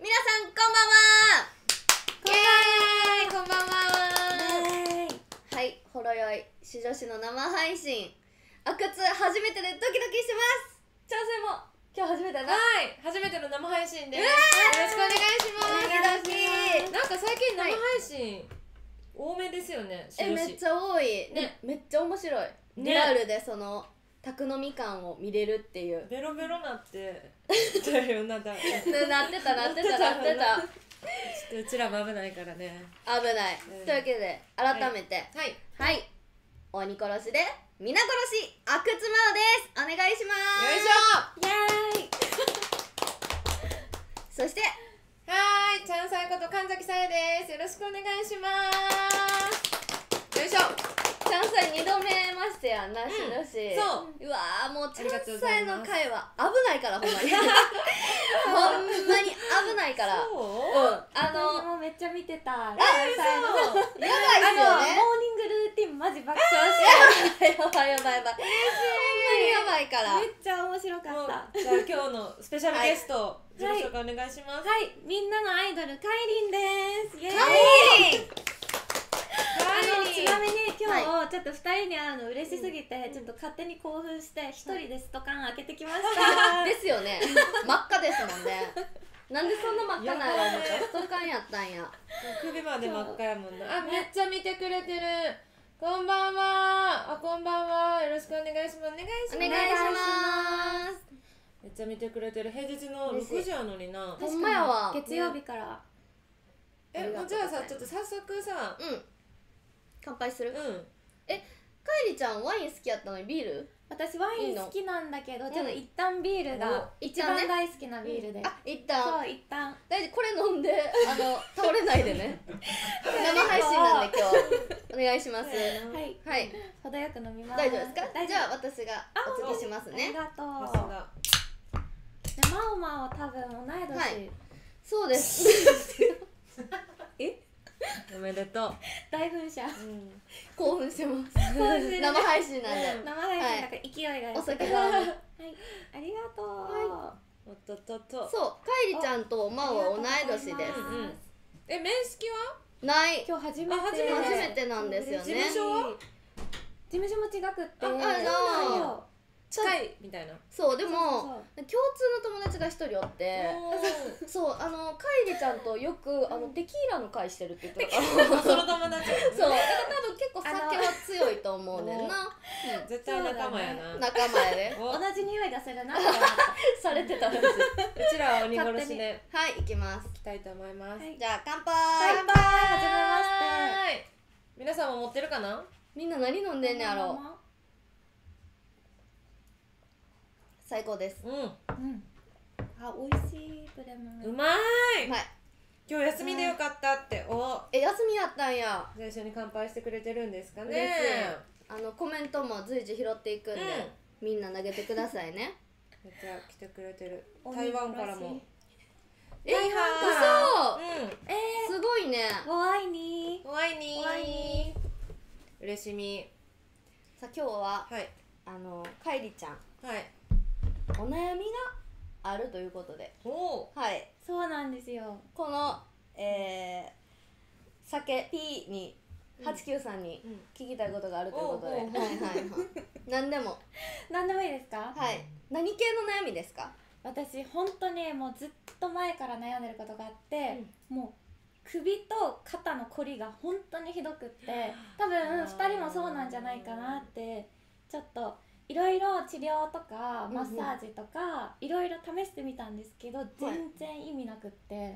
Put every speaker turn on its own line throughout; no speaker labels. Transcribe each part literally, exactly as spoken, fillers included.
皆さんこんばんは。イエーイ、こんばんは。はい、ほろよいし女子の生配信阿久津初めてでドキドキしてます。チャンスも今日初めてだな。
はい、初めての生配信です。よろしくお願いします。
ドキドキ。
なんか最近生配信多めですよね。
え、めっちゃ多いね。めっちゃ面白い。リアルでその宅飲み感を見れるっていう。
ベロベロなってだよなだ。な
ってたなってたなってた。
ちょっとうちらも危ないからね。
危ない。というわけで改めて
はい
はい鬼殺しで皆殺し阿久津真央です。お願いします。
よいしょ。イエーイ。
そして
はーい、ちゃんさいこと神崎さやです。よろしくお願いします。よいしょ。
チャンサイにどめましてやんな、し女子。
そう。
うわー、もうチャンサイの回は危ないから、ほんまに。ほんまに危ないから。
そう？
うん。あの
もめっちゃ見てた。
あ、そう。やばいっすよね。
モーニングルーティンマジ爆笑して。
やばいやばいやばい。ほんまにやばいから。
めっちゃ面白かった。
じゃあ今日のスペシャルゲスト、自己紹介お願いします。
はい、みんなのアイドルかいりんです。イエーイ。
かいりん。
あのちなみに今日ちょっとふたりに会うの嬉しすぎてちょっと勝手に興奮してひとりでストカン開けてきました。
ですよね。真っ赤ですもんね。なんでそんな真っ赤なの思ったらストカンやったんや。
首まで真っ赤やもんな。あ、めっちゃ見てくれてる。こんばんは。あ、こんばんは。よろしくお願いします。お願いします。
お願いします。
めっちゃ見てくれてる。平日のろくじやのにな。
ほんまやわ。
月曜日から
え、もうじゃあさ、ちょっと早速さ、
うん。乾杯する？
うん。
え、かいりちゃんワイン好きやったのにビール？
私ワイン好きなんだけどちょっと一旦ビールが一番大好きなビールで、
あ、一旦
そう一旦
大事、これ飲んであの倒れないでね。生配信なんで今日お願いします。
はい
はい、
程よく飲みます。
大丈夫ですか？じゃあ私がお付けしますね。
ありがとう。
さすが。
で、まおまお多分同い年。
はい、そうです。え？
おめでとう。
大噴射。
興奮してます。生配信なんで。
生配信だから勢いが。
お酒が。はい、
ありがとう。
おっとっとっと。
そう、かいりちゃんとまおは同い年です。
え、面識は？
ない。
今日初めて。
初めてなんですよね。
事務所は？
事務所も違くって。
あ、あの。
近いみたいな。
そう、でも共通の友達が一人おって、そう、あのかいりちゃんとよくあのテキーラの会してるって言ってたから、
その友達。
そう、だから多分結構酒は強いと思うねんな。
絶対仲間やな。
仲間やで。
同じ匂いがするな。
されてたらしい。
うちらは鬼殺しで。
はい、行きます。
行きたいと思います。
じゃあ乾杯。
乾杯。はじめまして。
皆さんも持ってるかな？
みんな何飲んでんねやろ。最高です。
うん。うん。
あ、美味しいプレモン。
うまい。
はい。
今日休みでよかったって。お。
え、休みやったんや。
じゃあ一緒に乾杯してくれてるんですかね。
嬉しい。あのコメントも随時拾っていくんで、みんな投げてくださいね。
めっちゃ来てくれてる。台湾からも。
え、嘘。うん。
え、
すごいね。
ご愛に。
ご愛に。嬉しみ。
さあ今日は
はい。
あのかいりちゃん。
はい。
お悩みがあるということで、
お
はい、
そうなんですよ。
この、えー、酒 P にはちきゅうさんに聞きたいことがあるということで、はいはいはい、何でも
何でもいいですか？
はい。何系の悩みですか？
私本当にもうずっと前から悩んでることがあって、うん、もう首と肩のこりが本当にひどくって、多分ふたりもそうなんじゃないかなってちょっと。いろいろ治療とかマッサージとかいろいろ試してみたんですけど、全然意味なくって、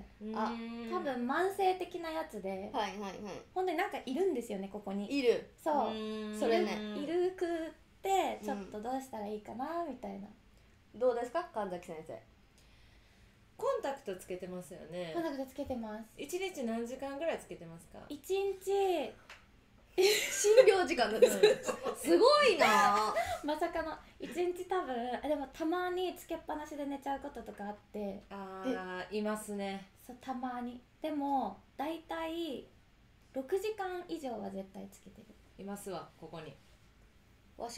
あ、多分慢性的なやつで、
はいはいはい、
本当になんかいるんですよね、ここに。
いる。
そう、
それね、
いるくってちょっとどうしたらいいかなみたいな。
どうですか、神崎先生？
コンタクトつけてますよね。
コンタクトつけてます。
一日何時間ぐらいつけてますか？
一日
診療時間なんですすごいな。
まさかの一日多分、でもたまにつけっぱなしで寝ちゃうこととかあって。
ああ、いますね。
そう、たまに。でもだいたいろくじかん以上は絶対つけてる。
いますわ、ここに。
わしか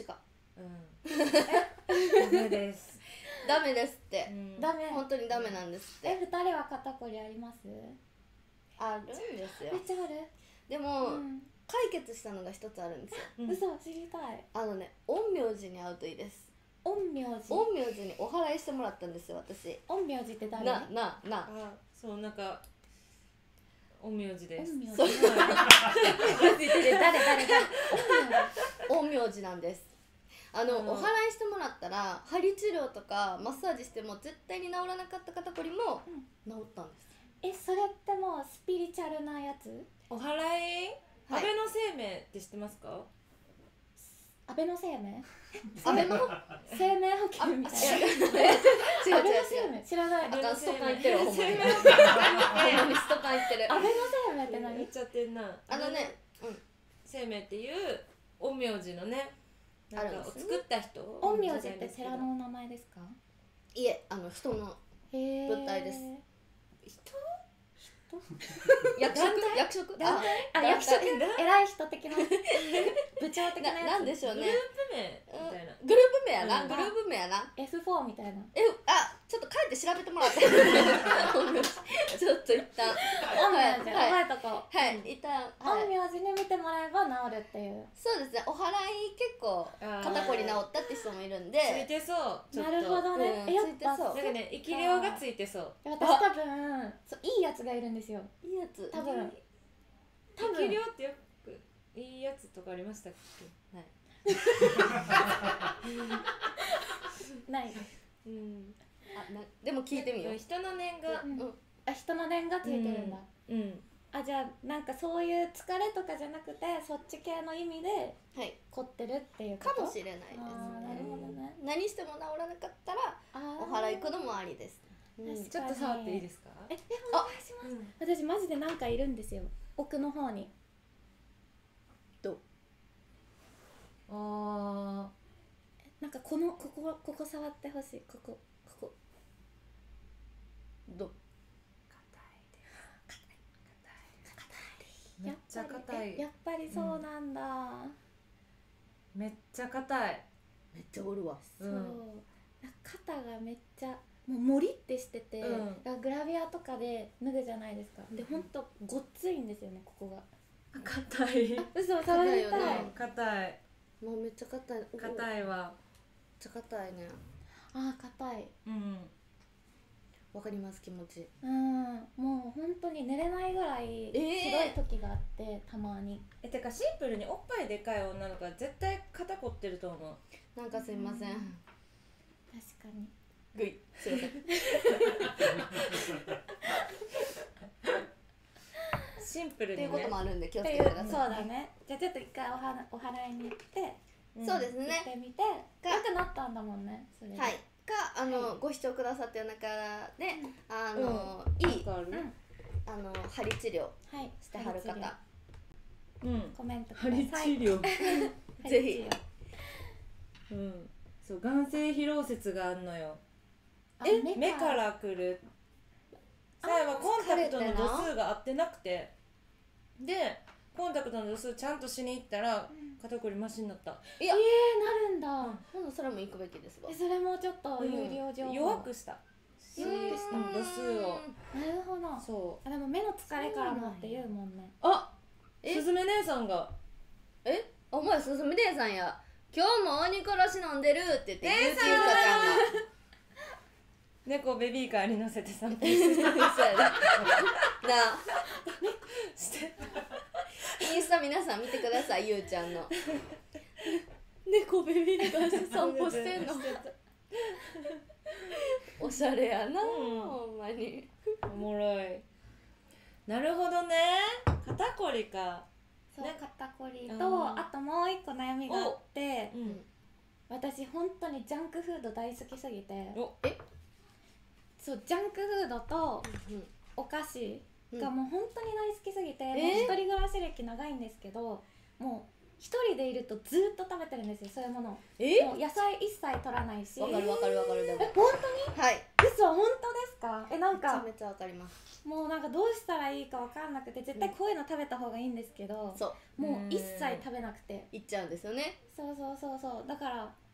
うんダメです、
ダメですって、
うん、
ダメ。
本当にダメなんですって。
え、二人は肩こりあります？
あるんですよ。
めっちゃある。
でも、
うん、
解決したのが一つあるんですよ。
うん、
嘘、知りたい。
あのね、陰陽師に会うといいです。
陰陽師。
陰陽師にお祓いしてもらったんですよ、私。
陰陽師って誰？
な、な、な。
あ、そう、なんか陰陽師です。
陰陽師。
そう
誰誰誰？
陰陽師なんです。あの、
うん
お祓いしてもらったら針治療とかマッサージしても絶対に治らなかった肩こりも治ったんです。
え、それってもうスピリチュアルなやつ？
お祓い、
はい、
安倍の生命って知ってますか？
安倍の生命？
安倍の
生命保険みたいな。
違う違う違う。
安倍の生命知らない。
あかん、ストカン言ってるほんまに。
生命
ほんまにストカン言ってる。
安倍の生命って
言
何
っ？ちゃってんな。
あのね、うん。
生命っていう陰陽師のね、なんかを作った人。
陰陽師って寺のお名前ですか？
いえ、あの人の物体です。
人？
役職？役職？
あ、あ、役職？偉い人的な部長的なやつ。
なんでしょうね。
グループ名みたいな。
グループ名やな。
うん
グループ名やな。
エフフォー みたいな。
え、あ、ちょっと帰って調べてもらってちょっと一旦
陰陽師覚えとこう。
はい、一旦、はい、
陰陽師に見てもらえば治るっていう。
そうですね、お祓い結構肩こり治ったって人もいるんで。
ついてそう。
なるほどね。え、やっぱ
そう。
なんかね、生き量がついてそう。
私多分そういいやつがいるんですよ。
いいやつ。
多分
生き量ってよくいいやつとかありましたっけ？
はい。
ない。
うん。あ、な、でも聞いてみよう。
人の念が、
うん、あ、人の念がついてるんだ。
うん。うん、
あ、じゃあなんかそういう疲れとかじゃなくてそっち系の意味で凝ってるっていうこと？
かもしれないですね。
なるほどね。
何しても治らなかったらお祓い行くのもありです。
うん、ちょっと触っていいですか？
え、え、お願いします。うん、私マジでなんかいるんですよ。奥の方に。
どう？
ああ。
なんかこのここここ触ってほしい。ここここ。
どう？
めっちゃ硬い。
やっぱりそうなんだ。うん、
めっちゃ硬い。
めっちゃおるわ。
そう。うん、肩がめっちゃもうモリってしてて、うん、グラビアとかで脱ぐじゃないですか。で、ほんとごっついんですよね、ここが。
硬い。
嘘、触りたい。
硬い。
もうめっちゃ硬い。
硬いわ。
めっちゃ硬いね。
あー、硬い。
うん。
わかります、気持ち。
うん、もう本当に寝れないぐらいひどい時があって、えー、たまに。
え、てかシンプルにおっぱいでかい女の子は絶対肩凝ってると思う。
なんかすいません。うん、
確かに。
ぐい、すいません。
シンプルにね。
っていうこともあるんで気をつけてください。
そうだね。じゃあちょっと一回おはお祓いに行って、
うん、そうですね。
行ってみて、良くなったんだもんね。それで。
はい。か、あの、はい、ご視聴くださったような方で、うん、あの、うん、いい、うん、あの針治療してはる方、はい、
うん、コメントください。
針治療
ぜひ。
うん、そう、眼性疲労説があんのよ。
え、
目からくる。さえはコンタクトの度数が合ってなくて、でコンタクトの度数ちゃんとしに行ったら肩こりマシになった。
いや、えー、なるんだ。
今度それも行くべきですわ。
それもちょっと有料情報、
うん、弱くした
弱くした
度数を。
なるほど。
そう。
あ、でも目の疲れからもって言うもんね。
あ、すずめ姉さんが、
え、お前すずめ姉さんや、今日も鬼殺し飲んでるって言ってゆうきゆうかちゃんが
猫ベビーカーに乗せて散歩してた。な
あしてインスタ皆さん見てください、ゆうちゃんの猫ベビーカーで散歩してんのおしゃれやな、うん、ほんまに
おもろい。なるほどね、肩こりか。
そう、ね、肩こりと あ, あともう一個悩みがあって、うん、私本当にジャンクフード大好きすぎて、
え
そうジャンクフードとお菓子がもう本当に大好きすぎて、うん、もう一人暮らし歴長いんですけど、もう一人でいるとずっと食べてるんですよ、そういうものを。
え
もう野菜一切取らないし。
わかるわかるわかる。でも
え、本当に？
はい。
嘘、本当ですか？え、なんか
めちゃめちゃわかります。
もうなんかどうしたらいいかわかんなくて、絶対こういうの食べた方がいいんですけど、
そう、
もう一切食べなくて
いっちゃうんですよね。
そうそうそうそう、だから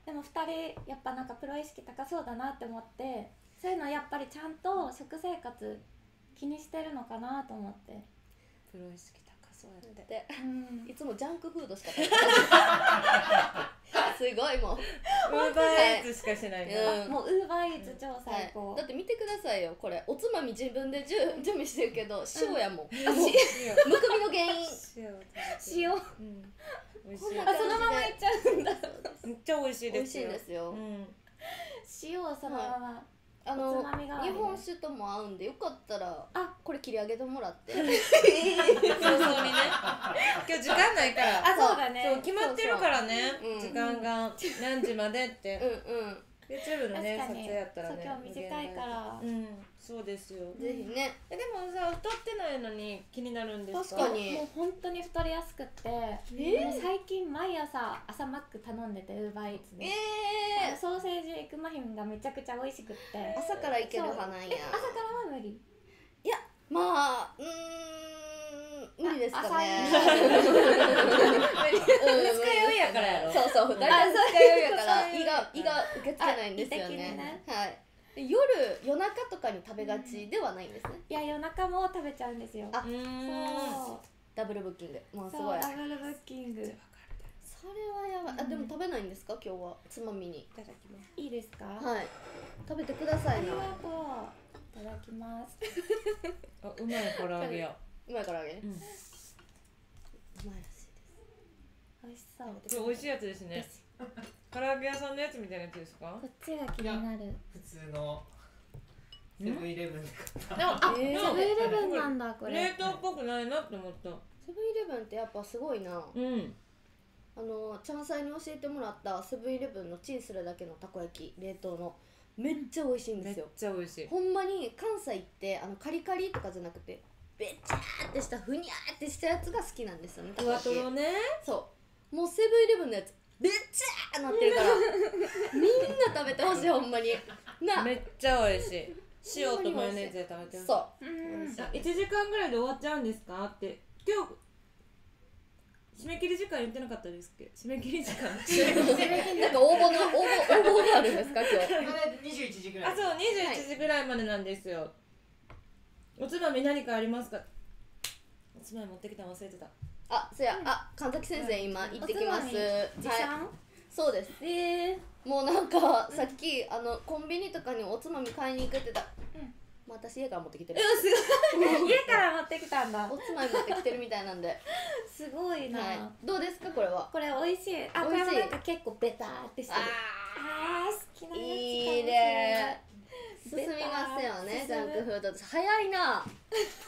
でもふたりやっぱなんかプロ意識高そうだなって思って、そういうのやっぱりちゃんと食生活気にしてるのかなと思って。
プロ意識高そうやって、
で
うん
いつもジャンクフードしか食べてないすごいもう
ウーバーイーツしかしないんだ、
うん
あもうウーバーイーツ超最高、
はい、だって見てくださいよこれおつまみ自分でじゅ準備してるけど塩やもん、
塩
むくみの原因
塩
うん美味しい
こんな
あそのままいっちゃうんだ
めっちゃ美味しい
美味し
ですよ
いんですよ、
うん
塩をそのまま、
あの
おつまみ代わり
日
で
本酒とも合うんでよかったら
あ
これ切り上げてもらって
早々にね今日時間ないから
あそうだね
そう決まってるからね
そうそううん
時間が何時までって
うんうん
YouTube のね撮
確かに
影やったらね
そう今日短いから
うんそうですよ
ぜひね
えでもさ太ってないのに気になるんですか
確かに
もう本当に太りやすくって、
ー
もう最近毎朝朝マック頼んでてウーバーイーツで、
えー、
ソーセージエッグマフィンがめちゃくちゃ美味しくって
朝からいける派なんや
え朝からは無理
まあうーん無理ですか
朝
ね
二日酔いやからやろ
そうそう
うん
大体二日酔いやから
そういう
胃が胃が受け付けないんですよ
あ胃的に
ね
ね
はいで夜夜中とかに食べがちではないんですね、
いや夜中も食べちゃうんですよ
あ
うーん
そう
ダブルブッキングもうす
そう
ごい
ダブルブッキング
それはやばいあでも食べないんですか今日はつまみに
いただきます
いいですか、
はい食べてくださいな
ありがとういただきます
あうまい唐揚げや
うまいから揚げね、
うん
うまいらしい
美味しそう
これ美味しいやつですね唐揚げ屋さんのやつみたいなやつですか
こっちが気になる
普通のセブンイレブンで買った
あ
えー
セブンイレブンなんだこれ
冷凍っぽくないなって思った
セブンイレブンってやっぱすごいな
うん
あのチャンサイに教えてもらったセブンイレブンのチンするだけのたこ焼き冷凍のめっちゃ美味しいん
めっ
ですよ
ちゃ美味しい
ほんまに関西ってあのカリカリとかじゃなくてべちゃーってしたふにゃーってしたやつが好きなんですよねた
ふ
こ焼き
わとろね
そうもうセブンイレブンのやつべちゃーなってるからみんな食べてほしいほんまにな
めっちゃ美味しい塩とマヨネーズで食べてる
そう
うん
美味しい
あいちじかんぐらいで終わっちゃうんですかって今日締め切り時間言ってなかったですっけ締め切り時間
なんか応募の応募応募があるんですか今日
にじゅういちじぐらい
あそうにじゅういちじぐらいまでなんですよ、おつまみ何かありますかおつまみ持ってきたの忘れてた
あそうやあ神崎先生今行ってきます
おつまみ持
はい
参
そうです
えー
もうなんかさっきあのコンビニとかにおつまみ買いに行くって言ったら、
うん
まあ、私家から持ってきてる
すごい家から持ってきたんだ
おつまみ持ってきてるみたいなんで、
すごいな、
はい、どうですかこれは
これ美味しいあこ
美味しい
れもなんか結構ベターってしてる
あ
あー好きなやつかもしれ
いい
ない
ね進みますよねジ
進む
ャンクフード早いななんだ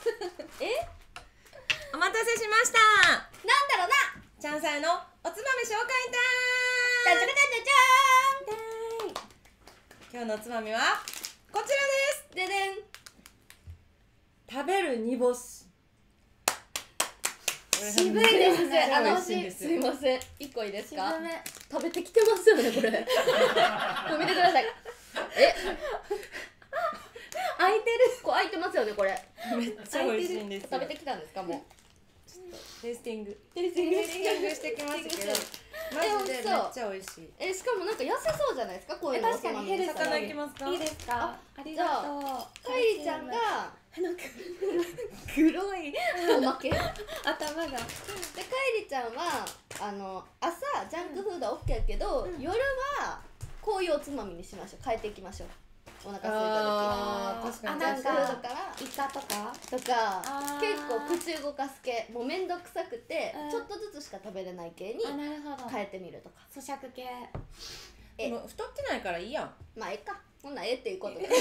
お待たせしました
ろうな
チャンサイのおつまみ紹介
じゃ
タイム
じゃじゃじゃ
今日のおつまみはこちらです
じゃんででん
食べる煮干し
渋いですねあの
美味しいんです
すいません一個いいですか
渋め
食べてきてますよねこれこれ見てくださいえ開いてるこう開いてますよねこれ
めっちゃ美味しいんですよ
食べてきたんですかもう
テイスティング
テイスティング
テイスティングしてきましたけどマジでめっちゃ美味しい
えしかもなんか痩せそうじゃないですかこういうの
え確かにヘルシー
魚いきますか
いいですかありがとう
かいりちゃんがなんか黒いおまけでか
頭が
いりちゃんはあの朝ジャンクフードは OK やけど、
うん
夜はこういうおつまみにしましょう変えていきましょうお腹空い
あー
た時
確かに
あ
ジャンクフードから
イカとか
とか
あー
結構口動かす系もうめんどくさくて、
うん
ちょっとずつしか食べれない系に
あなるほど
変えてみるとか
咀嚼系
え
でも太ってないからいいやん
まあええかほんならええっていうことで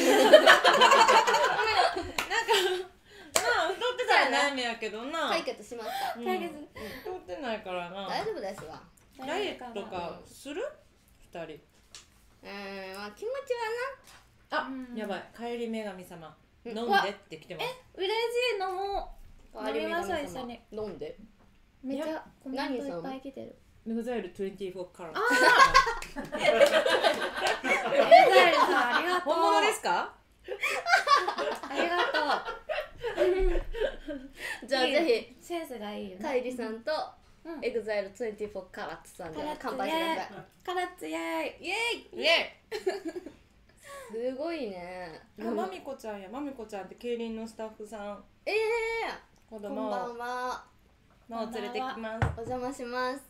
まあ太ってたら悩みやけどな
解決しました
うん
解決
太ってないからな
大丈夫ですわ
ダイエットとかする二人
うーんまあ気持ちは
あ
うん
やばい帰り女神様
うん
飲んでって来てます
嬉しいのも
な
飲みましょう一緒に
飲んで
めっちゃコメントいっぱい来てる
メグザイルにじゅうよんカラー
エグザイルさんありがとう
本物ですか
ありがと
じゃあぜ
ひセンスがいいよ
ひか
ね
いりさんと
うん
エグザイルにじゅうよんカラッツさんで
カラッツ
乾杯してください。
カラッツイエーイ
イエーイ。
イエ
すごいね。
イあまみこちゃんやまみこちゃんって競輪のスタッフさん
ええー、こん
子供を
ばんは。
まあ連れてきます。
お邪魔します。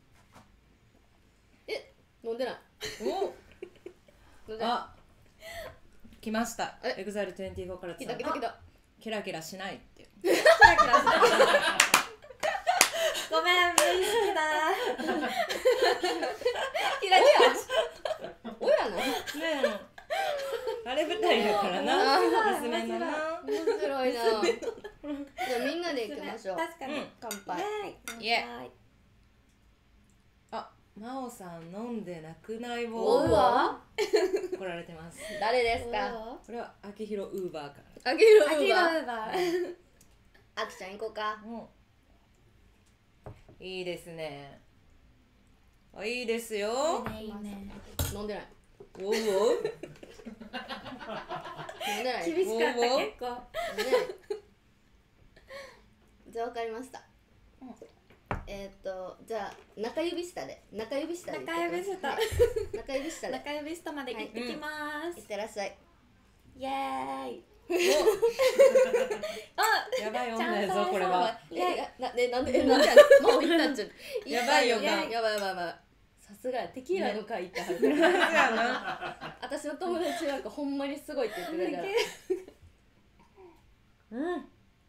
え、飲んでない。
お
飲んでない。
あ来ました
え
エグザイルにじゅうよんから
来た来た来た。
キラキラしないって
キラキラしてるごめん無意識だ
キラキラ。おやな。
ねえあれ舞台だからな
あ
娘のな
面白いな。じゃあみんなで行きましょう。
確かに、
うん
乾杯。
イエ
乾杯
あ真央さん飲んでなくない
おう
を
わ。
来られてます。
誰ですか。
これは秋広ウーバーか
あげる
アキロウ
わ。
ーバー
あきちゃん行こうか。
ら。うんいいですね。あいいですよ。
いいねいいね
飲んでない。
おうおう。
飲んでない。
厳しかった
おうおう
結構
飲んでない。じゃあわかりました。
うん
えーっとじゃあ中指下で中指下で行って
中指下
はい中指下で
中指下まで行ってきます、
いってらっしゃい。
イエーイ
やばい
あ
女やぞこれは。
いやいやなねなんでえなんでやねんもう行ったんちゅう。
やばいよ
や
が
やばいやばいやばい。さすがやテキーラの会行ったはず。
そうやな。
私の友達なんかほんまにすごいって言ってくれたから。
うん。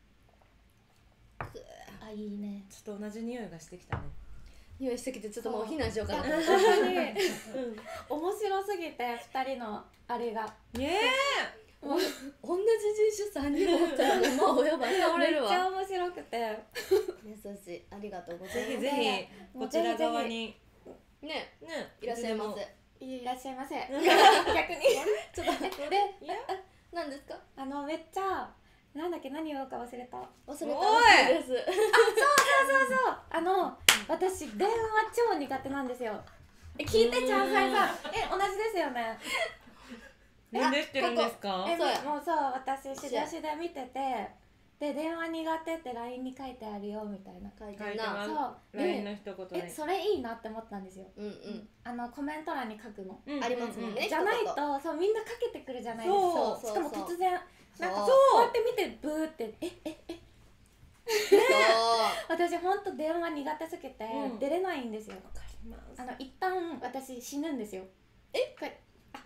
あいいね
ちょっと同じ匂いがしてきたね。
匂いしてきてちょっともう避難しようかなと思って。
本当に面白すぎてふたりのあれが
ね
同じ人種さんにんもおったらまあ親ば倒れるわ。
めっちゃ面白くて
優しいありがとうございます。
ぜひぜひこちら側に
ね
ね
いらっしゃいませ。
いらっしゃいませ逆に
ちょっと待って
で
いや
何ですか。
あのめっちゃなんだっけ何言おうか忘れた
忘れた
おい
らしいです。
そうそうあの私電話超苦手なんですよえ聞いてちゃんさいさんえ同じですよね
なんで知ってるんですか。
え
そうや
もうそう私しどしで見ててで電話苦手って ライン に書いてあるよみたいな
書いて
書いて
な。
ます
そう
ラインの
で
一言で。
えそれいいなって思ったんですよ
うんうん。
あのコメント欄に書くの
うん
ありますもんね。
じゃない
一言
とそうみんなかけてくるじゃないですか
そう
そう
しかも突然なんか
そう
こうやって見てブーってえええ
そう
私ほんと電話苦手すぎて
うん
出れないんですよ、
わかります。
あの一旦私死ぬんですよ
え
これ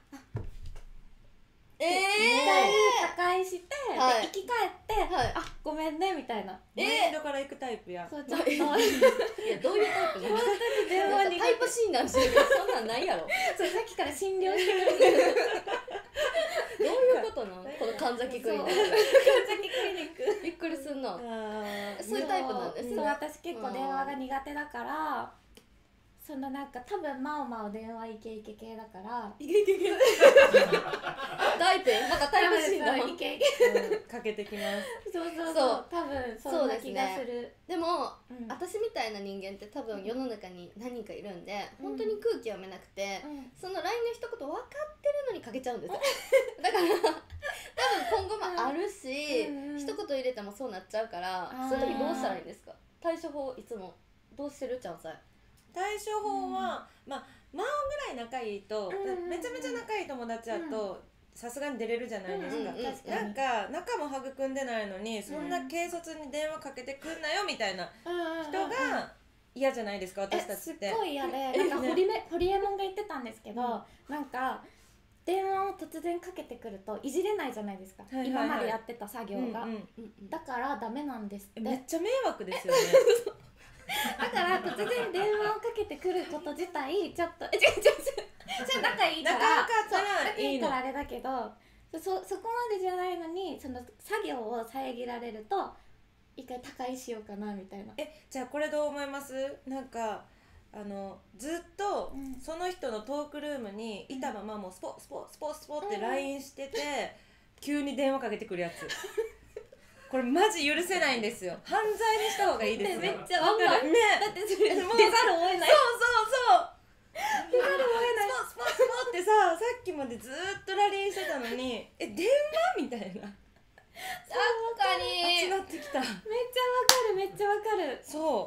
え
一
え
回破壊して、
はい
で生き返って、
はい
あごめんねみたいな
マインドから行くタイプや。
そうちょっと
いやどういうタイプなの。
電話に
なんかタイプ診断してるけどそんなんないやろ。
そうさっきから診療してくれる
どういうことなのこの神崎クリニック。
神崎クリニック
びっくりすんな。
あー
そういうタイプなんですね
そう私結構電話が苦手だからそのなんか多分まおまお電話イケイケ系だから
いけいけいけ。タイプなんかタイプ診断
多。分イケイケ
うんかけてきます。
そうそうそう
そう
多分そんな気がする
でも
うん
私みたいな人間って多分世の中に何人かいるんで、
うん
本当に空気読めなくて、
うん
その ライン の一言分かってるのにかけちゃうんですよだから多分今後もあるし、
うんうん
一言入れてもそうなっちゃうから、
あー
そういう時どうしたらいいんですか。対処法いつもどうしてるちゃんさい。
対処法は、まあ真央ぐらい仲いいと、
うん
めちゃめちゃ仲いい友達だとさすがに出れるじゃないですか、
うんうん
確かに
なんか仲も育んでないのにそんな軽率に電話かけてくんなよみたいな人が嫌じゃないですか、私た
えすっ
ちって。
ごい嫌でなんか堀め堀エモ門が言ってたんですけど、なんか電話を突然かけてくるといじれないじゃないですか、
はいはいはい
今までやってた作業が、
うんうん
うんうん
だからダメなんですって
えめっちゃ迷惑ですよね
だから突然電話をかけてくること自体ちょっとえ違う違う違うじゃあ仲いいから
仲良かったら
そう仲いい
いいの
からあれだけどそそこまでじゃないのにその作業を遮られると一回他界しようかなみたいな
えじゃあこれどう思います？なんかあのずっと
うん
その人のトークルームにいたままもうスポスポスポスポって ライン してて、急に電話かけてくるやつこれマジ許せないんですよ。犯罪にした方がいいですよ。
めっちゃわかる
ね
だってそれ出ざるを
もう
得ない
そうそうそう
出ざるを得ない
スポスポスポってささっきまでずーっとラリンしてたのにえ電話みたいな
確かに
集まってきた。
めっちゃわかるめっちゃわかる
そう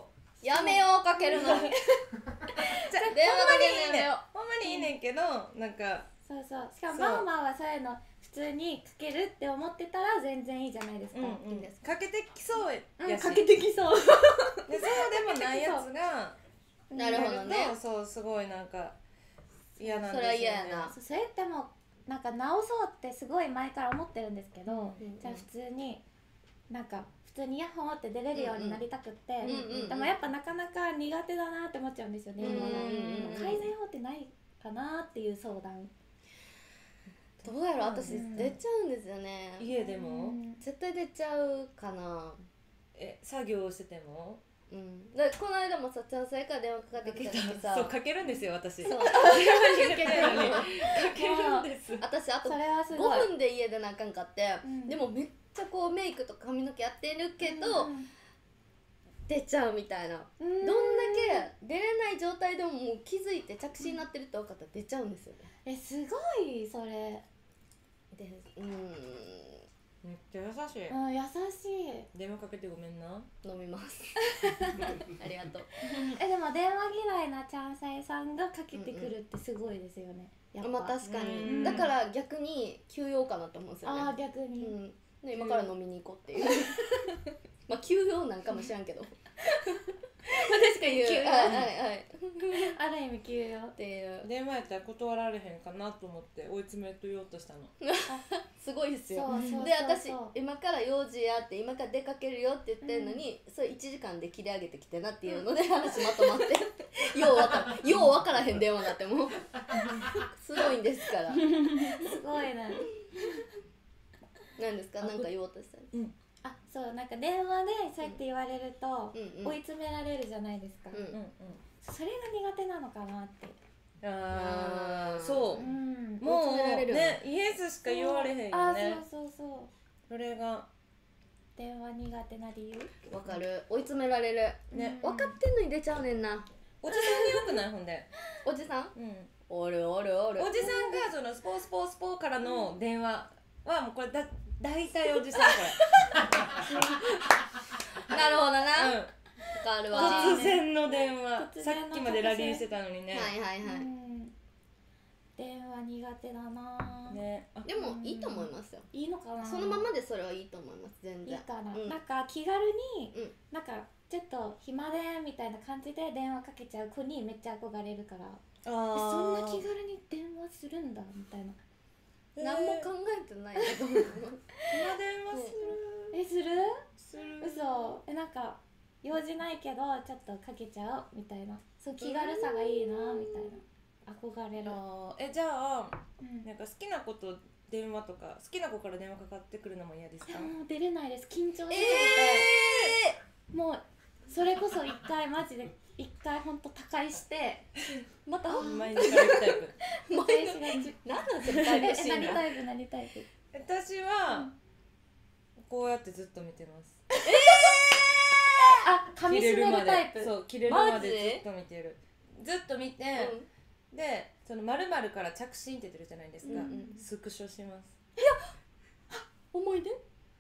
やめようかけるの。
じゃあ
電話か
ほんまに
けるのやめよ
いいねんほんまにいいねんけどなんか
そうそうしかも
そう
マオマオはそういうの普通にかけるって思ってたら全然いいじゃないですか、
うんうん
いいです
かけてきそう
うん
やし、
かけてきそう
でそうでもないやつが
う。なるほどね。
やるとそうすごいなんか嫌なんですよね。
それは嫌やな
そうそれってもうなんか直そうってすごい前から思ってるんですけど、
うん
じゃあ普通になんか普通にイヤホンって出れるようになりたくって、
うんうん
でもやっぱなかなか苦手だなって思っちゃうんですよね、
うん
今は
うんうん
改善法ってないかなっていう相談。
どうやろ私
うん
出ちゃうんですよね。
家でも、
うん
絶対出ちゃうかな。
え作業してても
うん。でこの間もさチャンスイから電話かかってきた時さ。
そうかけるんですよ私。
そう
電話にかけてるのにかけるんです。
私あと
それはすごい
ごふんで家出なあかんかって、
うん
でもめっちゃこうメイクとか髪の毛やってるけど、
うん
出ちゃうみたいな。
うんうん
どんだけ出れない状態でももう気づいて着信になってるって分かったら出ちゃうんですよね。
えすごいそれ、
でうん
めっちゃ優しい。
うん、優しい。
電話かけてごめんな。
飲みますありがとう。
えでも電話嫌いなチャンサイさんがかけてくるってすごいですよね、やっぱ。
まあ確か
う
に
ん
だから逆に休養かなと思うんですよね。
ああ逆に、
うん、で今から飲みに行こうっていうまあ休養なんかもしらんけどまあ確かに
休養
はいはいはい
ある意味休養。
っていう
電話やったら断られへんかなと思って追い詰めとようとしたの。
すごいですよ。
そうそうそうそう
で私今から用事やって今から出かけるよって言ってんのに、それいちじかんで切り上げてきてなっていうので話まとまってようわからんようわからへん電話だってもうすごいんですから。
すごいな。
何ですか何か言おうとしたら。
あそうなんか電話でそうやって言われると、
うんうん
追い詰められるじゃないですか、
うん
うんうん。
それが苦手なのかなって。
ああ
あー
そうう。
ん
もう
追い詰められる
ねイエスしか言われへんよ
あ
ね。
そうそうそう。
それが
電話苦手な理由。
わかる追い詰められる。
ね
分かってんのに出ちゃうねんな。
おじさんによくないほんで。
おじさん
うん。
おるおるおる。
おじさんがそのスポースポースポーからの電話はもうこれだ大体おじさんこ
なるほどな。
れ。うん。
わかるわ。
突然の電話。
突
さ
然の
っきまでラリーしてたのにね。
はいはいはい。
うん電話苦手だな、
ね。あ
でもいいと思いますよ。
いいのかな。
そのままでそれはいいと思います全然。
いいかな、
うん
なんか気軽に、
うん
なんかちょっと暇でみたいな感じで電話かけちゃう子にめっちゃ憧れるから、え
あ
そんな
ー
気軽に電話するんだみたいな。
何も考えてないけど。
今電話す
えする？
るする。
嘘。えなんか用事ないけどちょっとかけちゃおうみたいな、そう気軽さがいいなみたいな憧れる。
あーえじゃあ
うん
なんか好きな子と電話とか好きな子から電話かかってくるのも嫌ですか？
もう出れないです、緊張しすぎて、
え
もうそれこそ一回マジで一回ほんと他界してまた
前にから行くタイプ。
ー、
私がじ
何なんそれタイ
え
プシーンが。
何タイプ何タイプ。
私はこうやってずっと見てます。
あ噛み締めるタイプ。
そう切れるま
マジ
でずっと見てる。ずっと見て、でその丸々から着信って出てるじゃないですか。
うんうん
スクショします。
思い出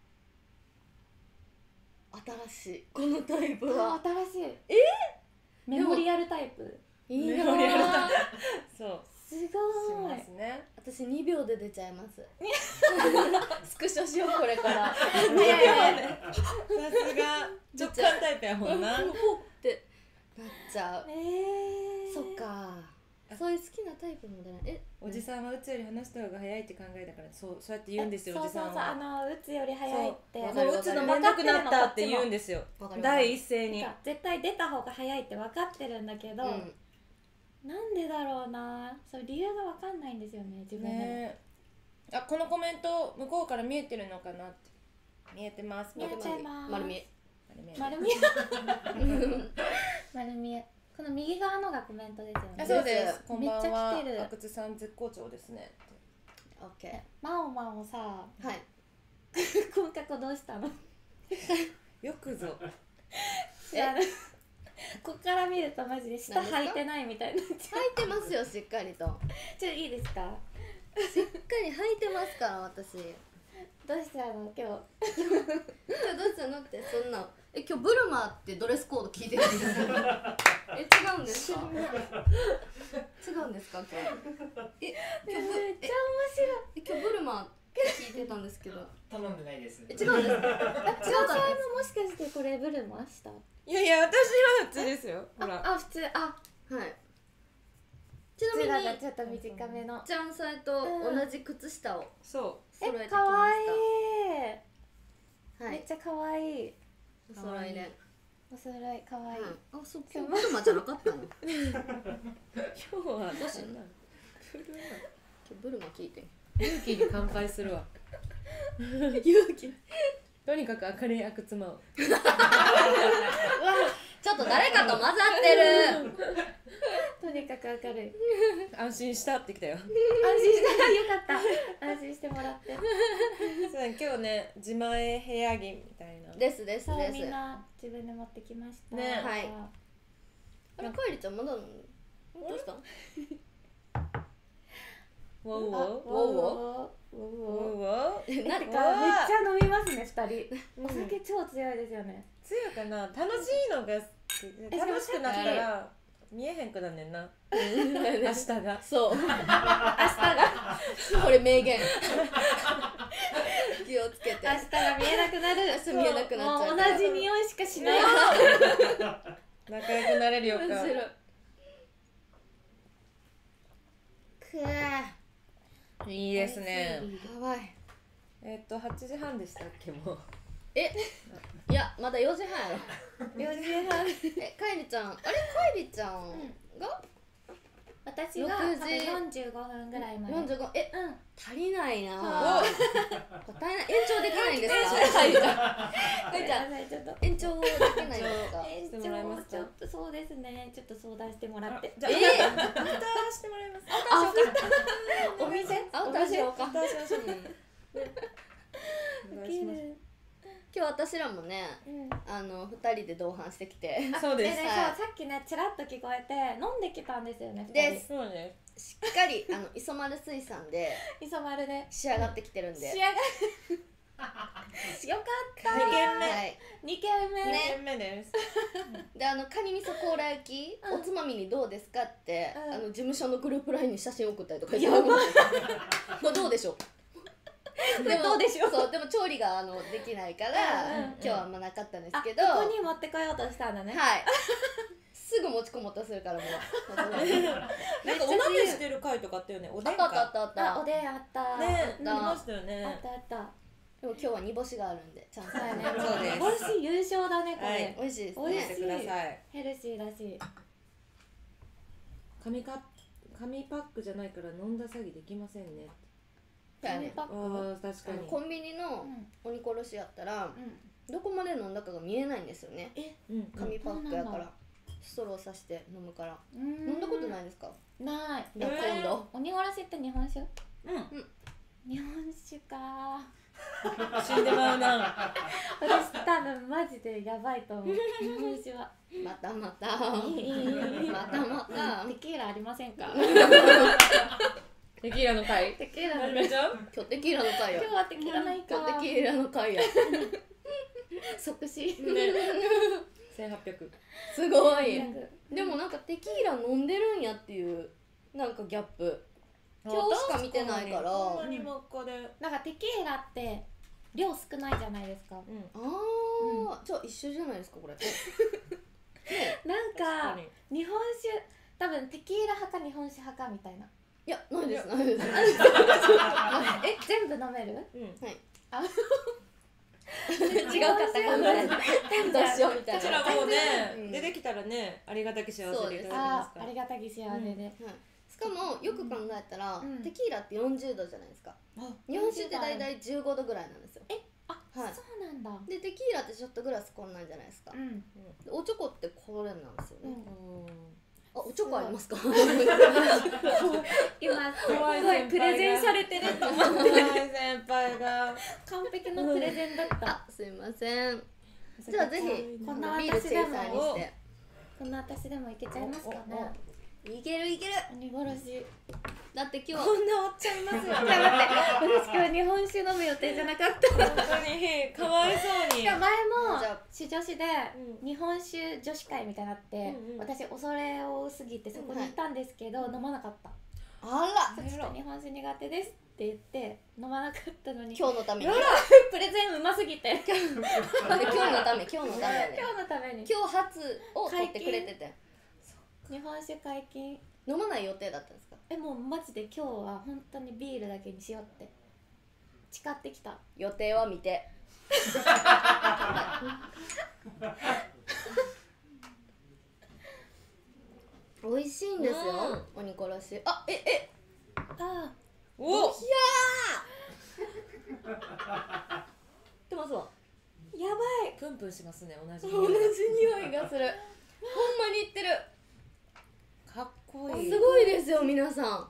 新しいこのタイプは
あ新しい。
え
メモリアルタイプ。
いいな
メモリアルタ
ぁ。
そう
す
し
ごい
ますね。
私にびょうで出ちゃいますスクショしようこれから
にびょうでさすが直感タイプやもんな。
ほってなっちゃう。
えー、
そっかそういう好きなタイプも出ない。え
おじさんはうつより話した方が早いって考えたからそうそうやって言うんですよ。
そうそうそう、あ
おじさんは。
の打つより早いって
そうわかる
もう打つのめんどくなったって言うんですよ。
わかる
第一声に。
なんか絶対出た方が早いって分かってるんだけど、
うん
なんでだろうな、そう理由が分かんないんですよね自分でも、
ねえ。あこのコメント向こうから見えてるのかなって。見えてます。
見えちゃいます
丸見え
丸見え
丸見え丸見え、この右側のがコメントですよね。
あそうです。こんばん
めっちゃ
は
来て。る
阿久津さん絶好調ですね。
オッケ
マオマオさ
ーはい
この格好どうしたの？
よくぞ。
いやこっから見るとマジで下
何ですか
履いてないみたいな。ちょ
履いてますよしっかりと
ちょいいですか？
しっかり履いてますから私
どうしたの今日。
じゃあどうしたのってそんなえ今日ブルマーってドレスコード聞いてるんですよえ違うんですか違うんですか今日え今日ブ
めっちゃ
え今日ブルマーって聞いてたんですけど
頼んでないです
え違うんですか
面白い。あ、関西ももしかしてこれブルマした？
いやいや私は普通ですよ。ほら
あ、普通。あ、
はいち
普通だ
なみに
ちょっと短めの。
ちゃんさえと同じ靴下を
そ
え、
揃えてきました
可愛い。
はい
めっちゃ可愛い。
お揃いで
お揃い可愛い。
あ、そう今日ブルマじゃなかったの
う今日はどうしような
今日ブルマ聞いて
勇気に乾杯するわ。
勇気
とにかく明るい悪妻を。
ちょっと誰かと混ざってる
とにかく明るい。
安心したってきたよ。
安心したらよかった。安心してもらって。
そうだね今日ね自前部屋着みたいな。
ですです
そう
です
みんな自分で持ってきました。
ね
はいあれかいりちゃんまだなのどうしたの
ウォウウォウ
あ、
ウォウウォ
ウォウウォウ
ウォ
ウ
ウウォ
えな
てかめっちゃ飲みますね二人。
うん
お酒超強いですよね。
強いかな楽しいのが楽しくなったら見えへんくなんねんな明日が。
そう明日がこれ名言気をつけて
明日が見えなくなる。
明日見えなくなっちゃうから
もう同じ匂いしかしない。
仲良くなれるよか。
面白いくー
いいですね。
やばい
えっとはちじはんでしたっけもう。
えいやまだよじはんやろ
よじはん。
えかいりちゃんあれかいりちゃんが
私が
ろくじ
多分よんじゅうごふんぐらいまで。
よんじゅうごえ
うん。
足りないな
は
足りない延長できないんですかかいりちゃんかいりちゃん
ちょっと。
延長できないんですか
延
してもらえますか
長ちょっとそうですね。ちょっと相談してもらって。
じゃあ、
え
アフターしてもらいます。
あお店あおしようか
アフターしましょう。お願いします。
今日私らもね
うん。
あのふたりで同伴してきて
そうです
ね、
はい
そうさっきねちらっと聞こえて飲んできたんですよね。
です
そうね。
しっかりあの磯丸水産で
磯丸で
仕上がってきてるんで
仕上がよかった。
二軒目
はい
二軒目。
二軒目です。
であのカニ味噌甲羅焼き、
うん
おつまみにどうですかって、
うん
あの事務所のグループラインに写真送ったりとか
やばい
これどうでしょうでも
どうでしょう
そうでも調理があのできないから、
うんうん
今日はあんまなかったんです
あ、
けど
ここに持ってこようとしたんだね。
はいすぐ持ち込もうとするからもう
なんかお鍋してる回とかあったよね。お
あ
でん
ったあったあっ
か。
たあった
あ、おでんあった。
ね、
うん
なりましたよね
あっ。たあった。
でも今日は煮干しがあるんでちゃんと
そうやね。
そうです
美味しい優勝だねこ
はい
れ。
美味しいです
美味しい
ね
してください。
ヘルシーだし。
紙か紙パックじゃないから飲んだ詐欺できませんね。
そうやね
パック。うん。
ああ確かに。
あのコンビニの鬼殺しやったらどこまで飲んだかが見えないんですよね
うん。
紙パックやから
そうなんだ
ストローさして飲むから
うん。
飲んだことないですか
ない。
じゃあ
えー
今度
鬼殺しって日本酒？
うん。
日本酒か。
死んでまうな。
私多分マジでやばいと思う。日本酒は。
またまたまたまた
テキーラありませんか？
テキーラの回。
テキーラの。
始めちゃう？
今日テキーラの回や
今日はテキーラないか。
今日テキーラの回や
即死。
ね。千八百。
すごい
なんか
でもなんかテキーラ飲んでるんやっていうなんかギャップ今日しか見てないから
こんなに真っ赤で。
なんかテキーラって量少ないじゃないですか。
うん。
ああ、じゃあ一緒じゃないですかこれ
なんか
確かに。
日本酒多分テキーラ派か日本酒派かみたいな。
いやないですないです
え、全部飲める？
うん。
違うかったかもねどうしようみたいな
こちらもね、
うん
出てきたらね、ありがたき幸せでいただきます
あー、
から
あり。がたき幸せで。
はい、しかもよく考えたら、
うん
テキーラってよんじゅうどじゃないですか
あ
日本酒って大体じゅうごどぐらいなんですよ
あ、
はい
そうなんだ。
でテキーラってショットグラスこんなんじゃないですか、
うん。
でおチョコってこれなんですよね、
うん
あおチョコありますか
今す
怖い
ごいプレゼンされてると思って
怖い先輩が。
完璧なプレゼンだった。
あすいませんじゃあぜひ
こんな
ビールチェイサーに
私でも
して
こんな私でもいけちゃいますかね。
いけるいける。
鬼殺し。
だって今日
こんなおっちゃんいますよね。
待って私今日日本酒飲む予定じゃなかった。
本当にかわいそうに。
前も
じゃあ
主女子で
うん
日本酒女子会みたいなのあって、
うんうん
私恐れ多すぎてそこに行ったんですけど、飲まなかった。
あら
ちょっと日本酒苦手ですって言って飲まなかったのに、
今日のために。
プレゼンうますぎて今日
今日のため今日のためやね。
のために
今日初を取ってくれてて。
日本酒解禁。
飲まない予定だったんですか。
えもうマジで今日は本当にビールだけにしようって誓ってきた。
予定は見て。美味しいんですよ、鬼殺し。あ、ええ
あ
お。
いやー出ますわ。
ーやばい。
プンプンしますね、同じ
同じ匂いがする。ほんまに言ってる。
かっこいい。
すごいですよ皆さん。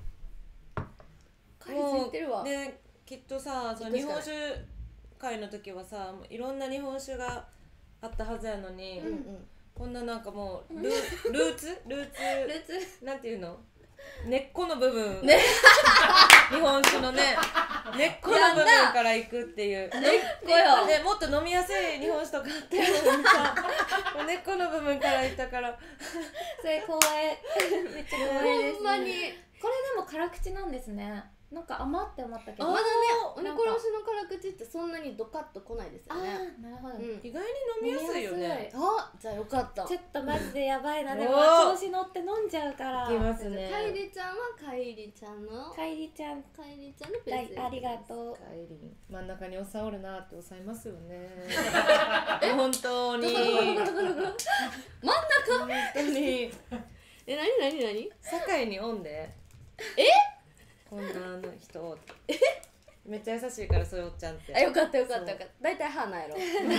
買い付いてるわ。
ね、きっとさ、その日本酒会の時はさ、いろんな日本酒があったはずやのに、
うんうん。
こんななんかもうルルーツルーツ
ルーツ
なんていうの、根っこの部分、
ね
日本酒のね根っこの部分からいくっていう。
根っこよ。
ね、もっと飲みやすい日本酒とかあったのにさ、根っこの部分からいったから。
それ光栄。めっちゃ光栄です。
ほんまに。
これでも辛口なんですね。なんか甘って思ったけど。
まだね、鬼
なんか
殺しの辛口ってそんなにドカッと来ないですよ
あ
ね。
ーなるほど。
うん。
意外に飲みやすいよね。
あ、じゃあよかった。
ちょっとマジでやばいな。でも
おー
調子乗って飲んじゃうから。
いきますね。
かいりちゃんはかいりちゃんの
かいりちゃん
かいりちゃんのプ
だ
レゼント。
いありがとう。
カイリン真ん中におさおるなって抑えますよね。本当に。
どこどこどこどこどこ真ん中。
本当に。
え、なになになに。
堺におんで。
え？
こんなあの人。めっちゃ優しいからそういうおっちゃんって。
あ、よかったよかったよかった。だいたい歯なんやろ。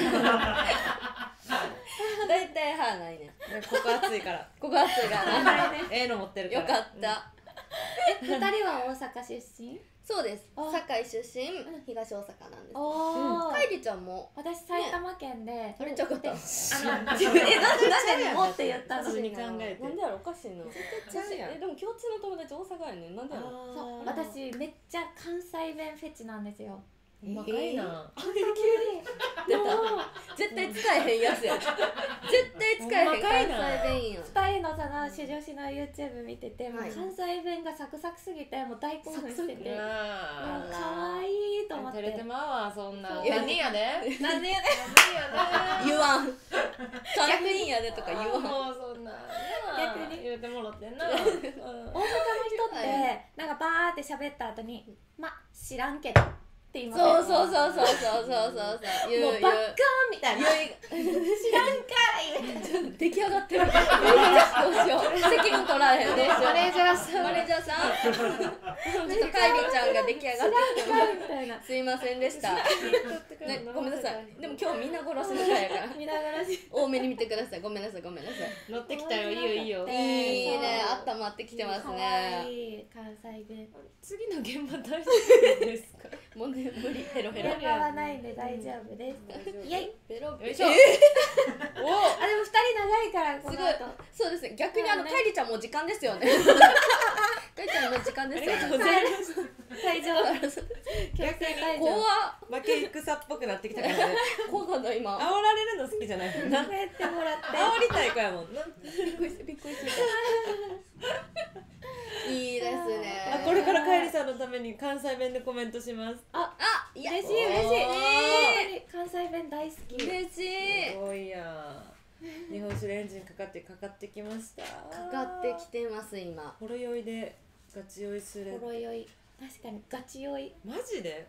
だいたい歯ないね。
でここ暑いから。
ここ暑いからな。
ええの持ってるから。
よかった。
え、二人は大阪出身？
そうです。
あ
堺出身、東大阪なんです。
おお。
かいりちゃんも。
私埼玉県で。
あれちゃうかった。
あの自分えなんでなんでもって言ったの？
普通に考えて
なんでやろ、おかしいな。
ちゃうやん
え、でも共通の友達大阪やねん。なんでやろ。
そう
あー
私めっちゃ関西弁フェチなんですよ。
うまかいな。
出た。絶対使えへんやつや。絶対使えへん
ほんまかいな
関西弁やん。
二人のその主女子の YouTube 見てて、もう
はい
関西弁がサクサクすぎてもう大興奮してて、もう
あ
可愛いと思
あ。
って。
照れてまうわそんな。
そう
何人やで。
なんでやね
言わん。逆にやでとか言わん。
もうそんな。
逆に
言うてもろってんな。うん
大阪の人ってなんかバーって喋った後にま知らんけどって言いますよ。
そうそうそうそうそうそうそうそう。言う言う。
もうバッカーみたいな。
言う
知らんかい。
出来上がってる。どうしよう。責任取られへん。どうしよう。
マネージャーさん
マネージャーさん。ちょっとかいりちゃんが出来上がってきてます。
みたいな。
すいませんでした。ね、ごめんなさい。でも今日みんな殺しの回やから。
見ながらし。
多めに見てください。ごめんなさい。ごめんなさい。
乗ってきたよ。いいよいいよ。
いい
そう
ね。あったまってきてます
可
ね。
愛い関西弁。
次の現場大丈夫ですか。
もうね、無理。ヘロヘロ。
現場はないんで大丈夫です。イエイ。
ベロベロ。
よいしょ。
え
お。
あでも二人長いからこ
すごい
の後。。
そうですね。逆にあの
ね
かいりちゃんもう時間ですよね。かいりちゃんもう時間ですよね。
会場。
逆に
会場。
怖っ。
負け戦っぽくなってきたからね。
怖かった今。
煽られるの好きじゃないもんな。
帰ってもらって。
煽りたい子やもんな。
びっくりした。びっくりした。いいですね。
あ、これからかえりさんのために関西弁でコメントします。
あ、いや
嬉しい嬉しい。
え
関西弁大好き。
嬉し
す
い。
ごいや。日本酒でエンジンかかってかかってきました。
かかってきてます今。
ほろ酔いでガチ酔いする。
ほろ酔い。確かにガチ酔い。
マジで？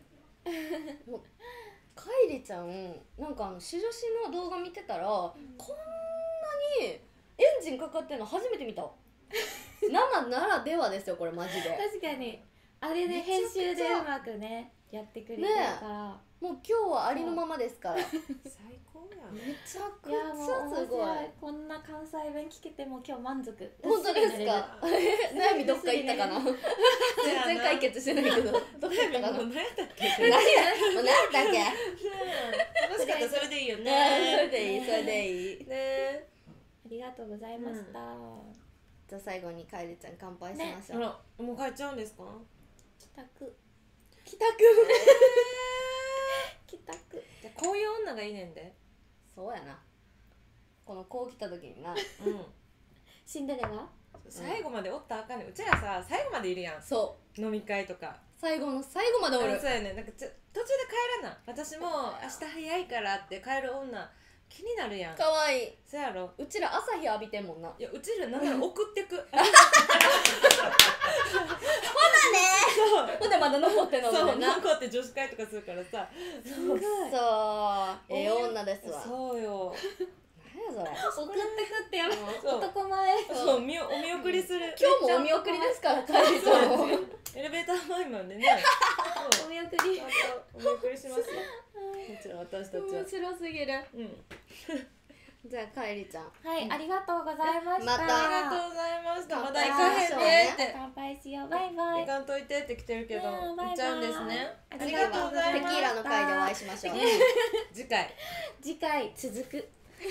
かいりちゃん、なんかあのし女子の動画見てたら、こんなにエンジンかかってるの初めて見た。生ならではですよこれマジで。
確かにあれで編集でうまくねやってくれてるから。
もう今日はありのままですから。め
最高やん。
ちゃく
いやもう
ちゃすごい。
面白い。こんな関西弁聞けても今日満足。
本当ですか。悩みどっか行ったかな。全然解決してないけど。どっか行ったかな。
何やったっけ？
何や。もう何だっけ。
楽しかったそれでいいよ
ね、そ
ね。
れでいい、それでいい。
ね。
ありがとうございました。
じゃあ最後にかえりちゃん乾杯しましょう、
ほらもう帰っちゃうんですか？
帰宅
帰宅帰宅
じゃあこういう女がいいねんで。
そうやな、このこう来た時にな
うん
シンデレラ
最後までおったらあかんねん。うちらさ最後までいるやん、
そう
飲み会とか。
最後の最後までおる
あそうやねん。なんかちょ途中で帰らな、私も明日早いからって帰る女気になるやん。
かわいい。
そうやろ。
うちら朝日浴びてんもんな。
いやうちらなんなら送ってく
ほなね
そう
ほんでまだ残ってんの
そう
ねんな。
残って女子会とかするからさ。そう
そうええ女ですわ。
そうよ。
何やそれ。
送ってくってやめ
そう
男前
そうみお見送りする。
今日もお見送りですから、帰りそうも。
エレベーター前までね。
お見送り
ちゃんとお見送りしますよ。もちろん私たちは。
面白すぎる。
うん。
じゃあかえりちゃん。
はい、ありがとうございました。
また
ありがとうございました。まだ
乾
行
杯
かへんねって。
乾杯しよう。バイバイ。
行かんといてって来てるけど、
いやーバイバイ
行っちゃうんですね。あり
次
がとうござい
はテ
ます。
キーラの会でお会いしましょう。イエーイ。
次回。
次回続く。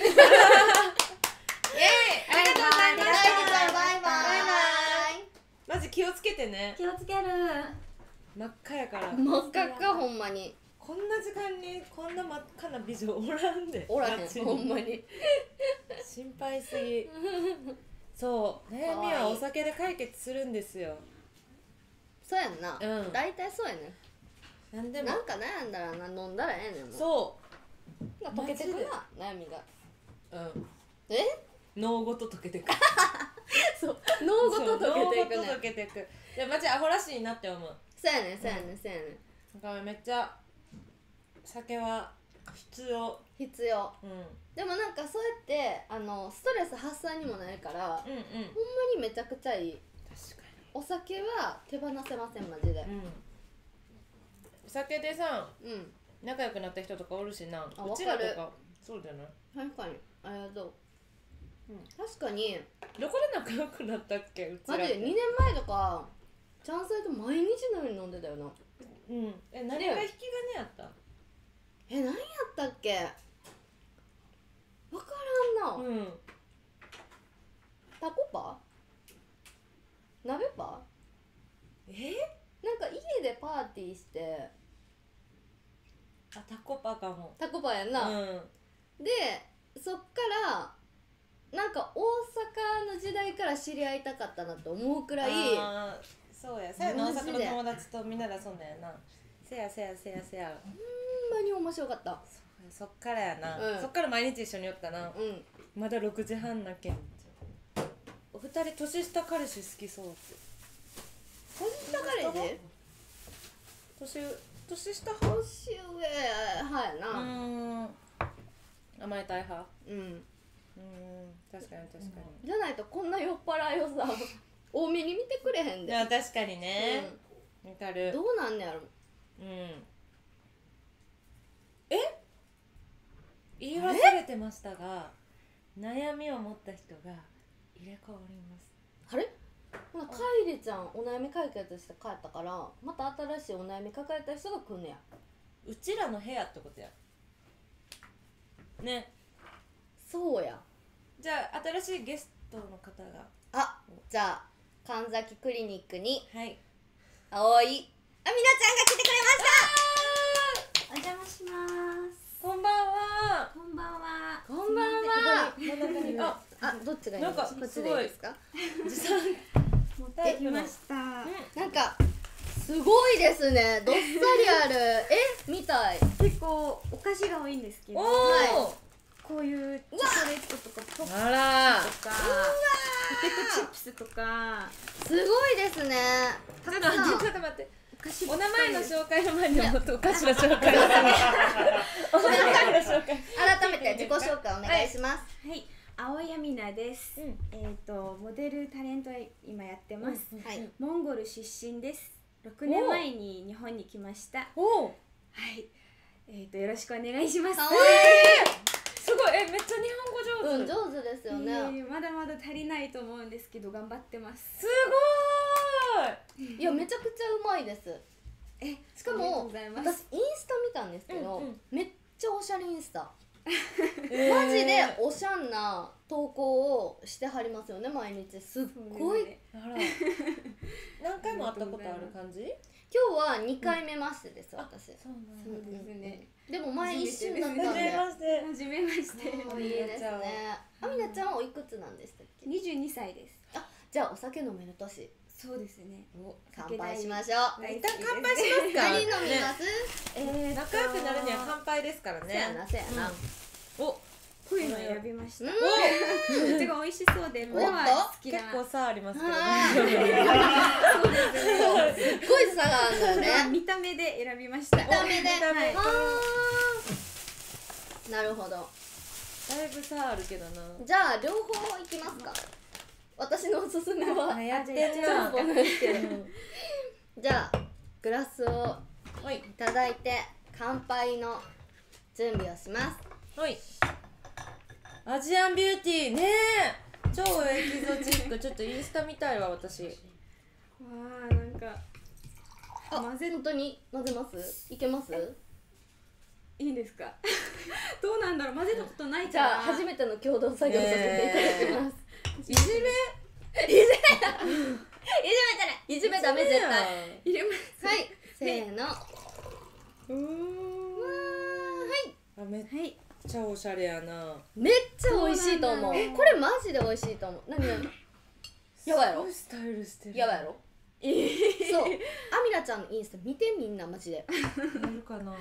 ありがとうございま
かえりちゃんバイバイ。
バイバイ。マジ気をつけてね。
気をつける。
真っ赤やから。
真っ赤っかほんまに。
こんな時間にこんな真っ赤な美女おらんで。
おらへん
街に
ほんまに。
心配すぎ。そう悩みはお酒で解決するんですよ。
そうやんな。
うん
大体そうやね
なんで
ん。
も
なんか悩んだらな飲んだらええねんもん。
そ
溶けてくな悩みが。
う。うん。
え？
脳ごと溶けてく。
そう。脳ごと溶けていく
そう脳ごと溶
ね。
けてく。いやマジアホらしいなって思う。
そうやねんそうやねんそうやねん。
だからめっちゃ酒は必要。
必要。
うん。うん
でもなんかそうやってあのストレス発散にもなるから、ほん
うん。
まにめちゃくちゃいい。
確か
お酒は手放せませんマジで。
に。うん。お酒でさ
うん。
仲良くなった人とかおるしな。
あ
うちら
わかる
とかそうじゃない？
確かにありがとう。うん、確かに
どこで仲良くなったっけうちらって。
マジでにねんまえとかチャンスイと毎日のように飲んでたよな。
うん。え何が引き金やった？
え、何やったっけわからんな、
うん。
タコパ鍋パ
え？
なんか家でパーティーして
あタコパかも。
タコパやんな、
うん。
でそっからなんか大阪の時代から知り合いたかったなって思うくらい
あーそうや。さやの大
マジで
阪の友達とみんなで遊んだよな。せやせやせやせや。
ほんまに面白かった。
そっからやな、
うん
そっから毎日一緒におったな。
うん
まだろくじはんなけん。お二人年下彼氏好きそうって。
年下彼氏
年年下派？
年上派や
う
な
ーん。甘えたい派？
うん
うーん。確かに確か
じゃないとこんな酔っ払いをさ多めに見てくれへん
に。い
で、
や確かにね。わ、かる。
どうなんねやろ。
うん。え？言い忘れてましたが、悩みを持った人が入れ替わります。
あれほなかいりちゃんお悩み解決して帰ったからまた新しいお悩み抱えた人が来んねや。
うちらの部屋ってことや。ね。
そうや。
じゃあ新しいゲストの方が。
あ、じゃあ神崎クリニックに
はい。
葵あみなちゃんが来てくれました。
お邪魔します。
こんばんは。
こんばんは。
こんばんは。
真ん中にあ、
あ、どっちがいいの？
なんか
こっちでいいですか？
持参。
持ってきました。
なんかすごいですね。どっさりある。え、みたい。
結構お菓子が多いんですけど、
おお、
は
こういうチョコレートとかポップ
あら。
とかポテトチップスとか
すごいですね。
ちょっと待って、ちょっと待って。
お菓子
お名前の紹介の前にもっとお菓子の紹介を。お名前の紹介。
改めて自己紹介お願いします。
はい、青山奈です。
うん
えっ、とモデルタレント今やってます。
はい。
モンゴル出身です。ろくねんまえに日本に来ました。
おお。
はい。えっ、とよろしくお願いします。
かわ
すごい、え、めっちゃ日本語
いい。うん、
上手。
上手ですよね。
えーまだまだ足りないと思うんですけど頑張ってます。
すごーい。
いや、めちゃくちゃうまいです。
え、
しか
ありがとう
も
ございます。
私インスタ見たんですけど、
うんうん
めっちゃおしゃれインスタ。
えー
マジでおしゃんな投稿をしてはりますよね毎日。すっごい、
そうですね
あら何回も会ったことある感じ？
今日はにかいめましてです、私。
そうなん
そうですね。
でも前一瞬だったん
はじめ
で。
まして。
はじめまして。
いいですね。あみなちゃんはおいくつなんでしたっけ？
二十二歳です。
あ、じゃあお酒飲める年。
そうですね。
お、乾杯しましょう。
大
一旦
好きです
乾杯しますか？
何飲み
ね
ます？
えー、
仲良くなるには乾杯ですから
せや
ね。
なせやな。
お、
こういうの選びました。
うん。
めっちゃ美味しそうで、これは好きな。
結構差ありますけど
あ
大
ー
丈夫。
すっごい差があるんだよね。
見た目で選びました。
見た目で。
見た目
あーなるほど。
だいぶ差あるけどな。
じゃあ両方いきますか。私のおすすめは
あやってん
ちょ
な
っとですけど。じゃあグラスを
はい
いただいて乾杯の準備をします。
はい。アジアンビューティーねえ。超エキゾチック。ちょっとインスタ見たいわ私。
わあ、なんか
あ、混ぜ本当に混ぜます？いけます？
いいんですか？どうなんだろう、混ぜたことない
じ
から。
ゃあ初めての共同作業させていただきます。
いじめ？
いじめたらいじめダメ絶対。はい
入れます。
せーの。
うーん。
はい
あ、めっ
はい。
ちゃおしゃれやな。
めっちゃ美味しいと思う。
そうなんだ
これマジで美味しいと思う。何何？やばいやろ
すごいスタイルしてる。
やばいやろ。そう。アミラちゃんのインスタ見てみんなマジで。
やるかな。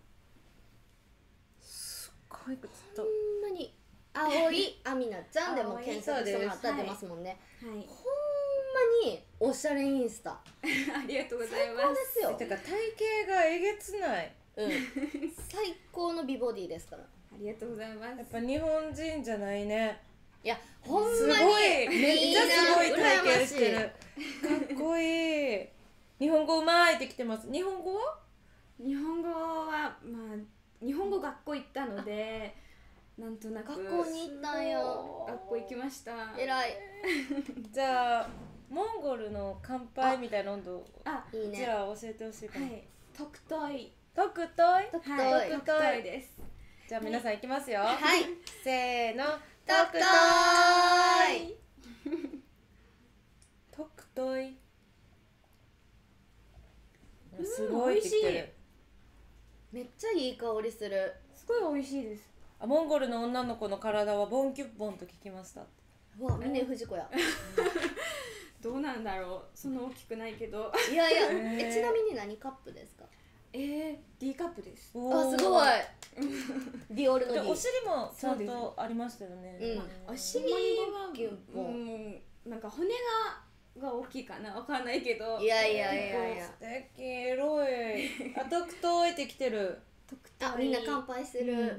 すっごいずっと
ほんまに青いアミナちゃんでも検索してもらったら
青い
出ますもんね。
はい。
ほんまにおしゃれインスタ。
ありがとうござい
最高
ま。
ですすよ。
てか体型がえげつない。
うん。最高の美ボディですから。
ありがとうございます。
やっぱ日本人じゃないね。
いやほんまに
すごい
みん
めっちゃすごい
な
体
羨ましい。
型してる。かっこいい。日本語うまいってきてます。日本語は？
日本語はまあ日本語学校行ったので、なんとなく
学校に行ったんよ。
学校行きました。
偉い。
じゃあモンゴルの乾杯みたいな温度
あ、
いいね。
じゃあ教えてほしいかも。
はい。特等い。
とくとい。
とくとい。
はい。
特
特等いです。
じゃあ皆さんいきますよ。
はい。
せーの。
とくとい。
とくとい。すごいってきて
美味し
る。
めっちゃいい香りする。
すごい美味しいです。
あ、モンゴルの女の子の体はボンキュッボンと聞きました。
うわ、峰不二子や。
どうなんだろう。そんな大きくないけど。
いやいや、
へー
えちなみに何カップですか？
えー、D カップです。
あ、
おー
すごい。ディオールの
で
D。
お尻もちゃんとありましたよね。
うん
お尻
ギュッポ
う
ン。
ん、なんか骨がが大きいかな、わかんないけど。
いやいやいやいや。
素敵、エロい。あ、とくといってきてる。
特等い。
あ、みんな乾杯してる。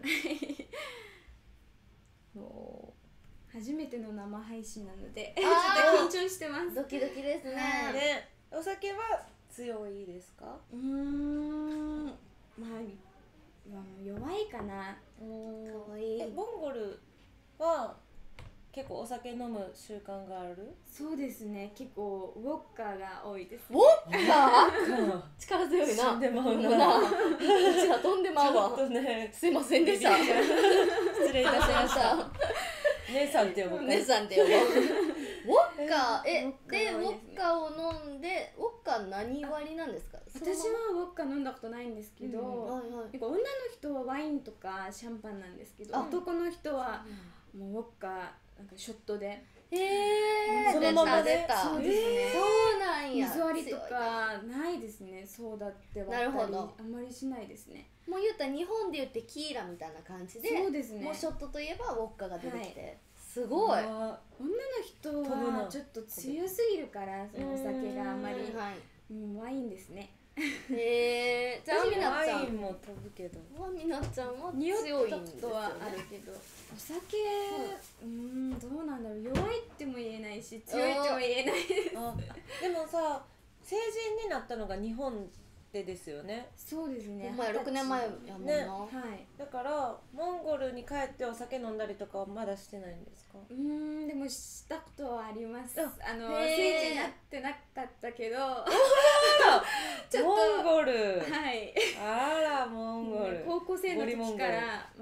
お
初めての生配信なので、
あ
ち
ー
ょっと緊張してます。
ドキドキですね。
ーね、お酒は強いですか？
うーん、まあ、まあ弱いかな。
かわいい。
え、モンゴルは結構お酒飲む習慣がある？
そうですね、結構ウォッカが多いです。
ウォッカー？力強いな。
死んでまうな。
な。うちら飛んでまう
ちょっ
わ。
とね、
すいませんでした。
失礼いたしました。姉さんって呼ぶか。
姉さんって呼ぼう。ウォッカ、え
ウォッ、カ
で、ウォ
が多いですね
ッカを飲んで、ウォッカ何割りなんですか？
私はウォッカ飲んだことないんですけど、
うんはいはい。
なんか女の人はワインとかシャンパンなんですけど、
あ
男の人はもうウォッカなんかショットで
へえ、
そのままで
出た出た。
そうですね
そうなんや。
水割りと
強いな。
かないですね。ソーダって割ったり
なるほど
あんまりしないですね。
もう言ったら日本で言ってテキーラみたいな感じで、
そうですね。
もうショットといえばウォッカが出てきて、すごい。
あ
女の人
飛ぶな
はちょっと強すぎるからそのお酒があんまり、
はい。
うん、ワインですね。
へえ、じゃあみな
ワ
ちゃん
インも飛ぶけど。
はみなちゃんは
匂った
強いんですよね。
ことはあるけど、お酒、うん、どうなんだろう、弱いっても言えないし強いっても言えない。
あ、でもさ、成人になったのが日本でですよね。
そうですね。
お前ろくねんまえやもんな。
ね
はい。
だからモンゴルに帰ってお酒飲んだりとかはまだしてないんですか？
うーん、でもしたことはあります。
あ
あの
へー
成人になってなかったけど、ちょっと
モンゴル。
はい。
あらモンゴル。
高校生の時
ゴリモンゴル
からまあ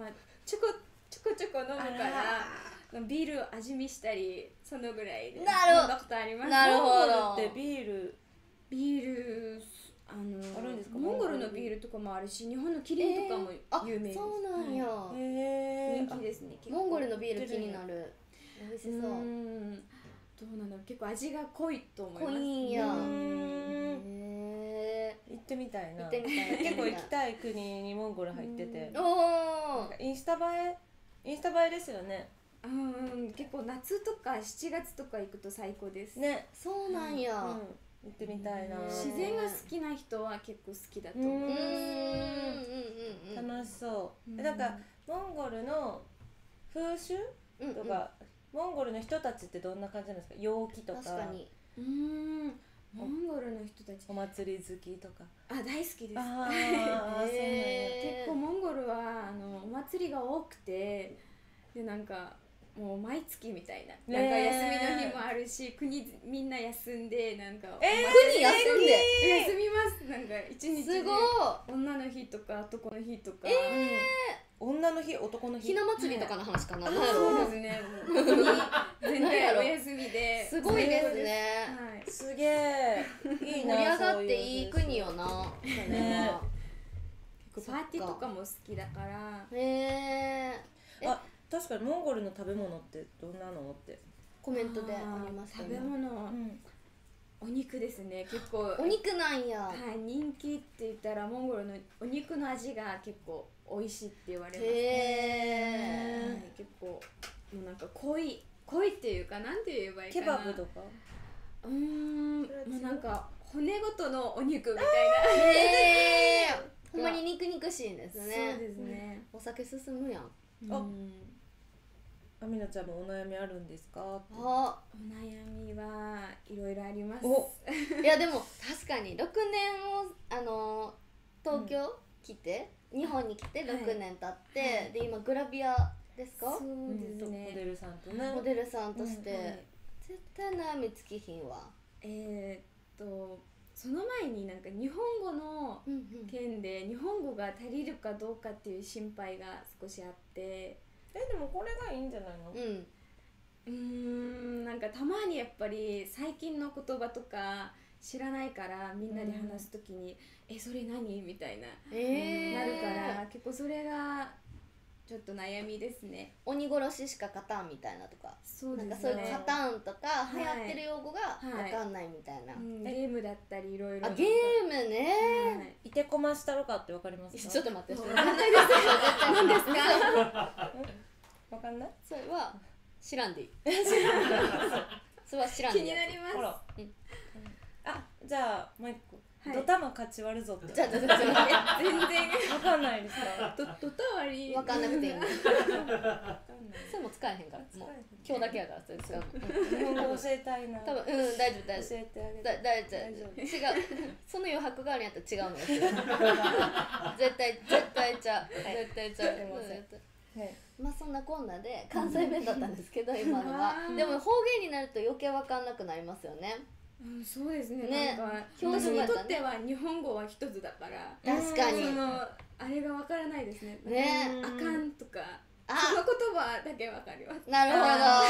ちょこちょこちょこ飲むからビールを味見したりそのぐらいで飲ん
なるほど
だことあります。
なるほど
モンゴルってビール
ビールあの
あるんですか
モンゴルのビールとかもあるし日本のキリンとかも
あ
有名です。
そうなんや、
は
へ
い
え
人気ですね。結構
モンゴルのビール気になる。美味しそう。
うーんどうなんだろう結構味が濃いと思います。
濃いんや。
うーん
へ
行ってみたいな
行ってみたい
結構行きたい国にモンゴル入ってて
ー。おお
なんか。インスタ映えインスタ映えですよね
うん結構夏とかしちがつとか行くと最高です。
ね
そうなんや。
うん行ってみたいな
自然が好きな人は結構好きだと思う。
うんうんうんうん。
楽しそう
うん
えなんかモンゴルの風習
うんうん
とかモンゴルの人たちってどんな感じなんですか陽気とか
確かに。
うーんモンゴルの人たち
お祭り好きとか
あ大好きです。
ああ
へー
結構モンゴルはあのお祭りが多くてでなんかもう毎月みたいな、
ね
なんか休みの日もあるし国みんな休んでなんかお
えー
祭り
国休んで
休みますなんか一日です
ごい。
女の日とか男の日とか、
女の日男の日
ひな祭りとかの話かな。なんや
そう
ろ
ですねもう国全体お休みです
ごいですね。
はい
すげえいいな
盛り上がっ
そう
ていい国よな。それは
結構パーティーとかも好きだから
へえ。
あ確かにモンゴルの食べ物ってどんなのって
コメントでありました
食べ
ね。
物、
うん
お肉ですね結構
お肉なんや。
はい、人気って言ったらモンゴルのお肉の味が結構美味しいって言われます、
へ
は
え。
い、結構もうなんか濃い濃いっていうかなんて言えばいいか
ケ
な
バブとか
うーんも
それは違う
うなんか骨ごとのお肉みたい
へえ。ほんまに肉肉しいんです
な、
ね。
そうですね、
お酒進むやん。
あ
うん
アミナちゃんもお悩みあるんですかって
あ、
お悩みはいろいろあります
お
いやでも確かにろくねんをあの東京来て、日本に来てろくねん経って、
はい
で今グラビアですか？
そうですね、
モデルさんとね
モデルさんとして、
はい
絶対悩み尽きひんわ。
えー、っとその前になんか日本語の
うんうん。
件で日本語が足りるかどうかっていう心配が少しあって
えでもこれがいいんじゃないの
うん。
うーんなんかたまにやっぱり最近の言葉とか知らないからみんなで話すときに「えそれ何?」みたいな、
ええ。
なるから結構それがちょっと悩みですね。
鬼殺ししか勝たんみたいなとか。
そうですね
なんかそういう勝たんとか
はい
流行ってる用語が
はい
わかんないみたいな。
うん、ゲームだったりいろいろ
あ、ゲームね。
はい
いてこましたろかってわかりますか
ちょっと待って。
わかんないです
何ですか？
わかんない
それは知らんでいい。それは知らん
気
でいいやつ。
になります。
ほら
うん
あじゃあもう一個
はい
ドタマ勝ち割るぞって
じゃあ、ちょっと待って。
全然
わかんないですか
ドドタ割り
わかんなくていいの。
わかんない
それも使えへんから。もう今日だけやからそれ使うの。
日本語教えたいな
多分うん大丈夫大丈
教えてあげて
夫。だ大丈
大丈
夫。違う。その余白があるんやったら違うのよ。絶対絶対ちゃう。絶対ちゃう。
すいません
絶対
はい
まあそんなこんなで関西弁だったんですけど今のは
あー
でも方言になると余計わかんなくなりますよね。
うん、そうですね
ね
なんか
標
私に
準語やったらね
とっては日本語は一つだから
確かに
そのあれがわからないですね
ね
あかんとか
あ
その言葉だけわかります
なるほど。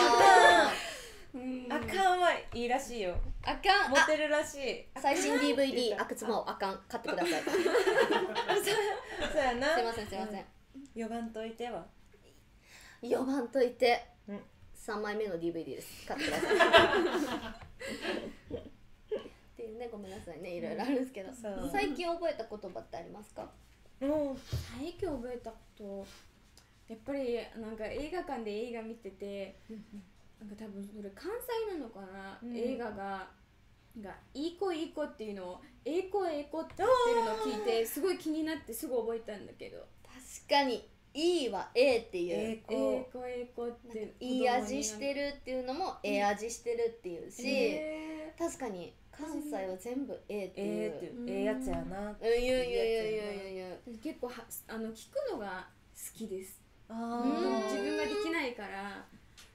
うん
あかんはいいらしいよ
あかん。あ
モテるらしい
最新 ディーブイディー
あ
あくつもあかん買ってください。す
そうやない
ませんすいません。
呼ばんといては
呼ばんといて
うん
さんまいめの ディーブイディー です買ってください。っていうねごめんなさいねいろいろあるんですけど
そう
最近覚えた言葉ってありますか？
もう
最近覚えたことやっぱりなんか映画館で映画見ててなんか多分それ関西なのかな、
うん
映画ががいい子いい子っていうのをえいこえいこって言ってるのを聞いてすごい気になってすぐ覚えたんだけど
確かにいいはええっていう、
えいこ
えいこえいこって
いい味してるっていうのもええ味してるっていうし、
え
確かに関西は全部ええっていう、
ええっていうええやつやな
うん言う言う言う言う言う言う
ー結構はあの聞くのが好きです
あ
うん
自分ができないから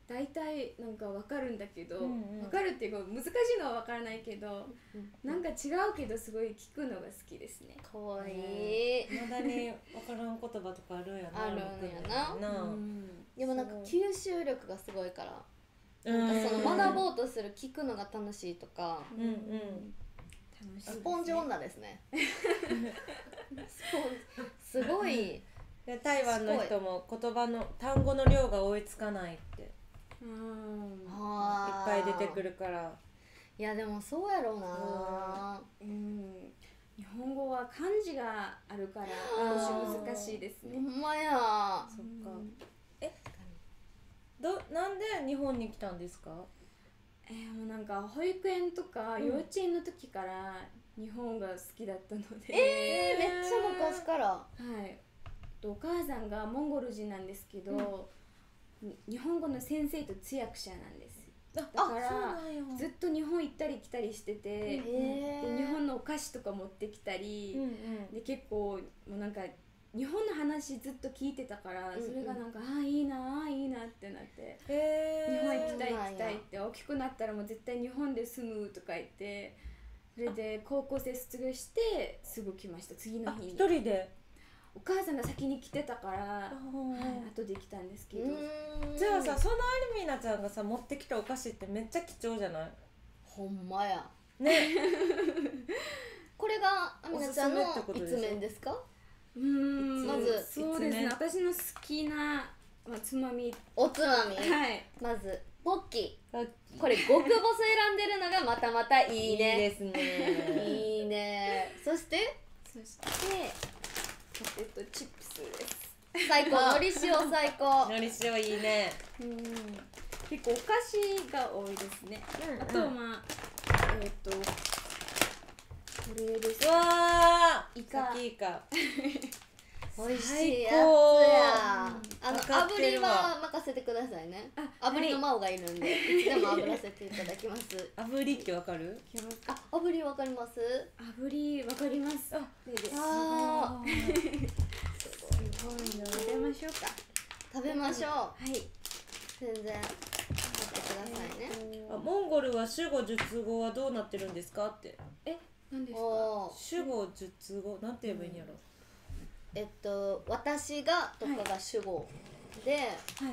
大体なんかわかるんだけど、わ、
うんうん、
かるっていうか難しいのはわからないけど、なんか違うけどすごい聞くのが好きですね。
かわいい。
まだにわからん言葉とかあるんやな。
あるんやな。
うん、
でもなんか吸収力がすごいから、
うん
なんかその学ぼうとする聞くのが楽しいとか、
うんうん、
楽しいですね。
スポンジ女ですね。スポンジすごい。
で台湾の人も言葉の単語の量が追いつかないっていっ
うん
あー
ぱい出てくるから。
いやでもそうやろうな。
うん日本語は漢字があるから少し難しいですね。
ほんまや。
そっか。えどなんで日本に来たんですか？
えー、もうなんか保育園とか幼稚園の時から日本が好きだったので、
えー、めっちゃ昔から。
はいお母さんがモンゴル人なんですけど、うん、日本語の先生と通訳者なんです。だからずっと日本行ったり来たりしてて、で日本のお菓子とか持ってきたり、
うんうん、
で結構もうなんか日本の話ずっと聞いてたから、
うんうん、
それがなんかああいいなあいいなってなって、
へ
日本行きたい行きたいって大きくなったらもう絶対日本で住むとか言って、それで高校生卒業してすぐ来ました。次の日に
一人で
お母さんが先に来てたから、はい、後で来たんですけど、
じゃあさ、そのアルミーナちゃんがさ持ってきたお菓子ってめっちゃ貴重じゃない？
ほんまや
ね
これがアミナちゃんの一面ですか？
うーん
まず
そうですね、私の好きな、まあ、つまみ
おつまみ、
はい、
まずポッキ
ー、
これ極細選んでるのがまたまたいいね。
いいですね
いいね。そして
そしてポテトチップスです。
最高、のり塩最高。
のり塩いいね。
うん結構お菓子が多いですね。
うん、
あとまあえっ、ー、とこれです。
うわー
イカ
サキイカ
美味しいやつや。
最高
あの炙りは任せてくださいね。炙りの魔王がいるんで、いつでも炙らせていただきます。
炙りってわかる？
あ、炙りわかります？
炙りわかります。あ、でです。
あー
すごいな。食べましょうか。
食べましょう。
はい。
全然。待ってくださいね。
あ、モンゴルは主語述語はどうなってるんですかって。
え、何ですか？
主語述語なんて言えばいいんやろ。
えっと私がとかが主語で、はい、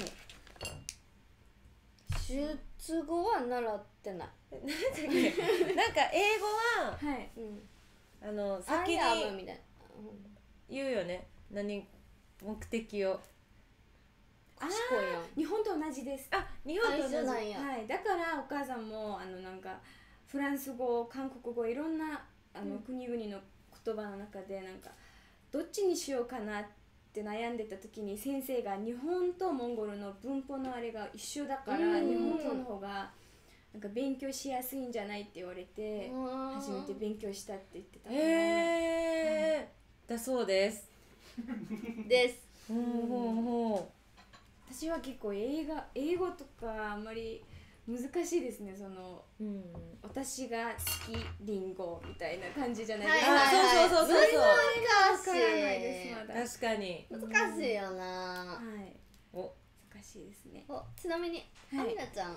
出語は習ってない。
なんか英語は、
はい、
うん、
あの先に
みたいな
言うよね。何目的を。
あー、日本と同じです。
あ、日本と同じ
なんや。はい、だからお母さんもあのなんかフランス語、韓国語いろんなあの、うん、国々の言葉の中でなんかどっちにしようかなって悩んでた時に先生が日本とモンゴルの文法のあれが一緒だから、日本語の方がなんか勉強しやすいんじゃないって言われて初めて勉強したって言ってたから。
へー、うん、だそうです。
です。
ほうほうほう。
私は結構英語、英語とかあんまり難しいですね。その、うん、私が好きリンゴみたいな感じじゃないですか。
はいはいはい、そうそうそうそう。
難しい。
わからないですまだ。
確かに。
難しいよな。
はい。
お、
難しいですね。
お、ちなみに、はい、アミナちゃん、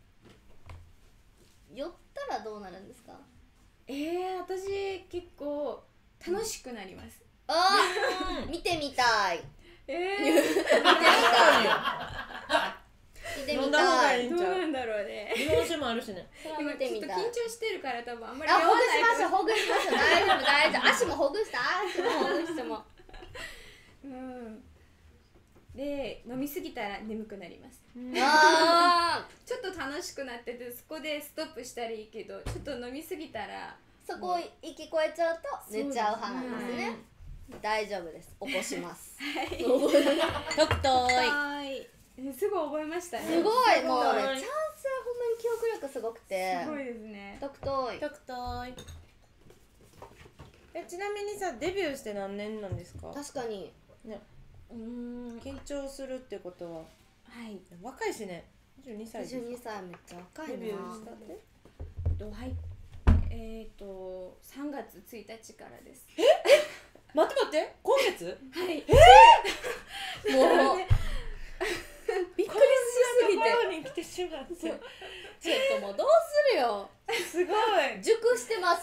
酔ったらどうなるんですか？
えー、私結構楽しくなります。
あー、見てみたい。
えー、
見てみたい。見てみたい。
どうなんだろうね。
日本酒もあるしね。
今ちょっと緊張してるから多分あんまり
あ、ほぐしましょう、ほぐしましょう。大丈夫大丈夫。足もほぐした、足もほぐしても。
うん。で、飲みすぎたら眠くなります。
あ
ー。ちょっと楽しくなっててそこでストップしたらいいけど、ちょっと飲みすぎたら
そこを息超えちゃうと寝ちゃう派なんですね。大丈夫です。起こします。
はい。
とくと
ーい。すごい覚えましたね。
すごい、もうね、チャンスはほんまに記憶力すごくて。
すごいですね。
とくとい。
とくとい。え、ちなみにさ、デビューして何年なんですか？
確かに。
ね。
うーん。
緊張するってことは。
はい。
若いしね。にじゅうにさいですか？
にじゅうにさいめっちゃ若いな。
デビューしたって？
とはい。えっとさんがつついたちからです。
え？待って待って、今月？
はい。
えー、もうびっくりしすぎて。 てしまって
ちょっともうどうするよ。
すごい
熟してます。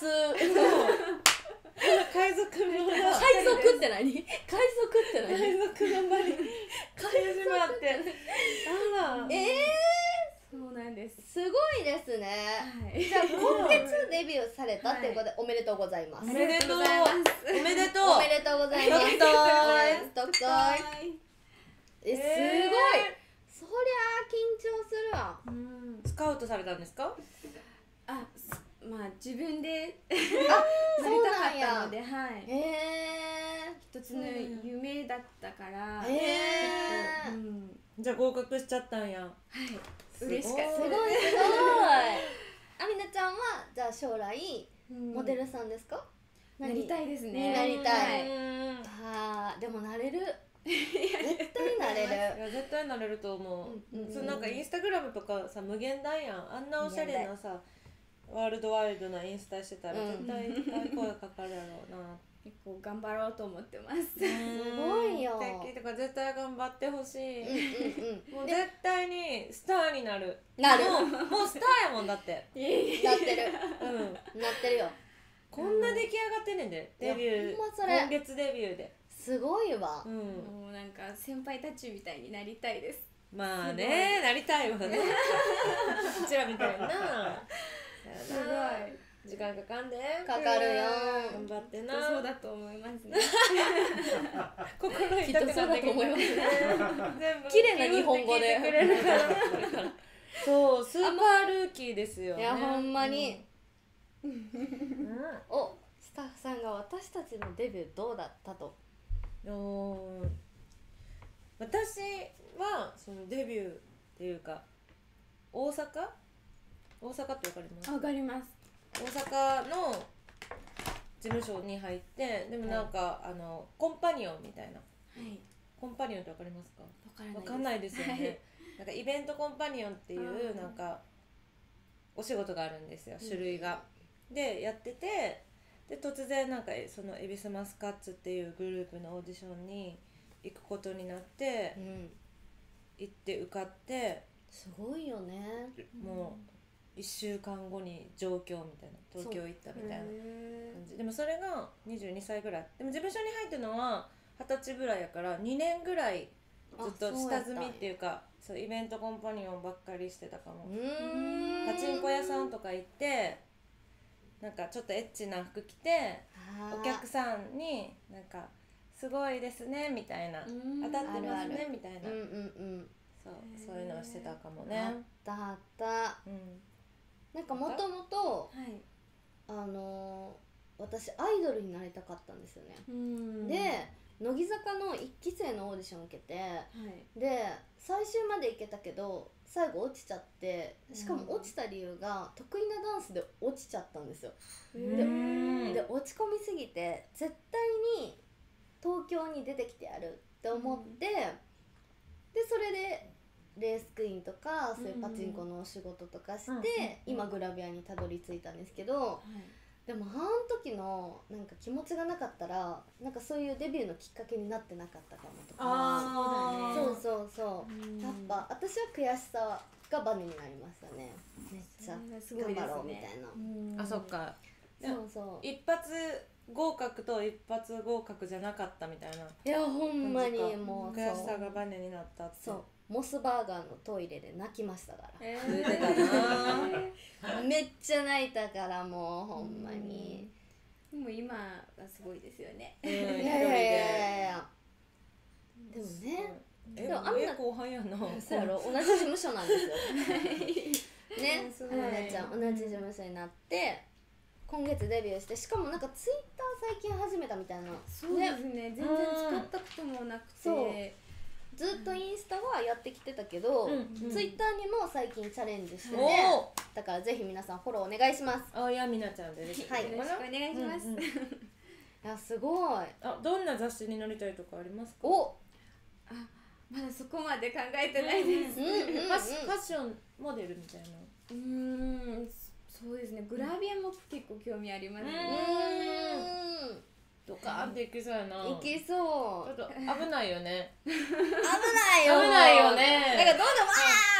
海賊の
海賊って何？海賊って何？
海賊の場に来てしまってあら
ええ
そうなんです。
ー、すごいですね。
はい。
じゃあ今月デビューされたっていうことでおめでとうございます。
おめでとう
ありがとうございます
おめでとう
おめでとうございます。
特待
特待え、すごい。そりゃあ緊張するわ。
うん。
スカウトされたんですか？
あ、すまあ自分で
あ、
なりたかっ
そうなんや
たので、はい。
へえ
一つの夢だったから。
へえ
うん。
じゃあ合格しちゃったんや。
はい。嬉しかった。
すごいすごい。あみなちゃんはじゃあ将来
うん
モデルさんですか？
なりたいですね。
になりたい
はい
あーでもなれる。絶対なれ
い
る。
や絶対なれると思う、
うんうん
そうなんかインスタグラムとかさ無限大やんあんなおしゃれなさワールドワイルドなインスタしてたら
うん
絶対いっぱい声かかるやろうな、
結構頑張ろうと思ってます。
すごいよ。
素敵とか絶対頑張ってほしい、
うんうんうん。
もう絶対にスターになる
なる。
もうもうスターやもんだって
なってる。
うん
なってるよ。
こんな出来上がってんねんで、デビュー
いやほんまそれ
今月デビューです
ごいわ。
うん
もうなんか先輩たちみたいになりたいです。
まあねなりたいわねうちらみたいな
すごい。
時間かかんで
かかるよ。
頑張ってな
そうだと思いますね。
心
きっとそうだと思いますね。
全部
綺麗な日本語で
聞いてくれるからそうスーパールーキーですよね
いやほんまに。
うん
お、スタッフさんが私たちのデビューどうだったと。
おー私はそのデビューっていうか大阪大阪ってわかります
わかります。
大阪の事務所に入ってでもなんか、あのコンパニオンみたいな
はい。
コンパニオンってわかりますか？
わからないです。
わかんないですよね、なんかイベントコンパニオンっていう
うん
なんかお仕事があるんですよ種類が、でやっててで突然なんかそのエビスマスカッツっていうグループのオーディションに行くことになって
うん。
行って受かって
すごいよね。
もういっしゅうかんごに上京みたいな東京行ったみたいな感
へ
じでもそれがにじゅうにさいぐらいでも事務所に入ってるのははたちぐらいやからにねんぐらいずっと下積みっていうかそうイベントコンパニオンばっかりしてたかも
うーん。
パチンコ屋さんとか行ってなんかちょっとエッチな服着て
あー
お客さんになんかすごいですねみたいな
うん
当たってます
あるあ
ねみたいな
うんうんうん。
そうそういうのをしてたかも
あ
ね
ったあった。
うん
なんかもともと
はい。
あのー私アイドルになりたかったんですよね。
うん
で乃木坂のいっき生のオーディション受けて
はい。
で最終まで行けたけど最後落ちちゃってしかも落ちた理由が得意なダンスで落ちちゃったんですよ。
う
で
ん
で落ち込みすぎて絶対に東京に出てきてやるって思って、でそれでレースクイーンとかそういうパチンコのお仕事とかして、
うんうん
今グラビアにたどり着いたんですけど、
はい。
でもあの時のなんか気持ちがなかったらなんかそういうデビューのきっかけになってなかったかもとか。
あー
そうそうそう、やっぱ私は悔しさがバネになりましたね。めっちゃ
すごいですね
頑張ろうみたいな。
あそっか
そうそう。
一発合格と一発合格じゃなかったみたいない
やほんまに
感じか
もう
悔しさ
そう
がバネになったって
そうモスバーガーのトイレで泣きましたから、
え
言ってたな
めっちゃ泣いたからもうほんまに、
でも今はすごいですよね。
うん
いやいやいやいやいやでもね
え
でもあんな
え後輩やな
そうやろ同じ事務所なんですよね
すごい
あやちゃん同じ事務所になって今月デビューしてしかもなんかツイッター最近始めたみたいな
そうですね。全然使ったこともなく
そう
て。
ずっとインスタはやってきてたけど、
うんうん
ツイッターにも最近チャレンジしてて、
お
だからぜひ皆さんフォローお願いします。
ーあやみなちゃんで出てきて
はい
よろしくお願いします。
うんうん
いやすごい。
あどんな雑誌に載りたいとかありますか？
お、
あ、まだそこまで考えてないです。
うんうんうん、
ファッシファッションモデルみたいな
うーん、そうですね。グラビアも結構興味あります
う
ね。
ーん、
ドカーンっていきそうやな。
いきそう
ちょっと危ないよね。
危ないよ
危ないよね
なんかどうでもあー、
ね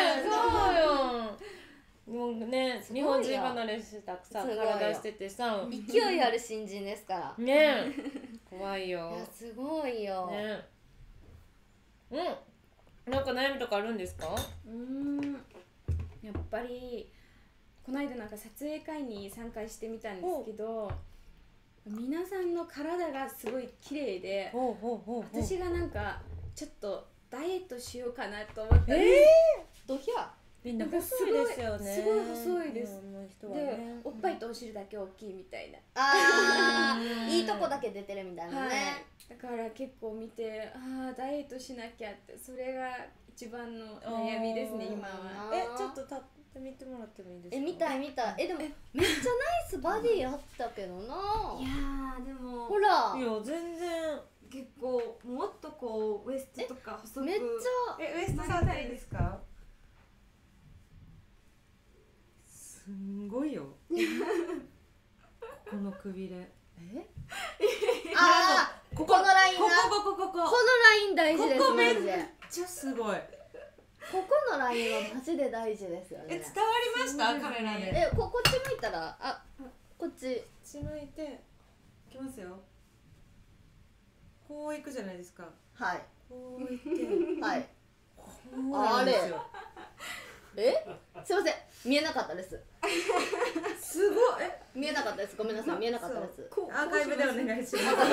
そうよ。もうね、
すごいよ
日本人離れしたさ、
すごいよ
体しててさ、
勢いある新人ですから
ねえ、怖いよ。
いやすごいよ、
ね。うん。なんか悩みとかあるんですか？
うーんやっぱりこの間なんか撮影会に参加してみたんですけど、皆さんの体がすごい綺麗で、
ほうほうほうほう。
私がなんかちょっとダイエットしようかなと思ったんです。
え
ドヒャ
みんな
なんか
細いですよね。
すごい細いです
日本の人は
で
ね。
おっぱいとお尻だけ大きいみたいな、
あーいいとこだけ出てるみたいな
はい
ね、
だから結構見て、ああダイエットしなきゃって、それが一番の悩みですね
あー
今は。
え、ちょっと立ってみてもらってもいいですか？
え見たい見たいえでもめっちゃナイスバディあったけどない
やーでも
ほら
いや全然。
結構もっとこうウエストとか細く
めっちゃ
え、ウエスト触っていいですか？すんごいよ。ここのくびれ。え？
あーここのライン
こ
な
こここここ
このライン大事です
ここめっ
マジで
じゃすごい。
ここのラインはマジで大事ですよね
え、伝わりました？
そうですね
カメラで。
えここっち向いたらあこっち
血抜いていきますよ。こういくじゃないですか。
はい
こういって
はい
こうなんですよ。
えすいません見えなかったです
すごい。え、
見えなかったですごめんなさい見えなかったです
こう
アーカイブでお願いします。アー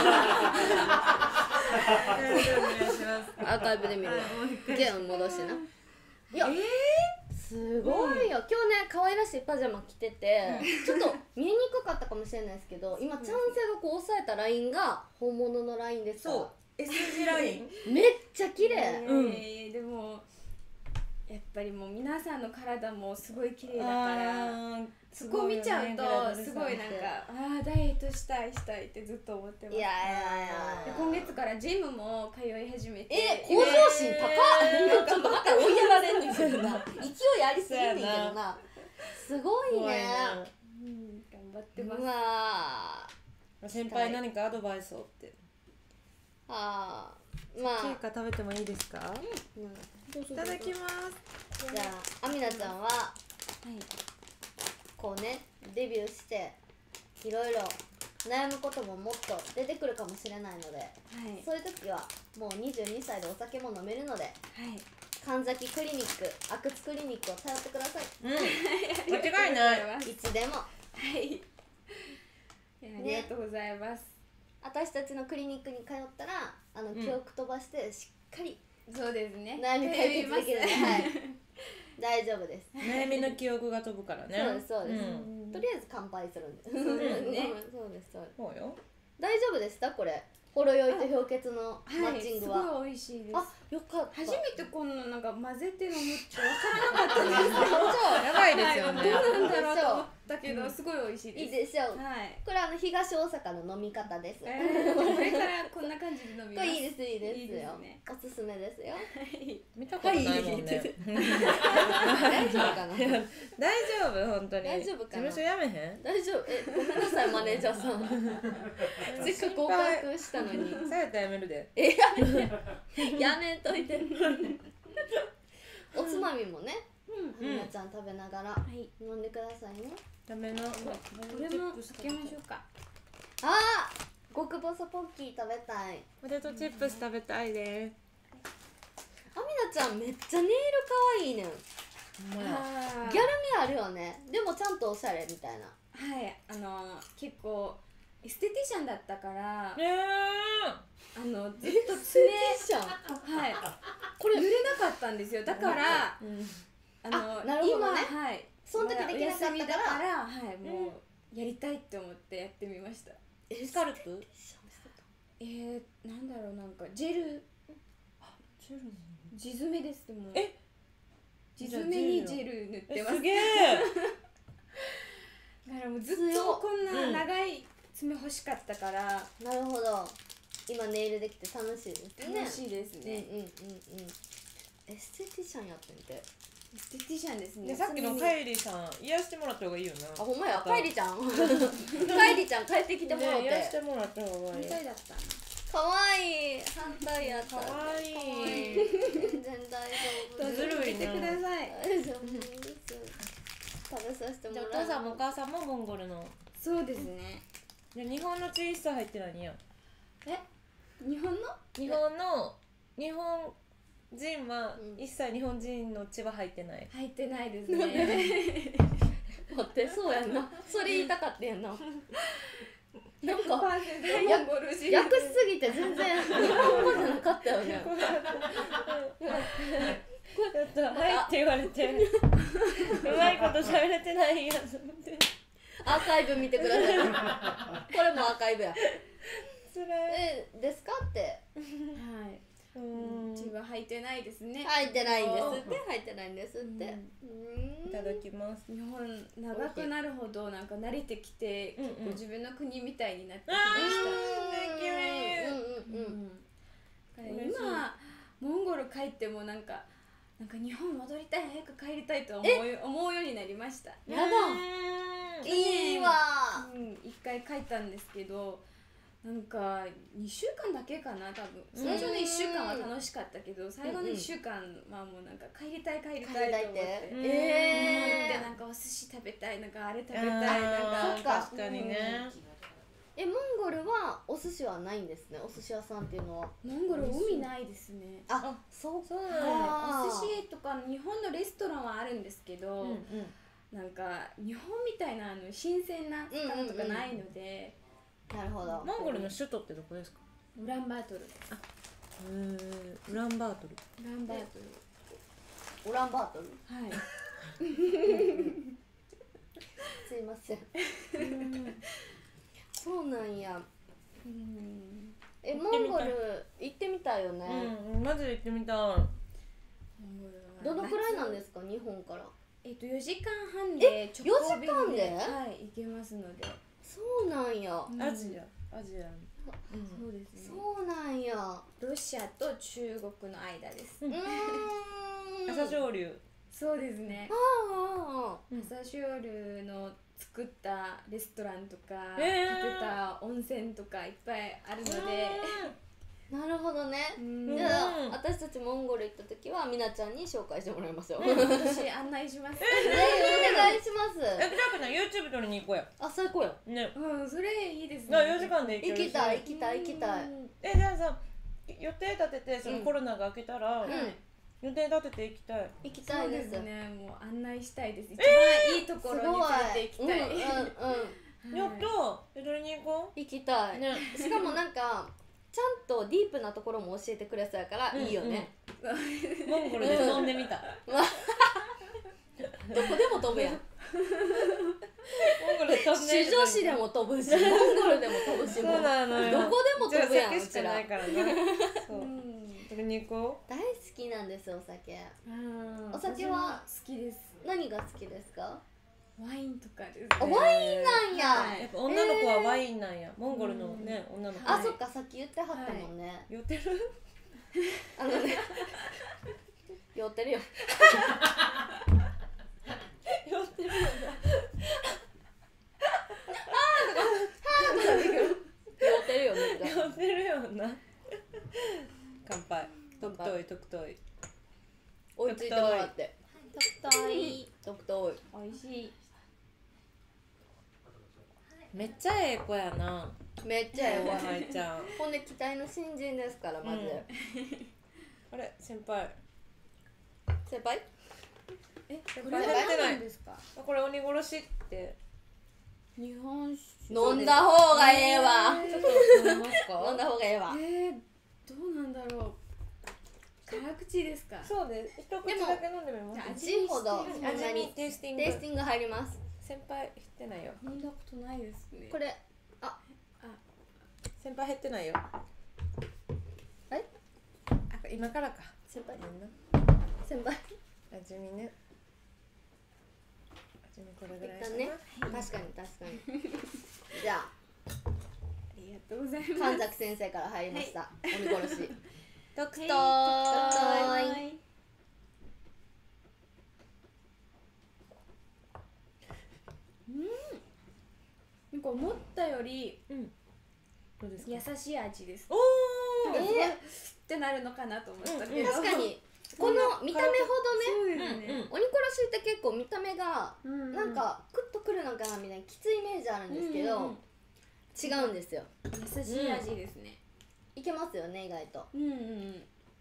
カイブでお願いします。
アーカイブで見る
はいもう一回
ゲン戻してないや、すごいよ、今日ね可愛らしいパジャマ着てて、ちょっと見えにくかったかもしれないですけど今チャンセがこう押さえたラインが本物のラインですから
そう。S 字ライン。
めっちゃ綺麗、
うん
えーでもやっぱりもう皆さんの体もすごい綺麗だから
あー
そこを見ちゃう
すごいよね
とすごいなんかああダイエットしたいしたいってずっと思ってます。
いやいやいや
で今月からジムも通い始めて、
え向上心高っ、ちょっと待って追いやられんねんけどな勢いありすぎんねんけどなすごい
怖い
ね
な。
うん頑張って
う
ます。
わー
先輩何かアドバイスをって。
あーまあ
ケイカ食べてもいいですか？
うん
いただきます。
じゃあアミナちゃんは
はい
こうねデビューしていろいろ悩むことももっと出てくるかもしれないので、
はい
そういう時はもうにじゅうにさいでお酒も飲めるので
はい
神崎クリニック阿久津クリニックを頼ってください。
うん。間違いない。
いつでも
はいいやありがとうございます。
私たちのクリニックに通ったらあの
ん
記憶飛ばしてしっかり
そうですね。
悩み解決できるので、はい、大丈夫です。
悩みの記憶が飛ぶからね。
そうですそうです、
ん
とりあえず乾杯するんで。
そうですね
そうですそうです。
そうよ。
大丈夫でしたこれほろ酔いと氷結のマ
はい
ッチングは、
すごい美味しいです。
あよかった。
初めてこんななんか混ぜて飲むって分からなかったです。
やばいですよね。
どうなんだろうと思ったけど、すごい美味しいです。
いいでしょう、
はい。
これあの東大阪の飲み方です、
えー、これからこんな感じで飲みます。
これいいですいいですよ
いいですね
おすすめですよ。
見たことないもんね。
大丈夫かな
大丈夫本当に。
大丈夫かな
事務所やめへん？
大丈夫えごめんなさいマネージャーさんせっかく合格したのに
さやたやめるで。
えやめてやめといておつまみもね
うん。
みなちゃん食べながら
はい。
飲んでくださいね。
ダメな。
これもかけましょうか。
あー極細ポッキー食べたい。
ポテトチップス食べたいで
あみなちゃんめっちゃネイル可愛いねん。
す。ほんまや。
あ
ギャル味あるよね。でもちゃんとおしゃれみたいな。
はい。あの結構エステティシャンだったから、
ね
あのずっ
え
と
ステ
爪
ーション
はい。これ濡れなかったんですよ。だから
え。うん。
あの
あなるほどね
今はい。
その時できなかったから
お休みだからはいもうやりたいって思ってやってみました。
え
スカルプ？
えー、なんだろうなんかジェル
チェル
地爪ですでも
え
地爪にジェル塗ってます。
えすげえ。
だからもうずっとこんな長い爪欲しかったから
なるほど。今ネイルできて楽しいですね。
楽しいですね。
うんうんうんうん。エステティシャンやってみて。
エステティシャンですね。
でさっきのカイリさん癒してもらった方がいいよな。
あほんまやカイリちゃん。カイリちゃん帰ってきてもらっ
ね癒して
て。
もらった方がいい。
みたいだった。
かわいい反対やった
かわいい
かわいい全然大丈夫
ずるいな
見てください。
大丈夫です食べさせても
じゃ
ら
あお父さんもお母さんもモンゴルの
そうですね。
で日本の血一切入ってないんや。
え、日本の？
日本の日本人は
うん
一切日本人の血は入ってない。
入ってないですね。
待ってそうやんなそれ言いたかったやんななんか
モンゴル人。
訳しすぎて全然日本語じゃなかったよね
やったはいって言われてうまいこと喋れてないやつって
アーカイブ見てくださいこれもアーカイブや
つらい。
えですかって
はい。
うーん
血は入ってないですね。
入ってないんですって入ってないんですってうん
いただきます。
日本長くなるほどなんか慣れてきて、
うんうん
結構自分の国みたいになってきま
あ
し
うんうんうんうん
た。だから今モンゴル帰ってもなんかなんか日本戻りたい早く帰りたいと思う思うようになりました。
やだ
うーん
いいわ
うん、一回帰ったんですけど、なんかにしゅうかんだけかな多分。最初のいっしゅうかんは楽しかったけど、最後のいっしゅうかんはもうなんか帰りたい帰りたいと思って。
うん
え
でなんかお寿司食べたいなんかあれ食べたい
あー
なんか
そっか
確かにね。
えモンゴルはお寿司はないんですねお寿司屋さんっていうのは
モンゴル海ないですね。
あそう
そうなんだ。
あー
お寿司とか日本のレストランはあるんですけど、
うんうん
なんか日本みたいなあの新鮮な魚とかないので、
なるほど
モンゴルの首都ってどこですか？
ウランバートル。
へえ、ウランバートル。
ウランバートル。
ウランバートル
はい。
すいませんそうなんや
うん。
えモンゴル行ってみたいよね、
うん、マジで行ってみたい。
モンゴルは
どのくらいなんですか日本から
えっとよじかんはんで直行便
よじかんで
はい行けますので。
そうなんや、
うん
アジア、アジア。
そうですね。
そうなんや
ロシアと中国の間です。
うーん
朝青龍。
そうですね。
あ
朝青龍の作ったレストランとか、
えー
建てた温泉とかいっぱいあるので、
あなるほどね、
うん
じゃあ私たちモンゴル行った時はみなちゃんに紹介してもらいますよ、ぜひ
私案内します。
お願いします
え、じゃあくん YouTube 撮りに行こうや。
あ最高や
ね。
うん、それいいですね。
なよじかんで行けるし。
行きたい行きたい行きたい
うん
え、じゃあさ、予定立ててそのコロナが明けたら、
うん
予定立てて行きたい。
行き
そうで
たいです
すね。もう案内したいです。一番いいところに連れて行きたい。
うんうんうん
やったえ、どれに行こ
行きたい、
ね
しかもなんかちゃんとディープなところも教えてくれそうやからいいよね、
う。モンゴルで飛んでみた。
どこでも飛ぶやん
モンゴルで飛んでみた。
主女子でも飛ぶしモンゴルでも飛ぶし
そう
もう
なのよ。
どこでも飛ぶやん
じゃあ酒しかないからね。そうう。
ん。
どれに行こ
大好きなんですお酒
あー
お酒は
私も好きです。
何が好きですか
ワインとかですね。
あワインなんや、
はい
やっぱ女の子はワインなんや。モンゴルのね、女の子。
あ、そっかさっき言ってはったもんね、
酔ってる？
あのね酔ってるよ
酔ってるよ
酔ってるよめっちゃ
な。酔ってるよな。乾杯。とく
乾杯
といとくとい。
追いついてもらって
とくとい。
とくとい
美味しい。
めっちゃええ子やな。
めっちゃええわ
はいちゃん。
ほんで期待の新人ですからまず、
うんあれ先輩。
先輩
え、こ
れ
れは
は何なで
何なんんですか？
あこれ鬼殺しって。
日本酒。
飲んだ方がええわ
ちょっと飲みますか？
飲んだ方がええわ
えー、どうなんだろう。辛口ですか？
そうです。一口だけ飲んでみます。
じゃあ
味ほど
味
そんな
味見
に
テイスティング。
テイスティング入ります
先輩減ってないよ。
飲んだことないですね。
これあ
先輩減ってないよ。
はい
あ今からか。
先輩
みんな
先輩
味見ね。味見これぐらい
一旦ね
かな。
確かに確かにじゃあ
ありがとうございます。
神崎先生から入りました、鬼殺し
ドクトー。
はい
なんか思ったより
うん。 どうですか？
優しい味です。
おー、
え
ってなるのかなと思ったけど、
確かにこの見た目ほどね、
そうですね、
うんうん
鬼殺しって結構見た目が
うん
なんかクッとくるのかなみたいなきついイメージあるんですけど、
うんうんうん
違うんですよ。
優しい味ですね。
いけますよね意外と。
うんうんうん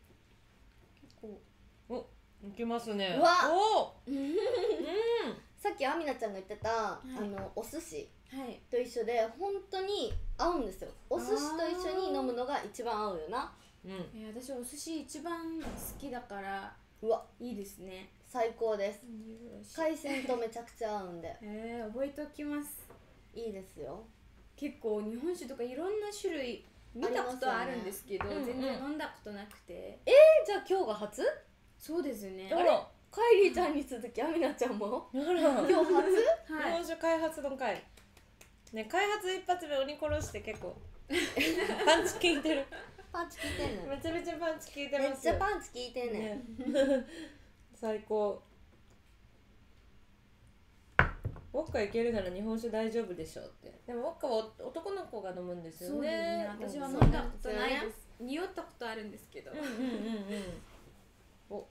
お、いきますね。
うわ
おー、
うん
うん。
さっきアミナちゃんが言ってた、
い
あのお寿司
はい。
と一緒で本当に合うんですよ。お寿司と一緒に飲むのが一番合うよな。
うん。
えー、私お寿司一番好きだから
うわ
いいですね。
最高です。
か
海鮮とめちゃくちゃ合うんで
えー、覚えておきます。
いいですよ。
結構日本酒とかいろんな種類見たことはあるんですけど、
ありますよね
全然飲んだことなくて、
えじゃあ今日が初？
そうですね。
あら、
カイリーちゃんに続きアミナちゃんも
あら。
今日初？
日
はい
本酒開発の会。ね、開発一発目鬼殺して結構パンチ効いてる。
パンチ効いてんねん。
めちゃめちゃパンチ効いて
めっ
ます。
ちゃパンチ効いてんねん。
ね。最高。ウォッカいけるなら日本酒大丈夫でしょうって。でもウォッカは男の子が飲むんですよ
そうですね
ね。。
私は
うん
飲んだことないです。匂ったことあるんですけど。
うんうんうんうん。お。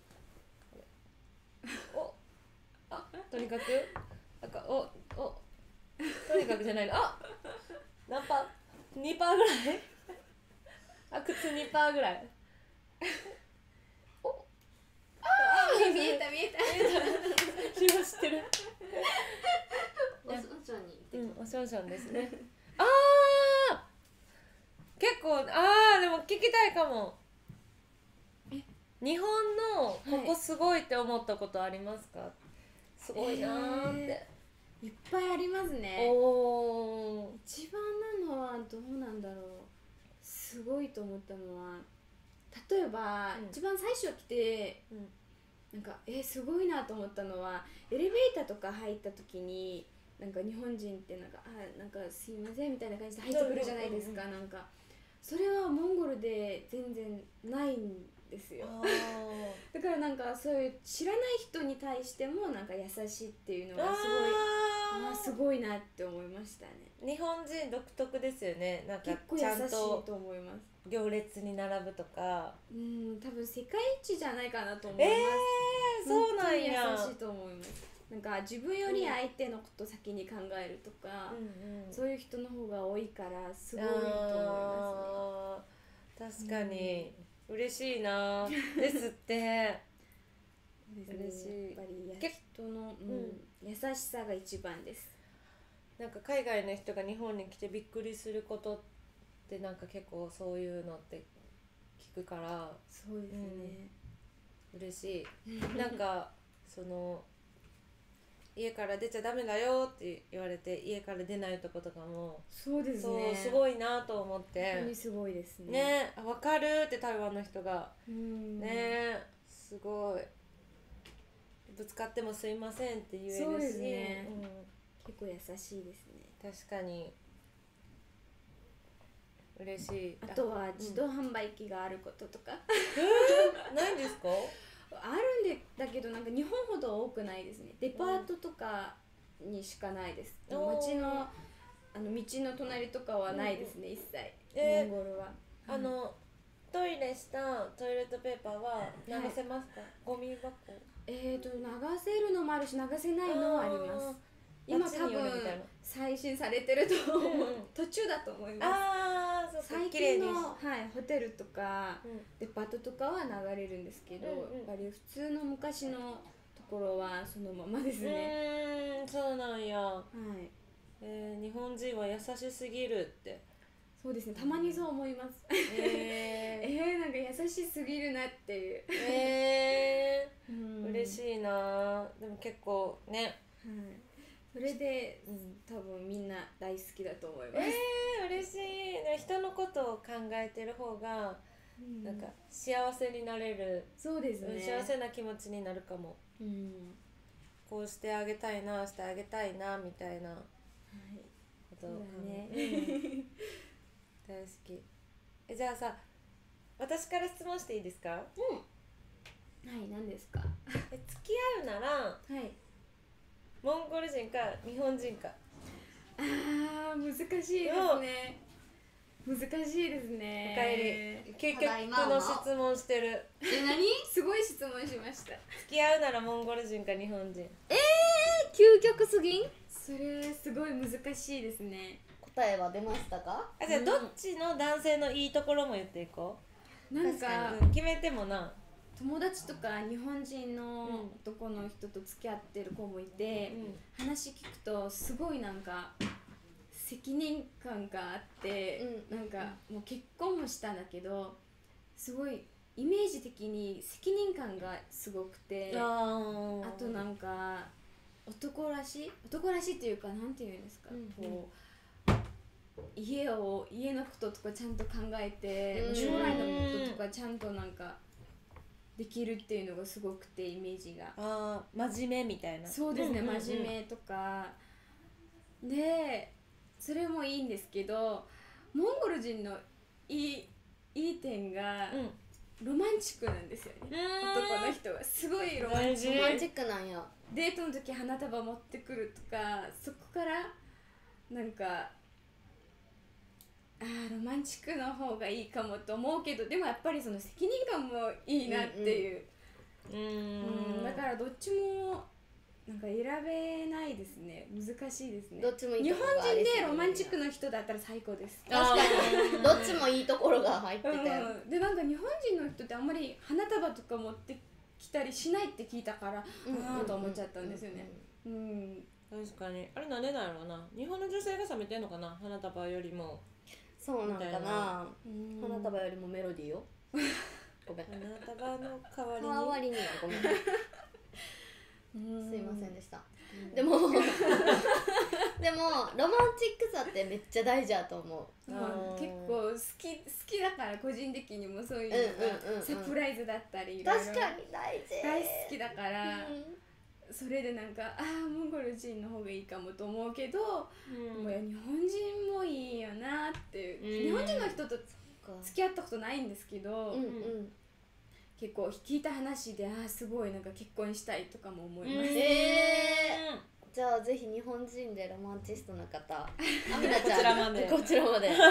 お。あ、とにかく。なんか、お、お。とにかくじゃないの。あ。何パー。にパーぐらい。あ、靴にパーぐらい。お。あ、
見えた見えた。
知ってる。
お寿司に
うん、おしょんしょんですね。ああ。結構、ああ、でも聞きたいかも。日本のここすごいって思ったことありますか？すごいなーって。
いっぱいありますね。
おお。
一番なのはどうなんだろう。すごいと思ったのは、例えば、
うん
一番最初来て、
うん
なんかえーすごいなと思ったのは、エレベーターとか入った時になんか日本人ってなんかあなんかすいませんみたいな感じで入ってくるじゃないですか。なんかそれはモンゴルで全然ないんですよ。
あ
だからなんかそういう知らない人に対してもなんか優しいっていうの
ー
がすごい
あー
あーすごいなって思いましたね。
日本人独特ですよね。なんか
結構優
ちゃん
しい
と
と思います。
行列に並ぶとか。
うん多分世界一じゃないかなと思い
え
ます。
ー、そうなんや。
本当に優しいと思います。なんか自分より相手のこと先に考えるとか、
うんうん。
そういう人の方が多いからすごいと思いま
あー確かに、嬉しいなですって
すね。
嬉しい
やっぱり
結
人の、うん優しさが一番です。
なんか海外の人が日本に来てびっくりすることってなんか結構そういうのって聞くから
そうですね。
嬉しい。なんかその家から出ちゃダメだよって言われて家から出ないとことかも
そうです
そう
ね。
すごいなと思って
本当にすごいですね。
ねあ分かるって台湾の人が
うん
ねすごいぶつかってもすいませんって言えるし
そうですね
うん
結構優しいですね。
確かに嬉しい。
あとは自動販売機があることとか、
ないんですか？
あるんでだけどなんか日本ほど多くないですね。デパートとかにしかないです。
おー
街のあの道の隣とかはないですね、一切。
えー
モンゴルは。
あのトイレしたトイレットペーパーは流せますか？ゴミ箱。
えーと流せるのもあるし流せないのもあります。今
街
多分
によるみたいな
最新されてると思う、
うんうん
途中だと思います。
ああ、そうか。
最
綺麗にし
近の、はい、ホテルとか
うん
デパートとかは流れるんですけど、
うんうん
やっぱり普通の昔のところはそのままです
う
ね。
ーん、そうなんや。
はい、
えー、日本人は優しすぎるって。
そうですね。たまにそう思います。
え
えー、なんか優しすぎるなっていう。
ー、え
うん
ー、嬉しいな。でも結構ね。
はい。それで
うん。
多分みんな大好きだと思います。
えー、嬉しい。でも人のことを考えてる方が
うん
なんか幸せになれる、
そうですね。
うん幸せな気持ちになるかも。
うん。
こうしてあげたいな、してあげたいなみたいな
はい。
ことを
そうだね
うん大好き。え、じゃあさ、私から質問していいですか？
はい、何ですか？
え、付き合うなら
はい。
モンゴル人か日本人か。
あー難しいですね。 難しいですね。
おかえり。結
ただいま
局の質問してる。
え、何？すごい質問しました。
付き合うならモンゴル人か日本人。
究極すぎん。
それすごい難しいですね。
答えは出ましたか？
あ、じゃあどっちの男性のいいところも言っていこ
なんか
確か
う。うん、決めてもな。
友達とか日本人の男の人と付き合ってる子もいて、
うん
話聞くとすごいなんか責任感があって、
うん
なんかもう結婚もしたんだけどすごいイメージ的に責任感がすごくて、あ
あ
となんか男らしい男らしいっていうかなんていうんですか、
うん
こう家を家のこととかちゃんと考えて、
うん
将来のこととかちゃんとなんかできるっていうのがすごくてイメージが。
あー、真面目みたいな。
そうですね、
んんん
真面目とかでそれもいいんですけど、モンゴル人のいいいい点が
うん。
ロマンチックなんですよね、男の人はすごいロマンチック。
ロマンチックなんや。
デートの時花束持ってくるとか、そこからなんかあーロマンチックの方がいいかもと思うけど、でもやっぱりその責任感もいいなっていう、
う
うん
ーん。
だからどっちもなんか選べないですね、難しいですね。
どっちもいい
日本
ところがあり
人
そう
でロマンチックな人だったら最高です。
確かにどっちもいいところが入ってて、
うん、でなんか日本人の人ってあんまり花束とか持ってきたりしないって聞いたから、
うん
ああと思っちゃったんですよね。うん
確かに。あれなんでなんやろうな。日本の女性が冷めてんのかな、花束よりも。
そうなんか
みたい
な。
うん
花束よりもメロディーよ。ごめん。
花束の代わりに。
代わりにはごめん。
うん
すいませんでした。でもでもロマンチックさってめっちゃ大事だと思う。
まあ
うん
結構好き好きだから個人的にもそういうの
うんうんうんうん
がサプライズだったりいろいろ
確かに大事。
大好きだから、
うん
それでなんかああモンゴル人の方がいいかもと思うけど、
うん
もういや日本人もいいよなっていう、
うん
日本人の人と付き合ったことないんですけど、
うんうん。
結構聞いた話でああすごいなんか結婚したいとかも思います。
えーじゃあぜひ日本人でロマンチストな方、アミナちゃん
こちらまで
こちらまで。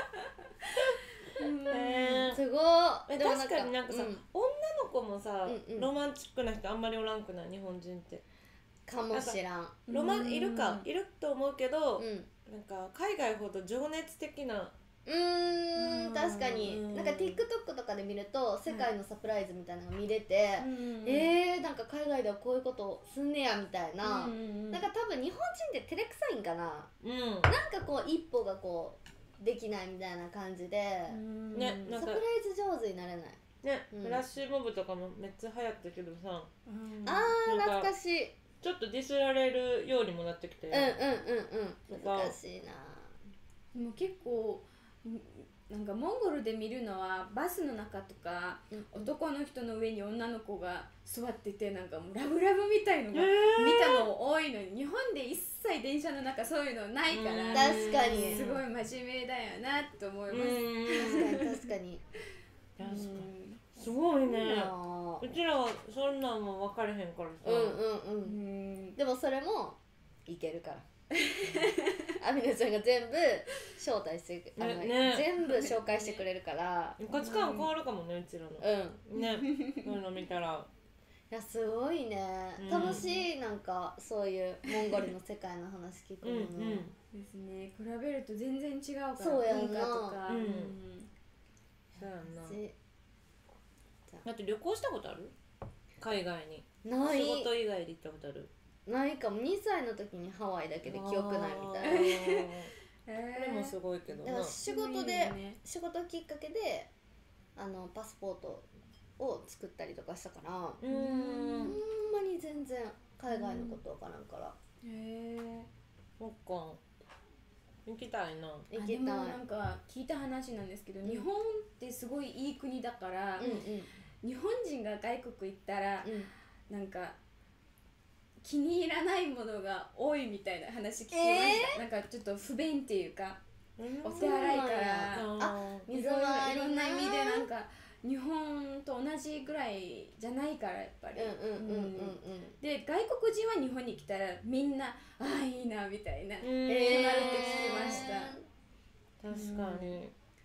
うん
へー
すご
え
い。でも
確かになんかさ、
うん
女の子もさ、
うんうん
ロマンチックな人あんまりおらんくない、日本人って。
かもしらん。
ロマン
うん
いるかいると思うけど、
うん。
なんか海外ほど情熱的な。
うー
うん
ん確かに
うん
なんか TikTok とかで見ると世界のサプライズみたいなのが見れて、
うん
えーなんか海外ではこういうことすんねやみたいな、
うん
なんか多分日本人って照れくさいんかな、
うん。
なんかこう一歩がこうできないみたいな感じで、
うん
ねなんか
サプライズ上手になれない。
ね、
うん
フラッシュモブとかもめっちゃ流行ったけどさ、
うん
あー
なんか
懐かしい。
ちょっとディスられるようにもなってきて、
うんうんうんうん難しいな。
でも結構んなんかモンゴルで見るのはバスの中とか、
うん
男の人の上に女の子が座っててなんかもうラブラブみたいのが
えー
見たの多いのに、日本で一切電車の中そういうのないから、
うん
確かに
すごい真面目だよなと思います。
うん
確かに確かに。
確かに
うん
すごい
いい
ね。
な
うちらはそんなんも分かれへんからさ、
うんうんう。
うんん
でもそれもいけるから。アミナちゃんが全部招待してあの、
ねね
全部紹介してくれるから。
価値観変わるかもね、うちらの
うん。
ね、そういうの見たら。
いやすごいね、
うん
楽しい。なんかそういうモンゴルの世界の話聞く
うんう
のね、
ん。
ですね、比べると全然違うから
そうやんな
文化とか、
うん
うん
そうやんな。
じ
だって旅行したことある？海外に。
ない
仕事以外で行ったことある？
ないかも。にさいの時にハワイだけで記憶ないみたいな。
な。
え
これもすごいけどな
だから。仕事
いい
で
ね
仕事きっかけであのパスポートを作ったりとかしたから、
う
ほん
ん。
まに全然海外のことわからんから、
へえ
そっか。行きたいな。
行きたい。
でもなんか聞いた話なんですけど、
うん
日本ってすごいいい国だから、
うんうん
日本人が外国行ったら、
うん
なんか気に入らないものが多いみたいな話聞きました、なんかちょっと不便っていうか、お手洗いから
あ
いろいろ
水回り
いろんな意味でなんか日本と同じぐらいじゃないからやっぱり、
うんうんうんうんうん
で外国人は日本に来たらみんなああいいなみたいな、
うん。
そうなるって聞きました。
確かに。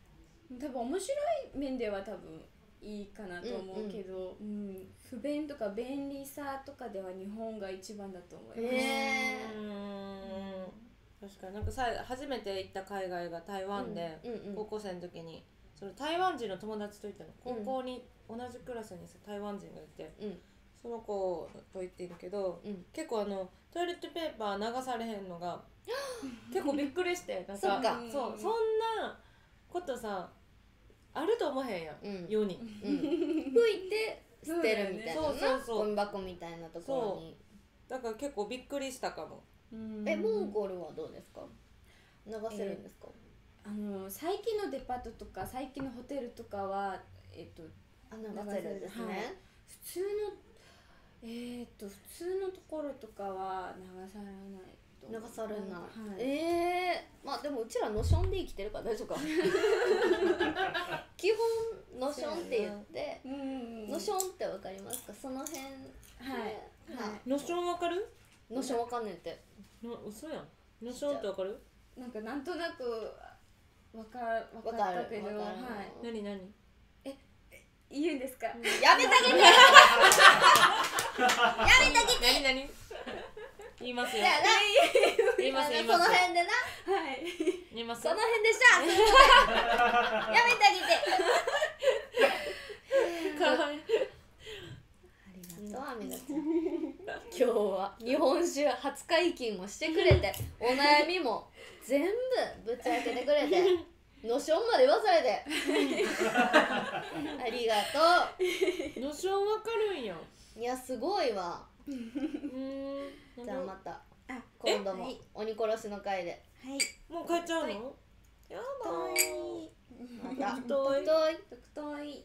多分面白い面では多分いいかなと思うけど、うんうんうん、不便とか便利さとかでは日本が一番だと思います。
へ
ーうん確かになんかさ初めて行った海外が台湾で、うんうんうん、高校生の時にその台湾人の友達と行ったの。高校に同じクラスにさ台湾人がいて、うん、その子と行ってんけど、うん、結構あのトイレットペーパー流されへんのが結構びっくりしてなんか
そっか
そうそんなことさあると思えへんやん、うん、世に、
うん、拭いて捨てるみたいな、そうそうそうゴミ箱みたいなところに
だから結構びっくりしたかも。
えモンゴルはどうですか？流せるんですか？
えー、あの最近のデパートとか最近のホテルとかはえっ、ー、と
あ流せるんですね、はい、
普通のえー、っと普通のところとかは流されない
流されない、はい、
え
ー、まあでもうちらノションで生きてるから大丈夫か基本ノションって言って、うんうん、ノションってわかりますか？その辺はい、
はい、ノションわかる？
ノションわかんねんって
な嘘やん。ノションってわかる？
なんかなんとなくわかわかったけど、はい。
何何？
え言うんですか？
やめてあげてやめてあげて
何何言いますよ。言いますよ。
その辺でな。
はい。
言います。
その辺でした。やめてあげて。かわいい。ありがとうアミナちゃん。今日は日本酒初解禁もしてくれて、お悩みも全部ぶち開けてくれて、ノションまで言わされて。ありがと
う。ノションわかるんや。
いやすごいわ。うん。じゃあまた今度も鬼殺しの回で。
はい。
もう帰っちゃうの？やだ
ー。また。
太い。太い。太い。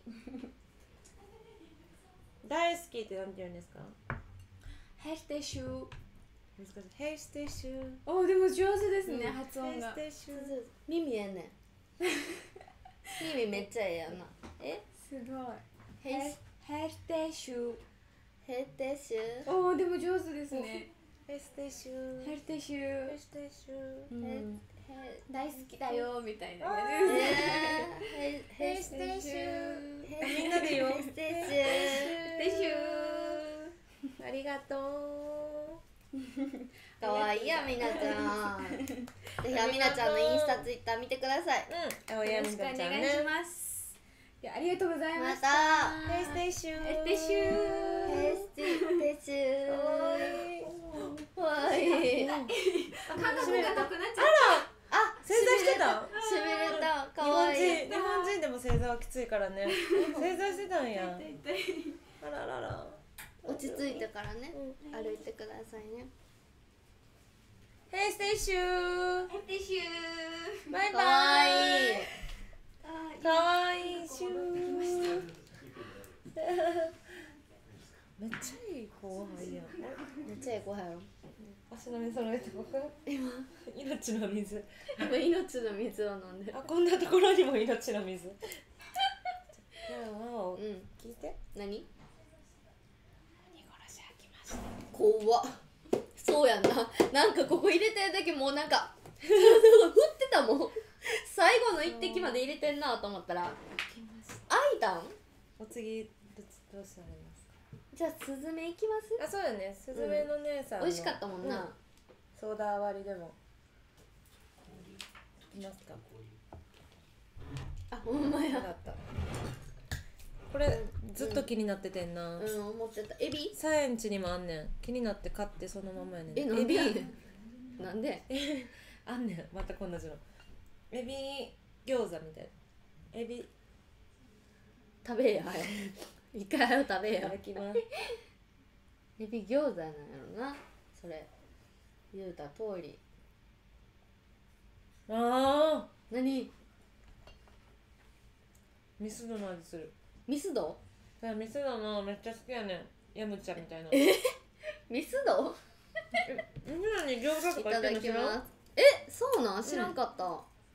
大好きってなんて言うんですか？
ヘステシュー。
難しい。ヘステシュー。
おでも上手ですね、うん、発音が。
ヘステシュー。
耳ええねん。耳めっちゃええやんな。え？
すごい。ヘスヘステシュー。
ヘステシュー。
おーでも上手ですね。
ヘステシュー。
ヘステシュー。
ヘステシュー。
うん、大好きだよみたいな
感じですね。
ヘステシュー。
みんなでよ。
ヘステシュー。
ヘステシュー。
ありがとう。
かわいいやみなちゃん。ぜひあみなちゃんのインスタツイッター見てください。
うん。
よろしくお願いします。いやありがとうございました。
ヘステシュー。
ヘステシュー。
ヘステシュー。かわいい。
感覚がなくなっちゃ
った。あ、正座してた。
しびれた。かわいい。
日本人でも正座はきついからね。正座してたんや。あららら。
落ち着いてからね、歩いてくださいね。
ヘステシュー。
ヘステシュー。
バイバイ。
かわいい。
かわいいシュー。めっちゃいい後輩やん。
めっちゃいい後輩やろ。
足並み揃えてここ。
今
命の水。
今命の水を飲んでる。
あ、こんなところにも命の水。じゃあ、うん、聞いて。
何？
怖
っ。そうやんな。なんかここ入れてるだけもうなんか振ってたもん。最後の一滴まで入れてんなと思ったら開いたん？
お次どうしたらいいですか？
じゃあスズメいきます？
あ、そうだね。スズメの姉さんの、
うん、美味しかったもんな、うん、
ソーダ割りでもいきますか？
あ、ほんまや。
だったこれ、うん、ずっと気になっててんな。
うん、思ってた。エビ？
サエンチにもあんねん。気になって買ってそのままやねん。
え、なんで？なんで？
あんねん。またこんな字のエビ餃子みたいな。エビ
食べや。一回は食べや。
いただきます。
エビ餃子なんやろな。それ言うた通り。
ああ。
何？
ミスドの味する。
ミスド？
ミスドのめっちゃ好きやねん。ヤムチャみたいな。
え？ミスド？
え、みんなに餃子とか言ってんの知らん？
いただきます。え、そうなん？知らんかった。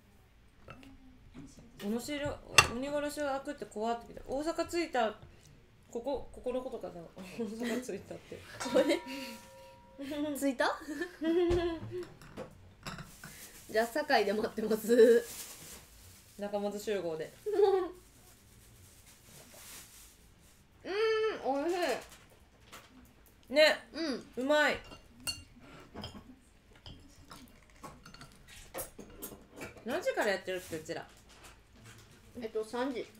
おのしろ鬼殺しを開くって怖ってきた。大阪着いた。ここここのことかな。大阪着いたって。
これ？着いた？じゃあ堺で待ってます。
中本集合で。
うーん、おいしい。
ね、
うん、
うまい。何時からやってるってうちら。
えっと三時、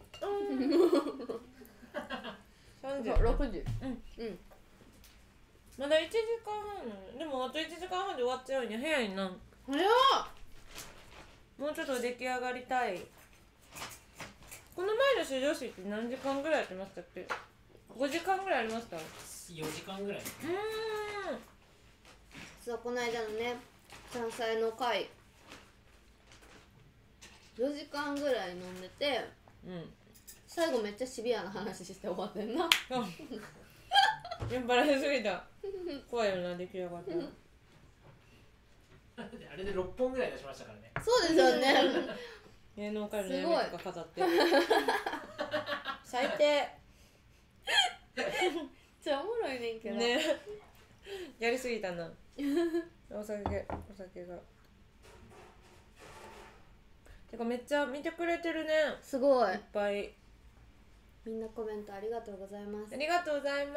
三時。
六時。
うん
うん。
まだいちじかんはん。でもあといちじかんはんで終わっちゃうんや。早いな。
早っ。
もうちょっと出来上がりたい。この前の修行式って何時間ぐらいやってましたっけ？ごじかんぐらいありました？
よじかんぐらい。
うーん。
そう、この間のね、山菜の会よじかんぐらい飲んでて、
うん。
最後めっちゃシビアな話して終わってんな。
酔っ払いすぎた。怖いよな、出来上がったら。
あれでろっぽんぐらい出しましたからね。
そうですよね。
芸能界の闇とか飾って最低
めっちゃおもろいねんけど。
ね。やりすぎたな。お酒お酒がてかめっちゃ見てくれてるね。
すごい
いっ。ぱい。
みんなコメントありがとうございます
あ。りがとうございます。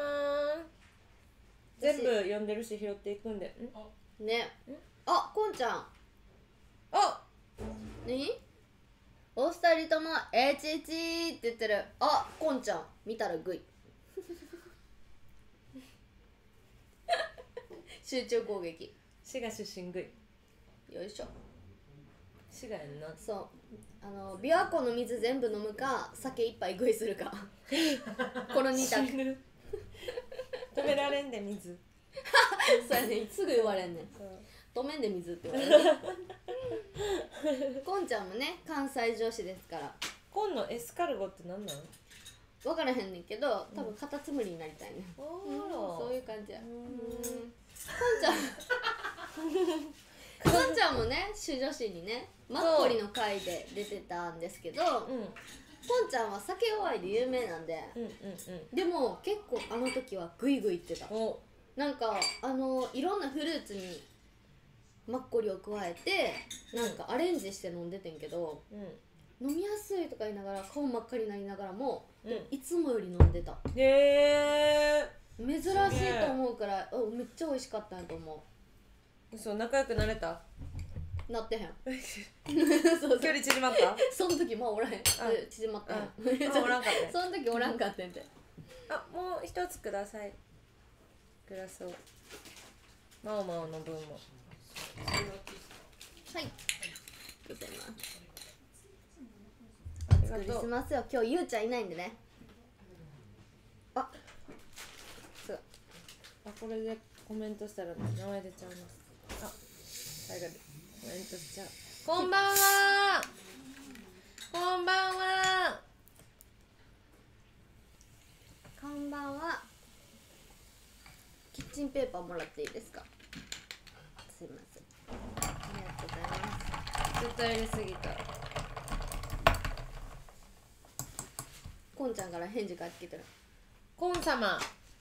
全部読んでるし拾っていくんで。ん
ね。あ、こんちゃん。
あ、
何？お二人とも エイチエイチ って言ってる。あ、こんちゃん。見たらグイ。集中攻撃。
滋賀出身ぐい。
よいしょ。
滋賀やんな。
そう。あの琵琶湖の水全部飲むか酒一杯食いするか。この二択。
死ぬ止められんで水。
そうやね。すぐ言われんねん。
そう
止めんで水って言われる。こんちゃんもね関西女子ですから。
今のエスカルゴって何なの？
分からへんねんけど多分カタツムリになりたいねん。
あ
そういう感じや。
う
うんん。こんちゃんこんちゃんもね主女子にねマッコリの会で出てたんですけど、こ
うん
んちゃんは酒弱いで有名なんで、
うんうんうん。
でも結構あの時はグイグイ言ってた。
お、
なんかあのいろんなフルーツにマッコリを加えてなんかアレンジして飲んでてんけど、
うん。
飲みやすいとか言いながら顔真っ赤になりながらも、
うん
いつもより飲んでた。
へえ。
珍しいと思うからあめっちゃ美味しかったんやと思
そう、仲良くなれた？
う。なってへん。そうそう
距離縮まった？
その時もうおらへん。縮まってへん。
あ、おらんかった。
その時おらんかったんで。
あ、もう一つください。グラスを。マオマオの分も。
はい。ございます。
あり
お作り
がとう。
しますよ。今日ゆうちゃんいないんでね。あ、そう。
あ、これでコメントしたら名前出ちゃいます。あ、最後でコメントしちゃう。こんばんは。こんばんは。
こんばんは。キッチンペーパーもらっていいですか？すいません。ありがとうございます。
ちょっとやりすぎた。
こんちゃんから返事返ってきてる。
コン様。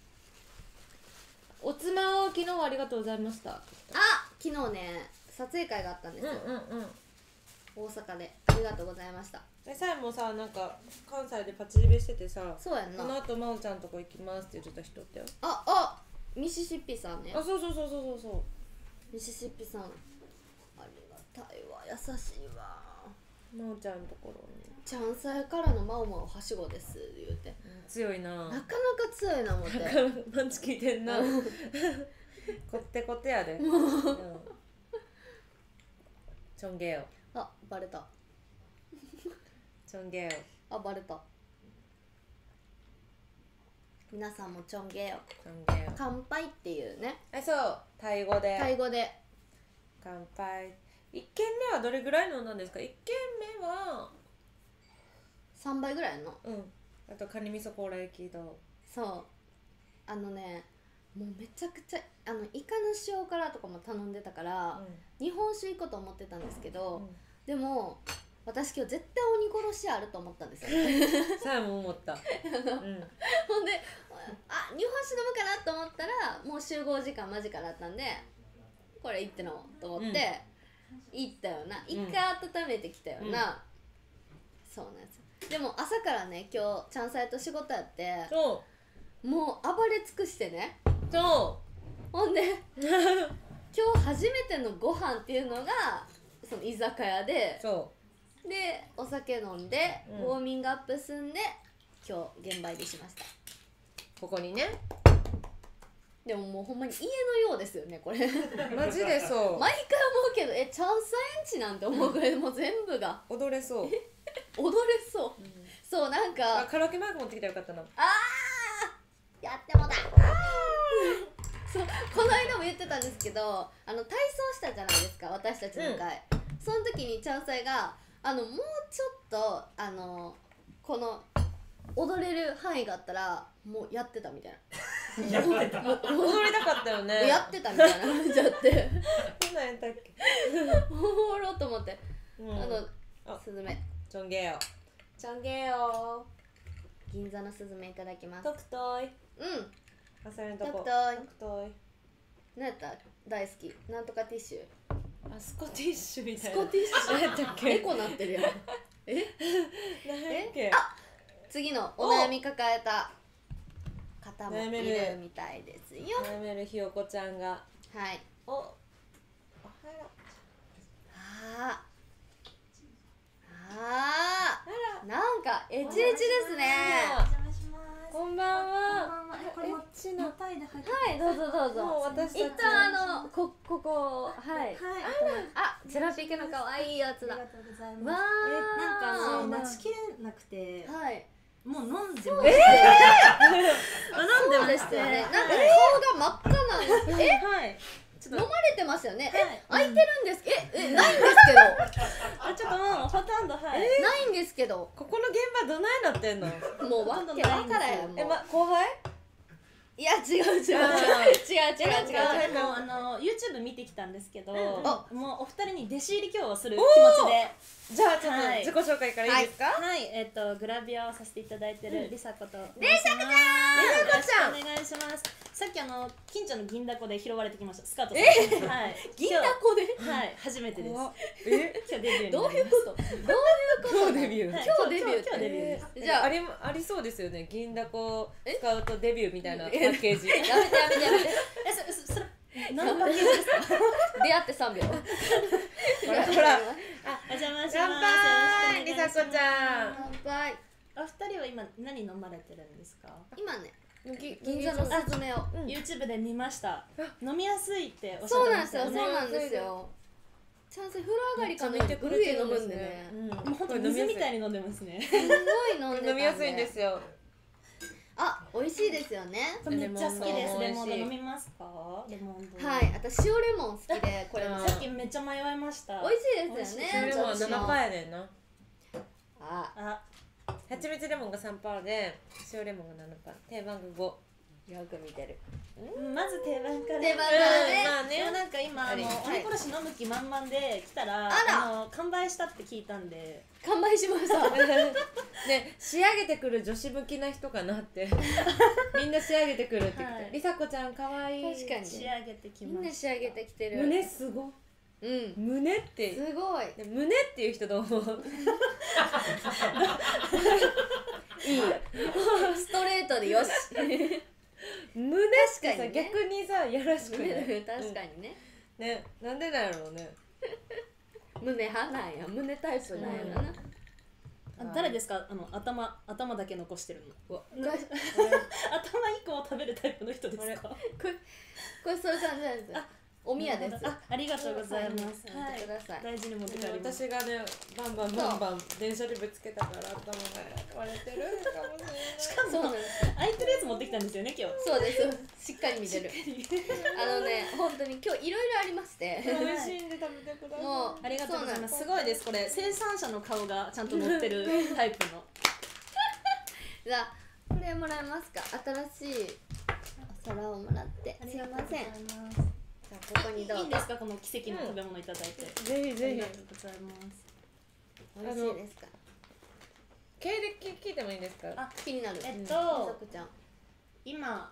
おつまを昨日はありがとうございました。
あ、昨日ね撮影会があったんですよ。
うんうんうん。
大阪でありがとうございました。
でさえもさ、なんか関西でパチリベしててさ、
そうやんな。
この後真央ちゃんとこ行きますって言ってた人ってよ。
あ、あ、ミシシッピさんね。
あ、そうそうそうそうそうそ
ミシシッピさん。ありがたいわ、優しいわ。
う。真央ちゃんのところに。
チャンサイからのマオマオはしごです言うて。
強いな。
なかなか強いな思って。
パンチ効いてんな。こってこてやで。うんちょんげよ。
あ、バレた。
ちょんげよ。
あ、バレた。皆さんもちょんげよ。
ちょんげよ。
乾杯っていうね。
あ、そう。タイ語で。
タイ語で。
乾杯。一軒目はどれぐらい飲んだんですか？一軒目は。
さんばいぐらいの。
うん。あとカニ味噌コーラ焼きと。
そうあのねもうめちゃくちゃあのイカの塩辛とかも頼んでたから、日本酒行こうと思ってたんですけど、
うん
でも私今日絶対鬼殺しあると思ったんですよ
さえも思った。うん。
ほんであ日本酒飲むかなと思ったらもう集合時間間近だったんでこれ行ってのと思って、行ったよな一回温めてきたよな、 そうなんですよ。でも朝からね今日ちゃんさやと仕事やって
そ
もう暴れ尽くしてね、
うそ
ほんで今日初めてのご飯っていうのがその居酒屋で
うそ
でお酒飲んで、
うん
ウォーミングアップ済んで今日現場入りしました。
うここにね
でももうほんまに家のようですよねこれ
マジでそう
毎回思うけどえチャンサエンチなんて思うぐらいもう全部が
踊れそう、
踊れそう、そうなんか
あカラオケマーク持ってきたらよかったな。
あーやってもだそうこの間も言ってたんですけどあの体操したじゃないですか私たちの会、その時にチャンサイがあのもうちょっとあのこの踊れる範囲があったらもうやってたみたいな
やってた
もう
踊りたかったよね。
やってたみたいな感じだって
そんなんやったっけ。
おもろと思って、
うん、
あの
あ
スズメ
ちょんげよちょんげよ
銀座のスズメいただきます。
トクトイ
うん
あさりのとこ
トクトイ
トクトイ
何やった大好きなんとかティッシュ
あスコティッシュみた
ス
いな
コティッシュ
何やったっけ
エコなってるやんえ
何やっけ
次のお悩み抱えた方もい
悩める
るみたいですよ。
悩めるひよこちゃんが
はい。
おおはよ
あーあーなんかエチエチですね。
邪魔します。
こんばんは
こんばんは。これも
エッチな
またいで入って。
はいどうぞどうぞ。
もう私たち
一旦あのこここはい。
はい。
あセラピケの可愛いやつだ。わ
ありがとうござい
ー
ます。なんかあの
え
待ちきれなくて、
はい。
もう飲んで
そう
も
ですね。
飲んで
そう
ましたよね。
ですよね。なんか顔が真っ赤なんです。え
はい。ちょっと
飲まれてますよね。え
はい
開いてるんです。ええないんですけど。
あちょっともうほとんどはい。
ないんですけど。
ここの現場どないなってんの
もうわけわからへんもう。
えま後輩
いや違う違う違う違う違う違う違う。
なんかもうあの YouTube 見てきたんですけど、
ん
あ
もうお二人に弟子入り今日はする気持ちで。
じゃあちょっと
はい
自己紹介からいいですか、
はい、えっ、とグラビアをさせていただいてるりさこと
りさこちゃん
りさこちゃんお願いします。さっきあの近所の銀だこで拾われてきましたスカートさん。はい。
銀だこで。
今日はい初めてです。
怖っえ
今日デビューに
どういうこと？どういうこと？
今日デビュー
はい
今日デビュー
今日デビューです。
じゃあ
ありありそうですよね銀だこ
え
使うとデビューみたいなパッケージ
やめてやめてやめて。
えそそそれ何のパッケージですか？
出会って三秒。ほ
らほら
お邪魔します。
乾杯りさ
よろしくお願いします
こちゃん
乾杯。
お二人は今何飲まれてるんですか？
今ね
ぎ
銀座のスズメを。
うん
YouTube で見ました。飲みやすいっておっしゃ
そう
って
なんですよそう
ましたよね。
なんですよ。ちゃんと風呂上がりかなりグルゲ飲むんでね。
うん
もう本当水みたいに飲んでますね。
すごい飲んでたんで。
飲みやすいんですよ
あ美味しいですよね。
めっちゃ好きです。レ
レモンド
モンド飲みますか？レモンド。
はい私塩レモン好きでこれも
うん
さっきめっちゃ迷いました。
美味しいですよね。
塩レモンはななパーやねんな
あ
あ、
蜂蜜レモンがさんパーで塩レモンがななパー定番がご
よく見てる。
まず定番から。
定番からね
まあね
でもなんか今あの
はい
鬼殺し飲む気満々で来たら
あら
あの完売したって聞いたんで。
完売しました。
ね仕上げてくる女子向きな人かなってみんな仕上げてくるって言って
はい
りさこちゃんかわいい
確かに
仕上げてき
み
ました。
んな仕上げてきてる。
胸すご
うん。
胸って
すごい。
で胸っていう人どう思う
いい。ストレートでよし。
胸ってさ、
確かにね
逆にさやらしくない
確かにね。
ねなんでなんやろうね
胸派なんや。胸タイプなんやな。
あ誰ですか？あの頭頭だけ残してるの。
うわ
頭一個を食べるタイプの人ですか？
これこれそういう感じなんですよ。おみやです。
あ、ありがとうございます。
はい見てください
大事に持って帰ります。
私がねバンバンバンバン電車でぶつけたから頭が割れてるかもしれない
しかも
そうなんです。
空いてるやつ持ってきたんですよね今日。
そうです。しっかり見てる。あのね本当に今日いろいろありまして。
美味しいんで食べてください
もう
ありがとうございます。
そう
すごいですこれ生産者の顔がちゃんと載ってるタイプの。
じゃあこれもらえますか。新しいお皿をもらって。すいません。じゃあここにどうぞ。
いいんですかこの奇跡の食べ物いただいて。あ
ぜひぜひ
りがとうございます。
美味しいですか。
経歴聞いてもいいですか
あ
気になる。
えっ
うん
と
さくちゃん。
今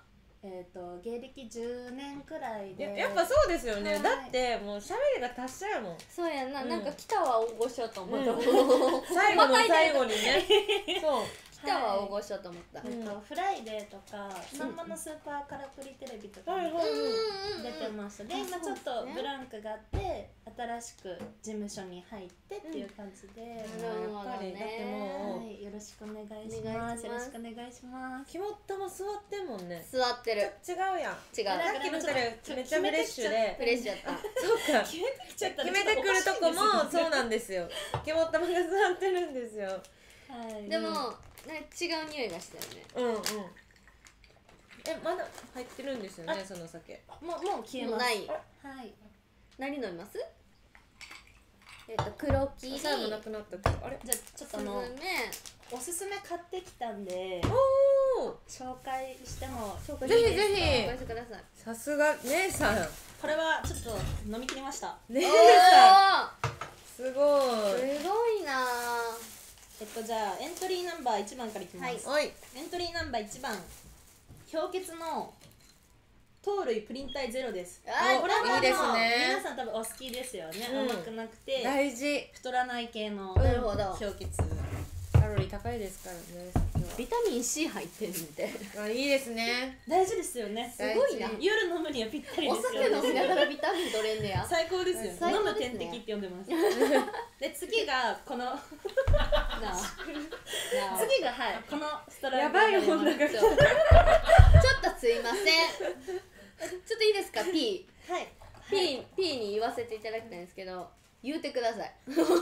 えっ、と芸歴じゅうねんくらいで
ややっぱそうですよね、
はい
だってもう喋りが達者やもん
そうやんな、
うん
なんか来たわ大御所と思ったもん、
最後の最後にねそう
来たわ大御所と思った、
えっとフライデーとか、さんまのスーパーカラクリテレビとかに
はいはい
出てました。で今ちょっとブランクがあって新しく事務所に入ってっていう感じで、
なるほど
やっぱりだってもう
はい、よろしくお願いし
お願
ます。
いします
よろしくお願いします。
肝っ玉座ってんもんね
座ってる
違うやん
違う
なんか
さっきの人めっちゃフレッシュで
フレッシュやった
そうか
決めてきちゃったら
決めてくるとこもそうなんですよ肝っ玉が座ってるんですよ
はい。
でも、ね、違う匂いがしたよね
うんうんえまだ入ってるんですよねその酒
もうもう消えます。
もうない
はい。
何飲みます？えっと黒木
最後なくなったけどあれ
じゃあちょっと
スズ
あの
メ
おすすめ買ってきたんで
おお
紹介しても紹介
ぜひ
していいですか？
ぜ
お貸してください
さすが姉さん
これはちょっと飲み切りました。
姉
お
さんす
ー
ご
す
い
ごいな
えっとじゃあエントリーナンバーいちばんからいきます。
おい
エントリーナンバーいちばん氷結の糖類プリン体ゼロです。
あー
これはい
いですね
もう皆さん多分お好きですよね、
うん
甘くなくて
大事
太らない系の
なるほど
氷結。
カロリー高いですからね酒
ビタミン C 入ってるんで
はあいいですね
大事ですよね。
すごいな
夜飲むにはぴったり
お
ですよね。
酒飲みながらビタミン取れんねや
最高ですよ、
最
飲む
高ですね
点滴って呼んでますで次がこの
なあなあ
次がはいこのストライク
やばい女が
ちょちょっとすいませんちょっといいですか P
はい。
P, P に言わせていただきたいんですけど言うてくださいこんな大御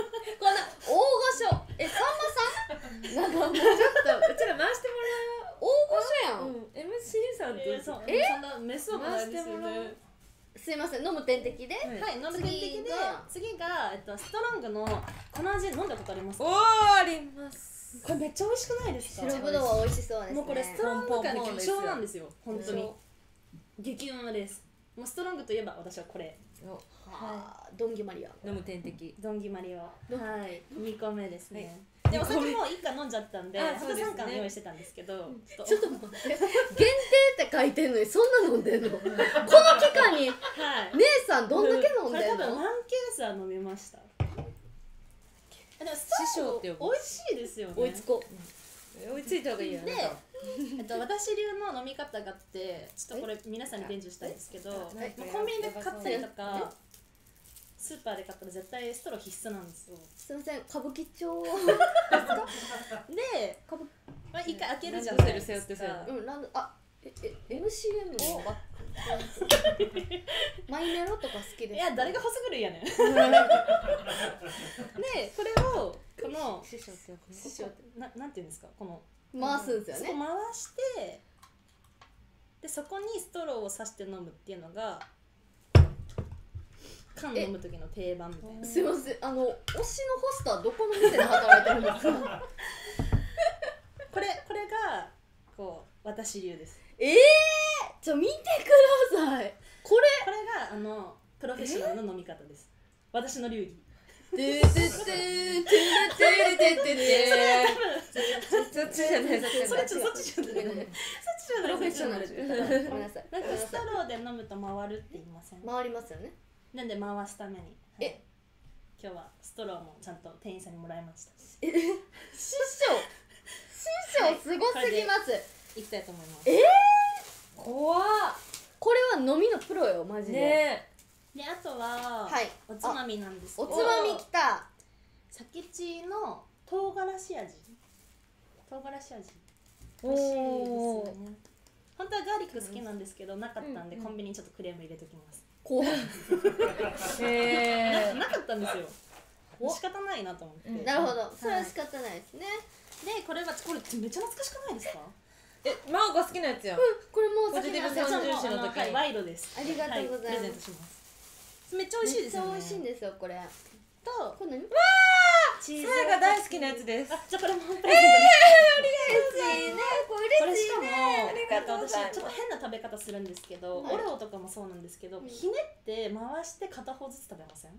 所えさんまさんなんかもうちょっと
うちら回して
大御所やん、
もらおう、うん、エムシー さんと
えー、そう
え
そんなメスをもないですよね。
すいません飲む点滴で、
はい
はい、飲む点滴で
次が
次が、えっと、ストロングのこの味飲んだことありますか？
おーあります
これめっちゃ美味しくないですか？
白ぶどうは美味しそうですね
もうこれストロング界の
ポンポンポン
巨匠なんですよ本当に
うん
激うまです。もうストロングといえば私はこれ
はあドンギマリア
飲む点滴
ドンギマリオはいにこめですね、
は
でお酒もいっか飲んじゃったんで
あそうですね
さんかん用意してたんですけどちょっ
ちょっと待って限定って書いてんのにそんな飲んでんのこの期間に
はい
姉さんどんだけ飲ん
これ
でんの
多分ワンケースは飲みました。あでもス
師匠って呼ぶ
美味しいですよね。
追いつこ
追いついた方がいいや
で、えっと、私流の飲み方があってちょっとこれ皆さんに伝授したいんですけど、ま
え
あコンビニで買ったりと
え
かスーパーで買ったら絶対ストロー必須なんですよ。
すいません歌舞伎町
で、
歌舞
まあ、一回開けるじゃないです
背負って背負
か
って。
うんランドあええ エムシーエム のバッグマイメロとか好きです
いや誰が細ぐるいやねん。でこれをこの
師匠って呼ぶ
師匠って
ななんていうんですかこの
回すんですよね
そこ回してでそこにストローを刺して飲むっていうのが缶飲む時の定番みたいな。
すいませんあの推しのホストはどこの店で働いてるんですか
これこれがこう私流です。
ええー、ちょ見てくださいこれ
これがあのプロフェッショナルの飲み方です。私の流儀。
てててててててて
そっちじゃない
それちょっとそっちじゃない。そっちじゃない。
プロフェッショナルって言ったらごめんなさい
なんかストローで飲むと回るって言いません？
回りますよね
なんで回すために。はい
え
今日はストローもちゃんと店員さんにもらいました。
師匠師匠すごすぎます
いきたいと思います。
え
怖っ
これは飲みのプロよマジで、
ね
であとは、
はい
おつまみなんですけど
おつまみきた
酒地の唐辛子味唐辛子味
え
美味しいです
お
よね。本当はガーリック好きなんですけどなかったんで、
うん
コンビニにちょっとクレーム入れときます。
怖い
ーへ
ななかったんですよ。
お
仕方ないなと思って、
うん
なるほどそれは仕方ないですね、
でこれはこれめっちゃ懐かしくないですか？
ーえマオが好きなやつやん
これもう
ポジティブ
先
三
に
重視の時に
はい、賄賂です。
ありがとうございます
はプレゼントします。めっちゃ美味しいですよね。
めっちゃ美味しいんですよこれ
と
これ何
チーズ
さやが大好きなやつです
あ、じゃあこれもプレゼント
嬉しいねこれ
これしかも
嬉しいね
ありがとうございます
私ちょっと変な食べ方するんですけど、
はい
オレオとかもそうなんですけど、
うん
ひねって回して片方ずつ食べません？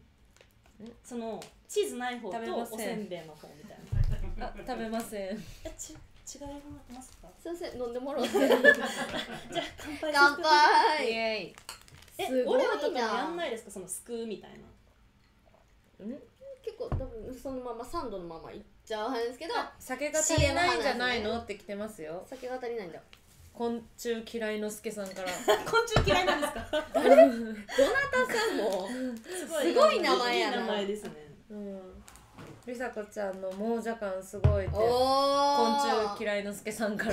そのチーズない方と
食べません
おせんべいの方みたいな。
あ食べません
えち
違いますか？
すいません飲んでもらって
じゃあ乾杯
乾杯
イエイ。
え、
すごいな
オレオとかもやんないですか？そのすくうみたいな。
結構多分そのままサンドのままいっちゃうんですけど
酒が足りないんじゃないのって来てますよ。
酒が足りないんだ。
昆虫嫌いのすけさんから。
昆虫嫌いなんですか？
どなたさんも
す
すごい名前やない
い名前ですね。
うん。りさこちゃんの亡者感すごいって。
お
昆
ー
虫嫌いのすけさんから。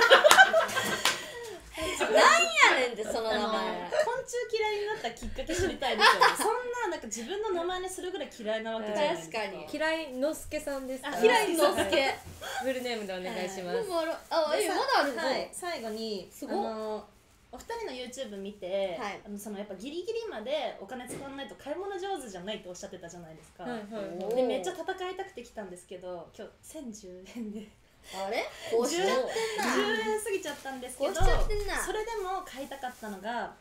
なんやねんってその名前
あの昆虫嫌いになったきっかけ知りたいですよね。そんななんか自分の名前にするぐらい嫌いなわけじゃないですか。
確かに
嫌いのすけさんですか。
あ
平井之介
フルネームでお願いします。
でもあらあえまだあるぞ、
はい、最後に
すごっ
あのお二人の YouTube 見て、
はい
あのそのやっぱギリギリまでお金使わないと買い物上手じゃないっておっしゃってたじゃないですか。
はいはい
お
はい。
でめっちゃ戦いたくて来たんですけど、今日せんじゅうえんで
あれこうしちゃってんな
じゅうえん過ぎちゃったんですけど、
こうしちゃってんな
それでも買いたかったのが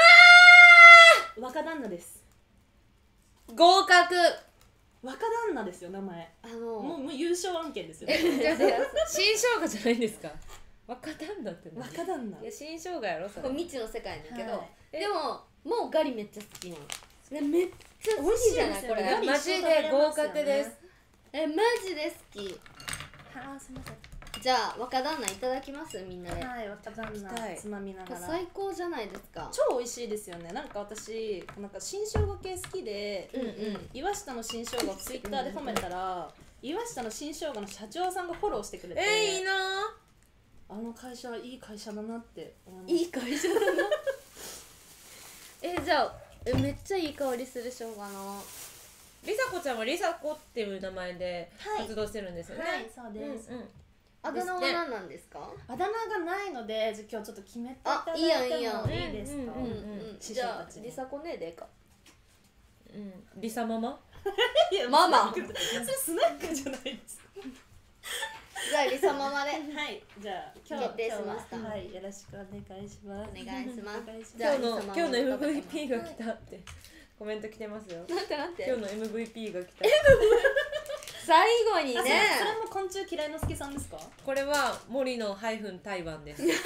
若旦那です。
合格。
若旦那ですよ名前。
あの
もうもう優勝案件ですよ。
じゃあじゃあ
新生姜じゃないんですか。若旦那って何。
若旦那
いや新生姜やろそれ。
これ未知の世界やねんけど、
は
でももうガリめっちゃ好きなのねめっちゃ好きじゃないこれ
美味しいですよね
マジで合格です。
えマジで好き。
はあすみません。
じゃあ若旦那いただきますみんなで、
はい若旦
行きたい
那つまみながら。
最高じゃないですか。
超美味しいですよね。なんか私なんか新生姜系好きで、
うんうん
岩下の新生姜をツイッターで褒めたら、岩下の新生姜の社長さんがフォローしてくれて、
えー、いいな
あの会社はいい会社だなって思います。
いい会社だなえじゃあえめっちゃいい香りする生姜の
りさこちゃんはりさこっていう名前で
はい
活動してるんですよね。
はいそうです。
うんうん。
あだ名は何なんですか？
あだ名がないので、じゃあ今日ちょっと決めていただいても
あいいやんいいやん
いいですか？
うんうん
うんうん
師
じゃあ
匠たちに
りさこねでか
うん。りさママ。
いや
ママ
それスナックじゃないですか。
じゃありさママで
はいじゃあ今日
決定しました
今日ははいよろしくお願いします。
お願いします
お願いします。
じゃあ
今日の
りさママ
今日の エムブイ
の
ピー が来たってコメント来てますよ。
なんてなんて
今日の エムブイピー が来た。
最後に
あ
ね
それそれも昆虫嫌いのすけさんですか？
これは森のハイフン台湾です。はい。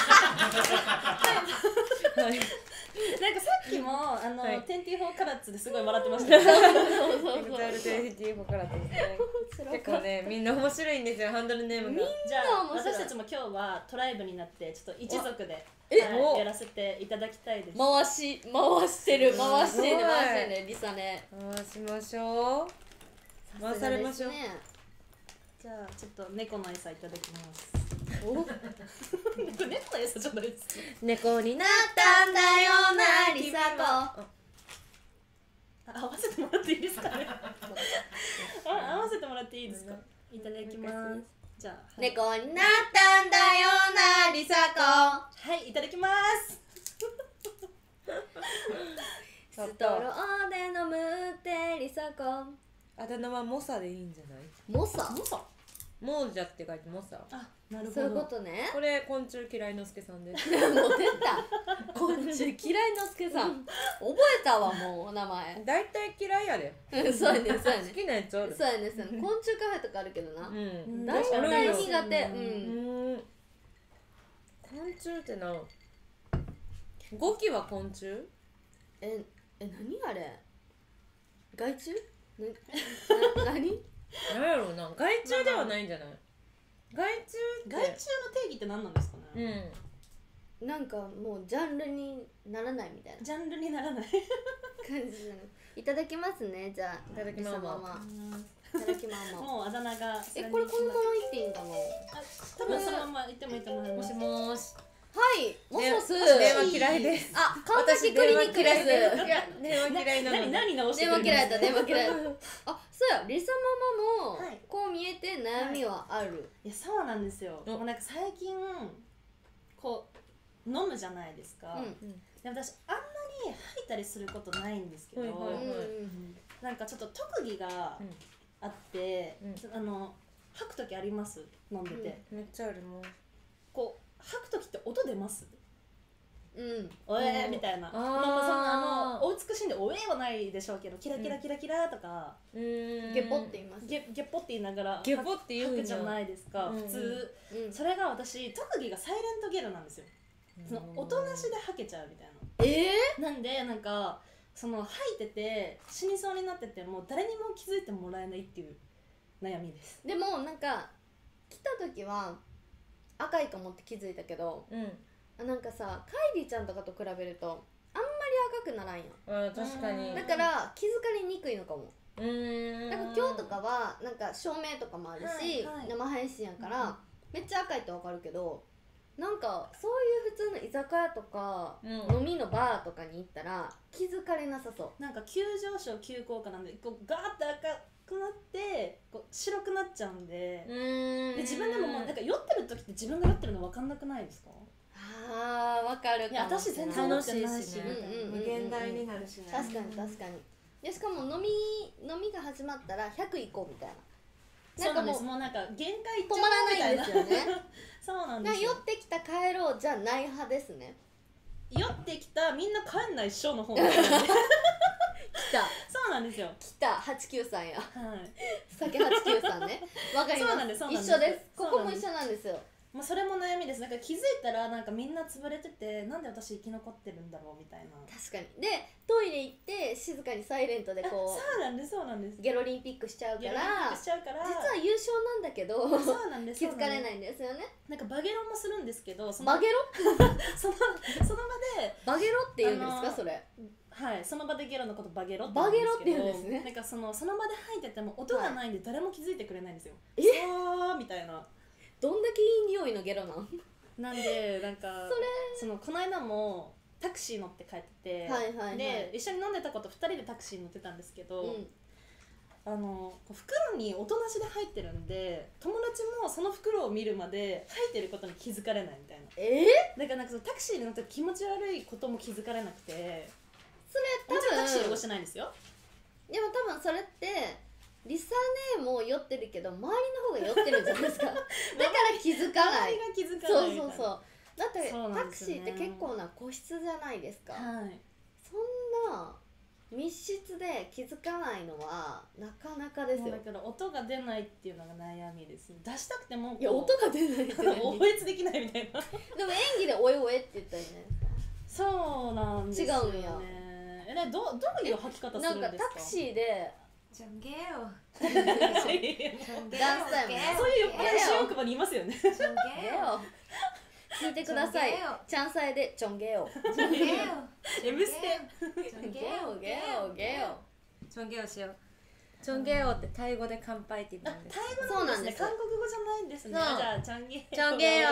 なんかさっきもあの、
はい
トゥエンティフォーカラッツですごい笑ってましたよ。
そうそう
エ
そう
グザイルトゥエンティフォーからですね。
そう
結構ねみんな面白いんですよハンドルネームが。
じゃあ
面白い
私たちも今日はトライブになってちょっと一族で、
え
はい
お
やらせていただきたいです。
回し回してる回してる
すごい
回してるねりさね
回しましょう。回されましょう。
ね
じゃあちょっと猫の餌いただきます。
お
これ猫の餌じゃないですか。
猫になっ
たんだよなりさこ
あ合わせてもらっていいですかね。あ合わせてもらっていいですか。いただきます。じゃあ、はい、
猫になったんだよなりさこ
はいいただきます。
ちょっ
ストローで飲むってりさこ
あだ名はモサでいいんじゃない？
モサ
モサ。
モージャって書いてモサ。
あなるほど。
そういうことね
これ昆虫嫌いのすけさんです。
もう出た昆虫嫌いのすけさん覚えたわもうお名前
大体嫌いやで。
うんそうやねそうやね
好きなやつおる。
そうやねそうやね昆虫カフェとかあるけどな
うん。
大体
おるよ
苦手う
うんん。昆虫ってな。ゴキは昆虫？
ええ何あれ害虫なな何
なんやろうな。害虫ではないんじゃない？害虫って。
害虫の定義って何なんですか
う
ね。
ん。
なんかもうジャンルにならないみたいな
ジャンルにならない。
感じなのいただきますねじゃあ
いただきます
りさママいただきます
もうあだ名が。
えこれこのままいっていいんかな
あ多分そのまま言ってもいいと思います。
もしもーし。
はいもしもし
電話嫌いです。
あ完璧クリニックです
いや電話嫌いなの
何何直して
電話
くれるんですか。
嫌いだ電話嫌いだあそうやりさママも
はい
こう見えて悩みはある、
いやそうなんですよ。
お
もうなんか最近こう飲むじゃないですか。
うん
でも私あんまり吐いたりすることないんですけど、
はいはいはい
なんかちょっと特技が
うん
あって、
うん
ちょあの吐く時あります飲んでて、
めっちゃあるもん。
こう吐く時って音出ます？
ううん
おえーみたいな、
あー
まあまあそんなあのお美しいんでおえーはないでしょうけどキラキラキラキラとか、
うーん
ゲポって言います。
ゲゲポって言いながら
ゲポって言うんや
吐くじゃないですか、
うんうん
普通
うん
それが私特技がサイレントゲロなんですよ。その音なしで吐けちゃうみたい
え
な。なんでなんかその吐いてて死にそうになってても誰にも気づいてもらえないっていう悩みです。
ー、でもなんか来た時は赤いかもって気づいたけど、
うん
あなんかさカイリーちゃんとかと比べるとあんまり赤くならんやん。
あ確かに
うん
だから気づかれにくいのかも。
うーん
なんか今日とかはなんか照明とかもあるし、
はいはい
生配信やから、めっちゃ赤いってわかるけど、なんかそういう普通の居酒屋とか、
うん
飲みのバーとかに行ったら気づかれなさそう。
なんか急上昇急降下なんでこうガーッて赤くなってこう白くなっちゃうんで、
うーん
で自分でももうなんか酔ってる時って自分が酔ってるの分かんなくないですか？
あーわかるかも
いや私全然酔
楽
ってないし
しいしね
みたいな、
うんうん
無限大になるしね
確かに確かに。でしかも飲み飲みが始まったらひゃく行こうみたいな。
そうなんです。
もう
もうなんか限界いっちゃ
止まら
うみた
ないんですよね。
そうなん
なんか
ですよ。
酔ってきた帰ろうじゃない派ですね。
酔ってきたみんな帰んないっしょの方なんですよね。
来た
そうなんですよ。
来たはちきゅうさんや。
はい。
酒はちきゅうさんね。わかり
そう
ます。
なんですそうなんです
一緒です。こ
そうなんです
こも一緒なんですよ。
まあそれも悩みです。なんか気づいたらなんかみんな潰れててなんで私生き残ってるんだろうみたいな。
確かに。でトイレ行って静かにサイレントでこ
そうなんですそうなんです。
うゲロリンピックしちゃうか
ゲロリンピッ
ら、
クしちゃうから。
実は優勝なんだけど
そうなんです。
気づかれ
い。
ないんですよね。
なんかバゲロンもするんですけど、その
バゲロ
そのその場で。
バゲロって言うんですか
あの
それ。
はい、その場でゲロのことバゲロって
バゲロって言うんですね
なんかそのその場で吐いてても音がないんで誰も気づいてくれないんですよ。
え
そうみたいな。
どんだけいい匂いのゲロなん？
なんでなんか
それ
そのこの間もタクシー乗って帰ってて、
はいはいはい
で一緒に飲んでた子とふたりでタクシー乗ってたんですけど、
うん。
あの袋に音なしで入ってるんで友達もその袋を見るまで入ってることに気づかれないみたいな。
えー、
だからなんかそのタクシーに乗って気持ち悪いことも気づかれなくて、
それ
もちろんタクシー
多分
汚してないんですよ。
でも多分それってリサネーも酔ってるけど周りの方が酔ってるじゃないですか。だから気づかない。
周りが気づか
そう
ないみたいな。
そうそう。だって
そうな
タクシ
んですよね
ーって結構な個室じゃないですか。
はい。
そんな密室で気づかないのはなかなかですよ
もうだ。から音が出ないっていうのが悩みです。出したくてもこう
いや音が出ないって何
応援できないみたいな。
でも演技でおえおえって言ったらいいじゃないですか。
そうなんですよね。
違うんや
え、でどどういう吐き方す
なんか
るんですか？
タクシーで
ちょんげよ
ダンスタイムね
そういう酔っ払い新大久保にいますよね。
ちょんげ
ゲよ聞いてください
ちょんげよ。
チャンサイでちょんげよ。
ちょんげよ
M ステ。
ちょん
ゲよゲよゲよ。
ちょんげよしよう
チョンゲオってタイ語で乾杯って意味
あ、
なんです。
タイ語
そうなんんですす
なでね。韓国語じゃないんですね。
そう
じゃあチャンゲ。
チョンゲよ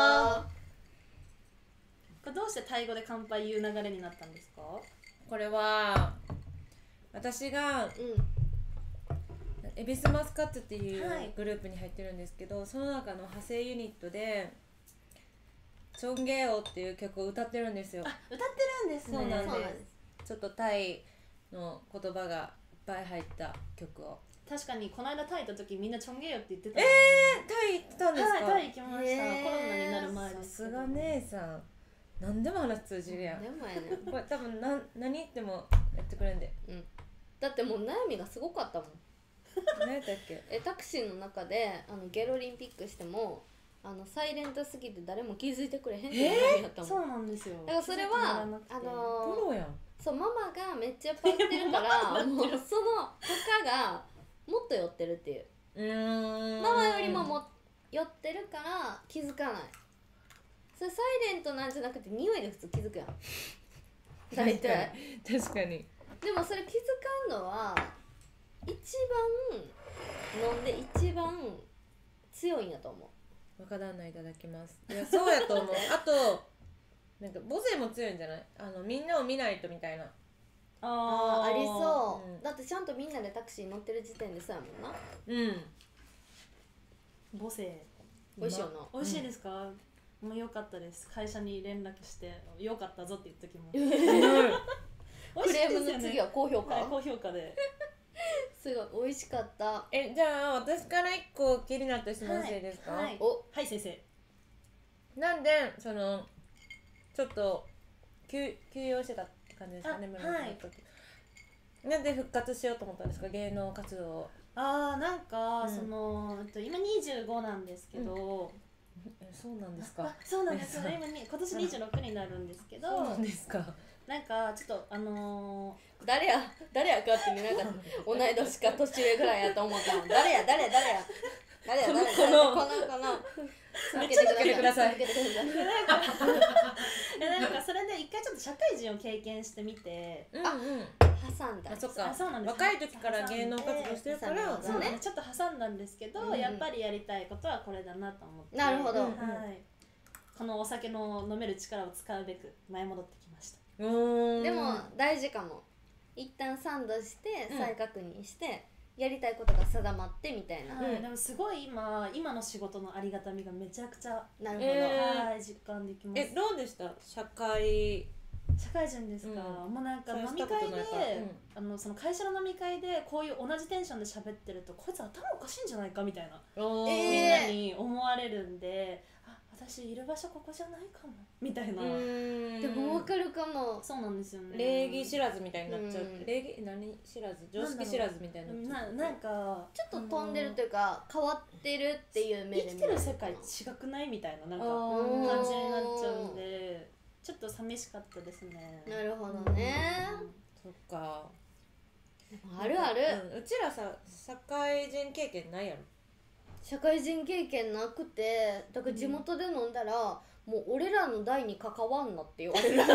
これどうしてタイ語で乾杯言う流れになったんですか？
これは私が
うん
エビスマスカッツっていう
はい
グループに入ってるんですけど、その中の派生ユニットでチョンゲオっていう曲を歌ってるんですよ。
あ、歌ってるんですね。
そうなん
そうなんで
です。ちょっとタイの言葉がいっぱい入った曲を。
確かにこの間タイ行った時みんなチョンゲよって言ってた。
えー、タイ行ってたんですか？
はい、タイ行きました。
へー
コロナになる前
さ
ですけど。
すが姉さん。何でも話通じるやん。
でもやね
これ多分なん何言ってもやってくれるんで。
だってもう悩みがすごかったもん。
何やったっけ？
えタクシーの中であのゲロリンピックしてもあのサイレントすぎて誰も気づいてくれへんっていう悩みやったもん。
そうなんですよ。
だからそれ
気づいてもら
は
わなくて
あ
プ
の
ロやん。
そうママがめっちゃ酔っ払ってるからもうその他がもっと酔ってるっていう。
うーん。
ママよりもも酔ってるから気づかない。それサイレントなんじゃなくて匂いで普通気づくやん。大体。
確かに。
でもそれ気づかんのは一番飲んで一番強いんやと思う。
わからないいただきます。いやそうやと思う。あとなんか母性も強いんじゃない？あのみんなを見ないとみたいな。
あーありそう、
うん
だってちゃんとみんなでタクシー乗ってる時点でそうやもんな。
うん。
母性。
美味しいよな。
美味しいですか？もう良かったです。会社に連絡して良かったぞって言っときます。美
ク
味しい
レー
ですよね
ムの次は高評価、
はい、高評価で。
すごい美味しかった。
えじゃあ私から一個気になった質問していいですか？
はい
お
はい先生。
なんでそのちょっと休休養してたって感じですかね。
あはい
なんで復活しようと思ったんですか、芸能活動を。
あーなんか、
うん
そのえっと今にじゅうごなんですけど、
えそうなんですか。
あそうなんですよ
え
今に今年にじゅうろくになるんですけど、
そうなんですか。
なんかちょっとあの
誰や誰やかってね、なんか同い年か年上ぐらいやと思ったの。誰や誰誰や誰や誰や
この
このこの
めっちゃ続けてください
続けてください。
ーえなんかそれで一回ちょっと社会人を経験してみて、
うんうん。
挟んだ
あ、そっか。
あそうなんです
若い時から芸能活動してるから。
挟んで
そう
ね
ねちょっと挟んだんですけど、
うんうん
やっぱりやりたいことはこれだなと思って、
なるほど
はい、このお酒の飲める力を使うべく前戻ってきました。
うーん。
でも大事かも。一旦サンドして
うん
再確認してやりたいことが定まってみたいな。
はい、
うん
でもすごい今今の仕事のありがたみがめちゃくちゃ、
なるほど。
えー
はい実感できます。
え、どうでした社会。
社会人ですか、
うん
もうなんか
そう
飲み
したこと
会で、
ないからうん
あのその会社の飲み会でこういう同じテンションで喋ってるとこいつ頭おかしいんじゃないかみたいな、
おー
えー
みんなに思われるんで、あ私いる場所ここじゃないかもみたいな、
うーん
でも分かるかも。
そうなんですよね。
礼儀知らずみたいになっちゃう、
うん
礼儀何知らず常識知らずみたいになっちゃう。
ななんか
ちょっと飛んでるというか変わってるっていう目で
生き
見る
てる世界違くないみたいななんか
あー
感じになっちゃうんでちょっと寂しかったですね。
なるほどね。
そっか。
あるある。
うん、うちらさ社会人経験ないやろ。
社会人経験なくて、だから地元で飲んだら、もう俺らの代に関わんなって言われる。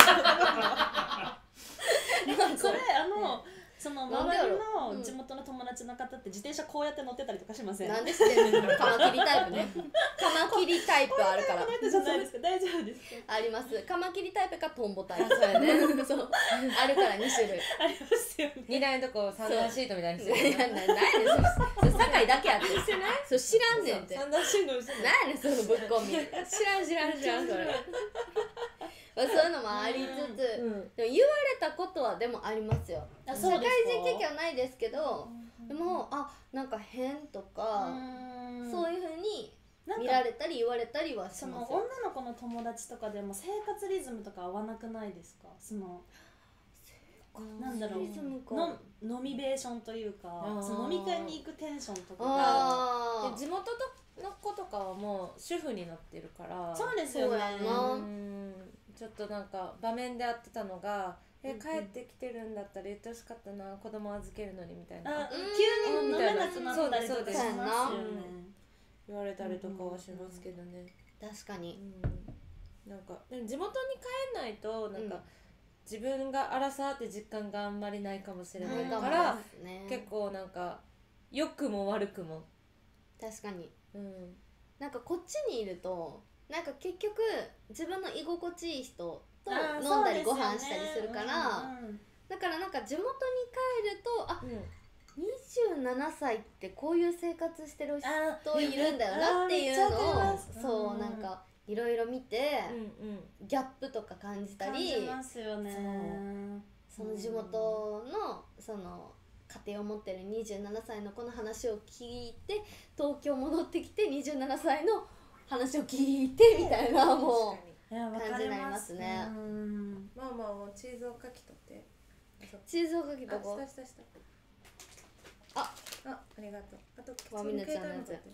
それあのその周り
なんでやろうん
の地元の友達の方って自転車こうやって乗ってたりとかしません？
なんでしてんの？カマキリタイプね。カマキリタイプあるから。
じゃないですか大丈夫ですか？
あります。カマキリタイプかトンボタイプ。そうやね。そう。あるからに種類。
ありますよね。
二台のとこ三段シートみたいにして
いやななんやねんそれ。酒井だけやって。それ知らんねんって。
三段シートにして
なんやねんそのぶっこみ。知らん知らん知らんそれ。まあそういうのもありつつ、
うん
でも言われたことはでもありますよ。
あ
社会
そうですか
人経験はないですけど、でもあなんか変とか、そういうふうに
なんか
見られたり言われたりはし
その
ますよ。
女の子の友達とかでも生活リズムとか合わなくないですか？そのなんだろう
リズムか
の飲みベーションというか
あー
その飲み会に行くテンションとかが
あ
で地元の子とかはもう主婦になってるから
そうですよね。
そうやな
うんちょっとなんか場面で会ってたのが「え
うんうん
帰ってきてるんだったら言ってほしかったな子供預けるのに」みたい
あ
な
急に飲めなくなったりとかしますよ
そう
ね。
言われたりとかはしますけどね。
確かに。
うんなんかでも地元に帰んないとなんか、
うん
自分が荒さって実感があんまりないかもしれない
ないかも
から、
ですね。
結構なんか良くも悪くも、
確かに。
うん、
なんかこっちにいるとなんか結局自分の居心地いい人と
あー
飲んだりご
そうですよね
飯したりするから、
うんうん
だからなんか地元に帰るとあ
うん
にじゅうななさいってこういう生活してる
あ
人いるんだよなっていう
あーめっちゃわかり
のを
ます
そううんなんかいろいろ見て
うん
ギャップとか感じた
感
り
じますよね。
その地元のその家庭を持ってるにじゅうななさいの子の話を聞いて東京戻ってきてにじゅうななさいの話を聞いてみたいなもう
いやわかり
感じになりますね
うん
まあまあもうチーズをかきとって
チーズをかけ
あ
とこ
したしたした
あ
あありがとうあと
わみなちゃんのやつ
携帯も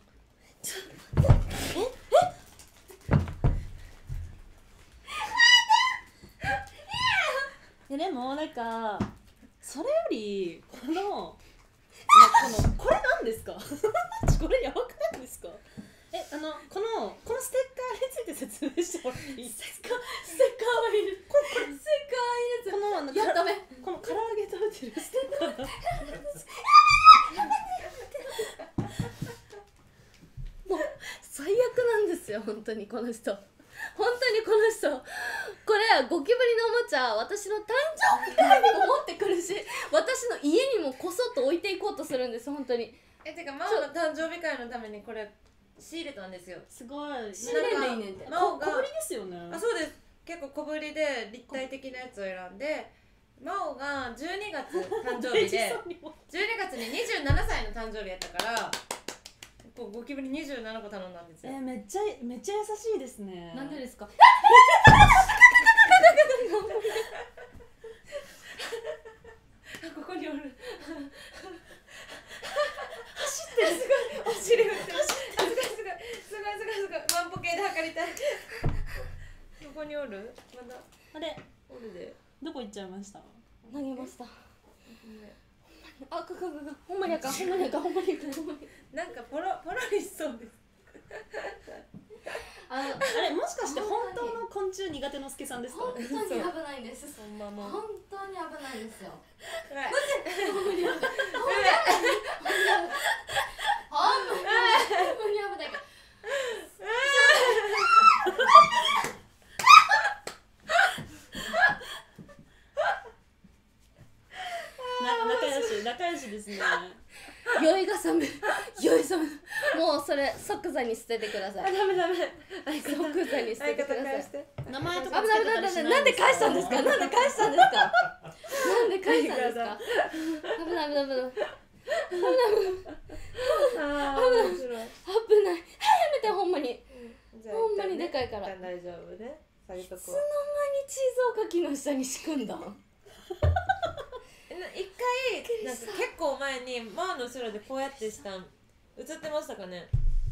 いやでもなんかそれよりこのあのこのこれなんですかこれやばくないですか？えあのこのこのステッカーについて説明してもらっていいですか？
ステッカーはいるこれこれステッカーいる
このあの
やっため
この唐揚げ食べてるステッカーが
もう最悪なんですよ本当にこの人本当にこの人これゴキブリのおもちゃ私の誕生日会にも持ってくるし私の家にもこそっと置いていこうとするんです本当に
えてかマオの誕生日会のためにこれ仕入れたんですよ。
すごい
仕入れんでいいねんて
マオが
こ小ぶりですよね。
あそうです結構小ぶりで立体的なやつを選んでマオがじゅうにがつ誕生日でじゅうにがつににじゅうななさいの誕生日やったからこうゴキブリにじゅうななこ頼んだんですよ。
えー、めっちゃめっちゃ優しいですね。
なんでですか
ここにおる。
走ってる。
すごい。お尻振ってる。すごいすごいすごいすごいすごい。万歩計で測りたい。ここにおる。まだ
あれ
おるで。
どこ行っちゃいました？
投げました。あ、かかかか、ほんまにあかん、ほんまにあかん、ほんまにあかん、ほんまに。
なんかポロポロリしそうです。
あの、
あれもしかして本当の昆虫苦手のすけさんですか？
本当に危ないんです。
ほんまもう。
本当に危ないんですよ。
うわ
ほんまに危ない。ほんまに危ないから。
な仲良し仲良しですね。
酔いが覚める。酔い覚める。もうそれ即座に捨ててくださ
あ、
い。
ダメダメ。相方
即座に捨ててください。
返して。
名前と
あ、
かつ
ダ
けてたりし
メダメダメ。
なでか
ないんです返したんですか？なんで返したんですか？なんで返したんですか？ダメダメダメダメ。
ああ、面白い。
危ない。はい、やめて、ほんまに。
じゃあ
ほんまにでかいから。
一旦大丈夫ね。下げと
いつ
こ
の間にチーズおかきの下に敷くんだ。
う。一回なんか結構前にマーの後ろでこうやってしたん映ってましたかね。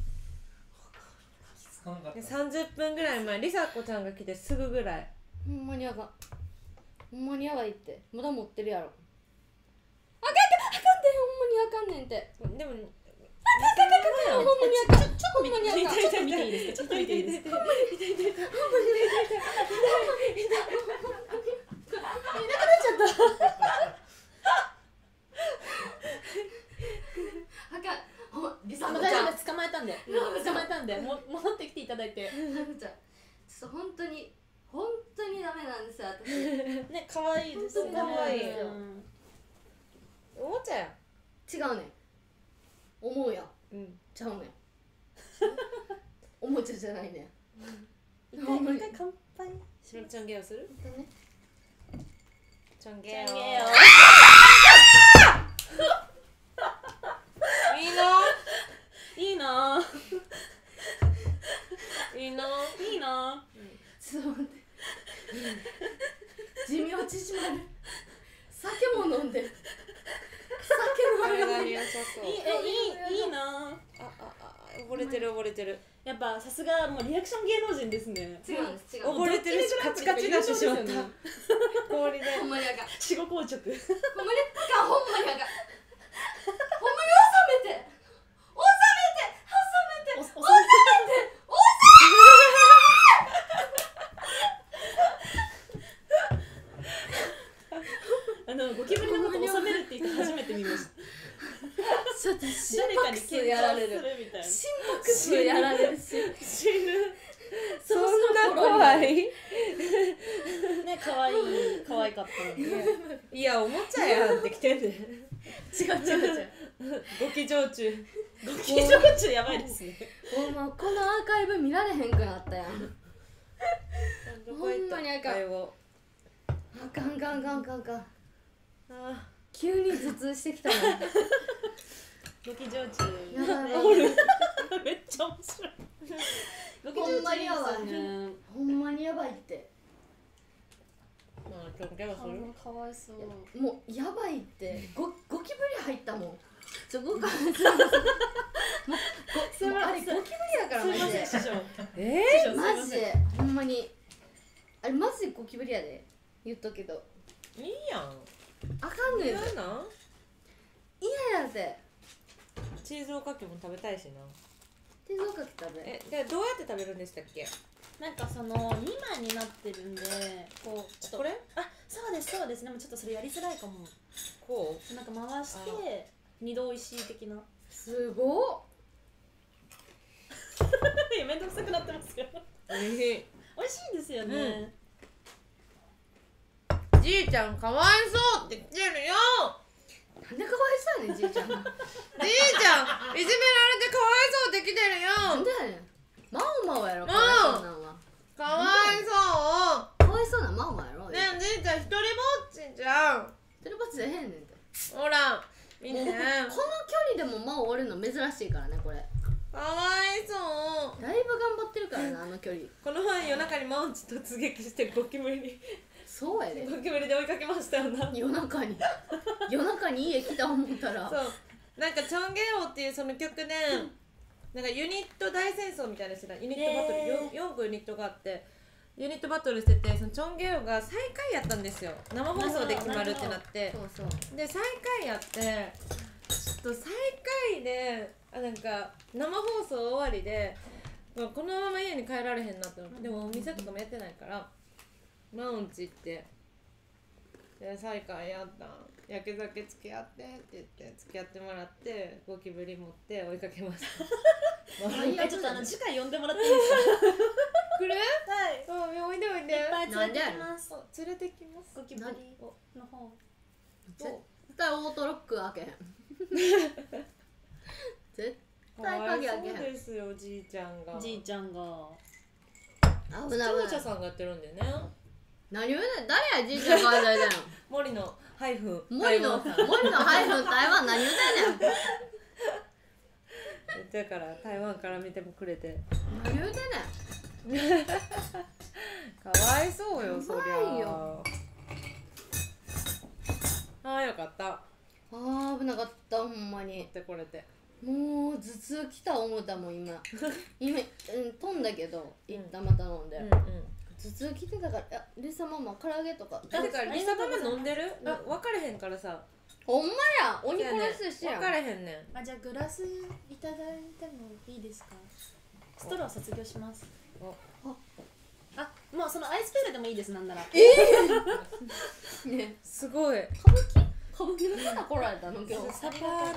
つかなかった。
さんじゅっぷんぐらい前、りさこちゃんが来てすぐぐらい。
ほんまにあかん。ほんまにやばいって。まだ持ってるやろ。あかんあかんあかんで、ほんまにあかんねんて。
でも
ほんまにあかん。ちょっと見て、
ちょっと見ていいですか？ちょっと見ていいですか？
あかん。ほんま、リサ
あ、
コちゃん。
大丈夫です。捕まえたんで捕まえたんでも戻ってきていただいて
リサコちゃん。ちょっと本当に、本当にダメなんですよ、私。
ね、可愛いですよね。
可愛い
うん
おもちゃや。
違うねん。思うやん。
うん。
ちゃうねん。おもちゃじゃないねん。
一回一回乾杯
しのちゃんゲをする？
ね。
ちゃんゲ
ちゃん
よ。
げよ
いいの？
いいなぁ
いいの？
いいな
ちょっと待って。寿命縮まる。酒も飲んで。酒飲んで。
体に良さそう。
ぁいいえいいいいなぁ
あああ溺れてる溺れてる。
やっぱさすがもうリアクション芸能人ですね。
違うんです、違う。
溺れてるしカチカチだししまった。氷で。
ほんまにあかん。
死後硬直。
ほんまにあかん、ほんまにあかん。ほんまに収めて。収めて。収めて。
おお
収めて。
あのゴキブリのこと収めるって言って初めて見ました。
ちょっと心
誰かに
拍数やられる。
するみたいな。
心拍数やられるし。
死ぬ。そ
そ
ん
んな
な怖い？
ね、可愛い可愛かったので。
いやおもちゃやんってきてんねん。
違う違う違う。
ゴキ焼酎。
ゴキ焼酎やばいですね。
ほんまこのアーカイブ見られへんくなったやん。
ほんまにあかん。
あかんかんかんかんかん。
あ
急に頭痛してきたもん。
ゴキ焼酎。
やばい
ねおる。めっちゃ面白い。ゴキ
ほん
焼酎いい
まにやばい
ですよね。
ほんまにやばいって。
まあちょっとギャラする？
かわいそう。
もうやばいってゴゴキブリ入ったもん。ちょごかもうごもうあれゴキブリやから
すいま
マジで。
せん師匠。
え
師匠
マジでほんまにあれマジでゴキブリやで言っとくけど
ー、いいやん。
あかんねん
嫌なん？
嫌やで。
チーズおかきも食べたいしな。
手相かけたで。
え、でどうやって食べるんでしたっけ？
なんかそのにまいになってるんで、こうちょっと
これ？
あ、そうですそうです。でもちょっとそれやりづらいかも。
こ
なんか回して二度おいしい的な。
すごっ。
めんどくさくなってますよ。
う？おいしい。
美味しいですよね。
じいちゃんかわいそうって言ってるよ。
なんでかわいそうやねんじいちゃん。なん
じいちゃんいじめられてかわいそうって来てるよ。
でやねん。マオマオやろ。かわいそうなんは。
かわいそ
かわいそうなマオマオやろ。
う。ねえじいちゃん一人ぼっちじゃん。
テレパチでへんねんて。
ほら見て。
この距離でもマオおるの珍しいからねこれ。
かわいそう。
だいぶ頑張ってるからなあの距離。
この前夜中にマウンチ突撃してゴキブリに
そうやで。
ゴキブリで追いかけましたよな。
夜中に夜中に家来た思ったら。
そうなんかチョンゲオっていうその曲で、なんかユニット大戦争みたいなしてた。ユニットバトル、
へー
よん, よんこユニットがあってユニットバトルしてて、そのチョンゲオが最下位やったんですよ。生放送で決まるってなって
そうそう。
で最下位やって、ちょっと最下位であなんか生放送終わりで、まあこのまま家に帰られへんなって思って、でもお店とかもやってないからマウンチ行ってで最下位やったん焼き酒付き合ってって言って付き合ってもらってゴキブリ持って追いかけました
えちょっとあの次回呼んでもらっていいですか
来る？
はい
あおいでおいで。
いっぱい連れてきます
あ連れてきます。
ゴキブリの方
絶対オートロック開けへん。絶対鍵開けへん。
そうですよおじいちゃんが。
じいちゃんが
危ない危ない。
視聴者さんがやってるんだよね。
何言うねん。誰やじいちゃんが開いてんの。
森のハイフン。
森の森のハイフン台湾何言うてんねん。
だから台湾から見てもくれて。
何言うてんねん。
かわいそうよそりゃ。
やばいよ
あーよかった。
あー危なかったほんま
持っ
に。
てこれて。
もう頭痛きた思ったもん今。今、うん、飛んだけど一旦また飲んで。
うんうん。
頭痛きてたから、いやリサママ唐揚げとか。
だからリサママ飲んでる？あ分かれへんからさ。
ほんまや鬼殺すしやん。
分かれへんねん。
あじゃあグラスいただいてもいいですか？
ストロー卒業します。
お
あもうそのアイスペールでもいいですなんなら。
ね、
すごい。
歌舞伎の方来られたの今日。こ
サパー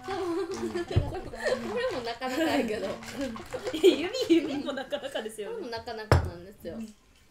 れもなかなかやけど。こ
指指もなかなかですよね。
れもなかなかなんですよ。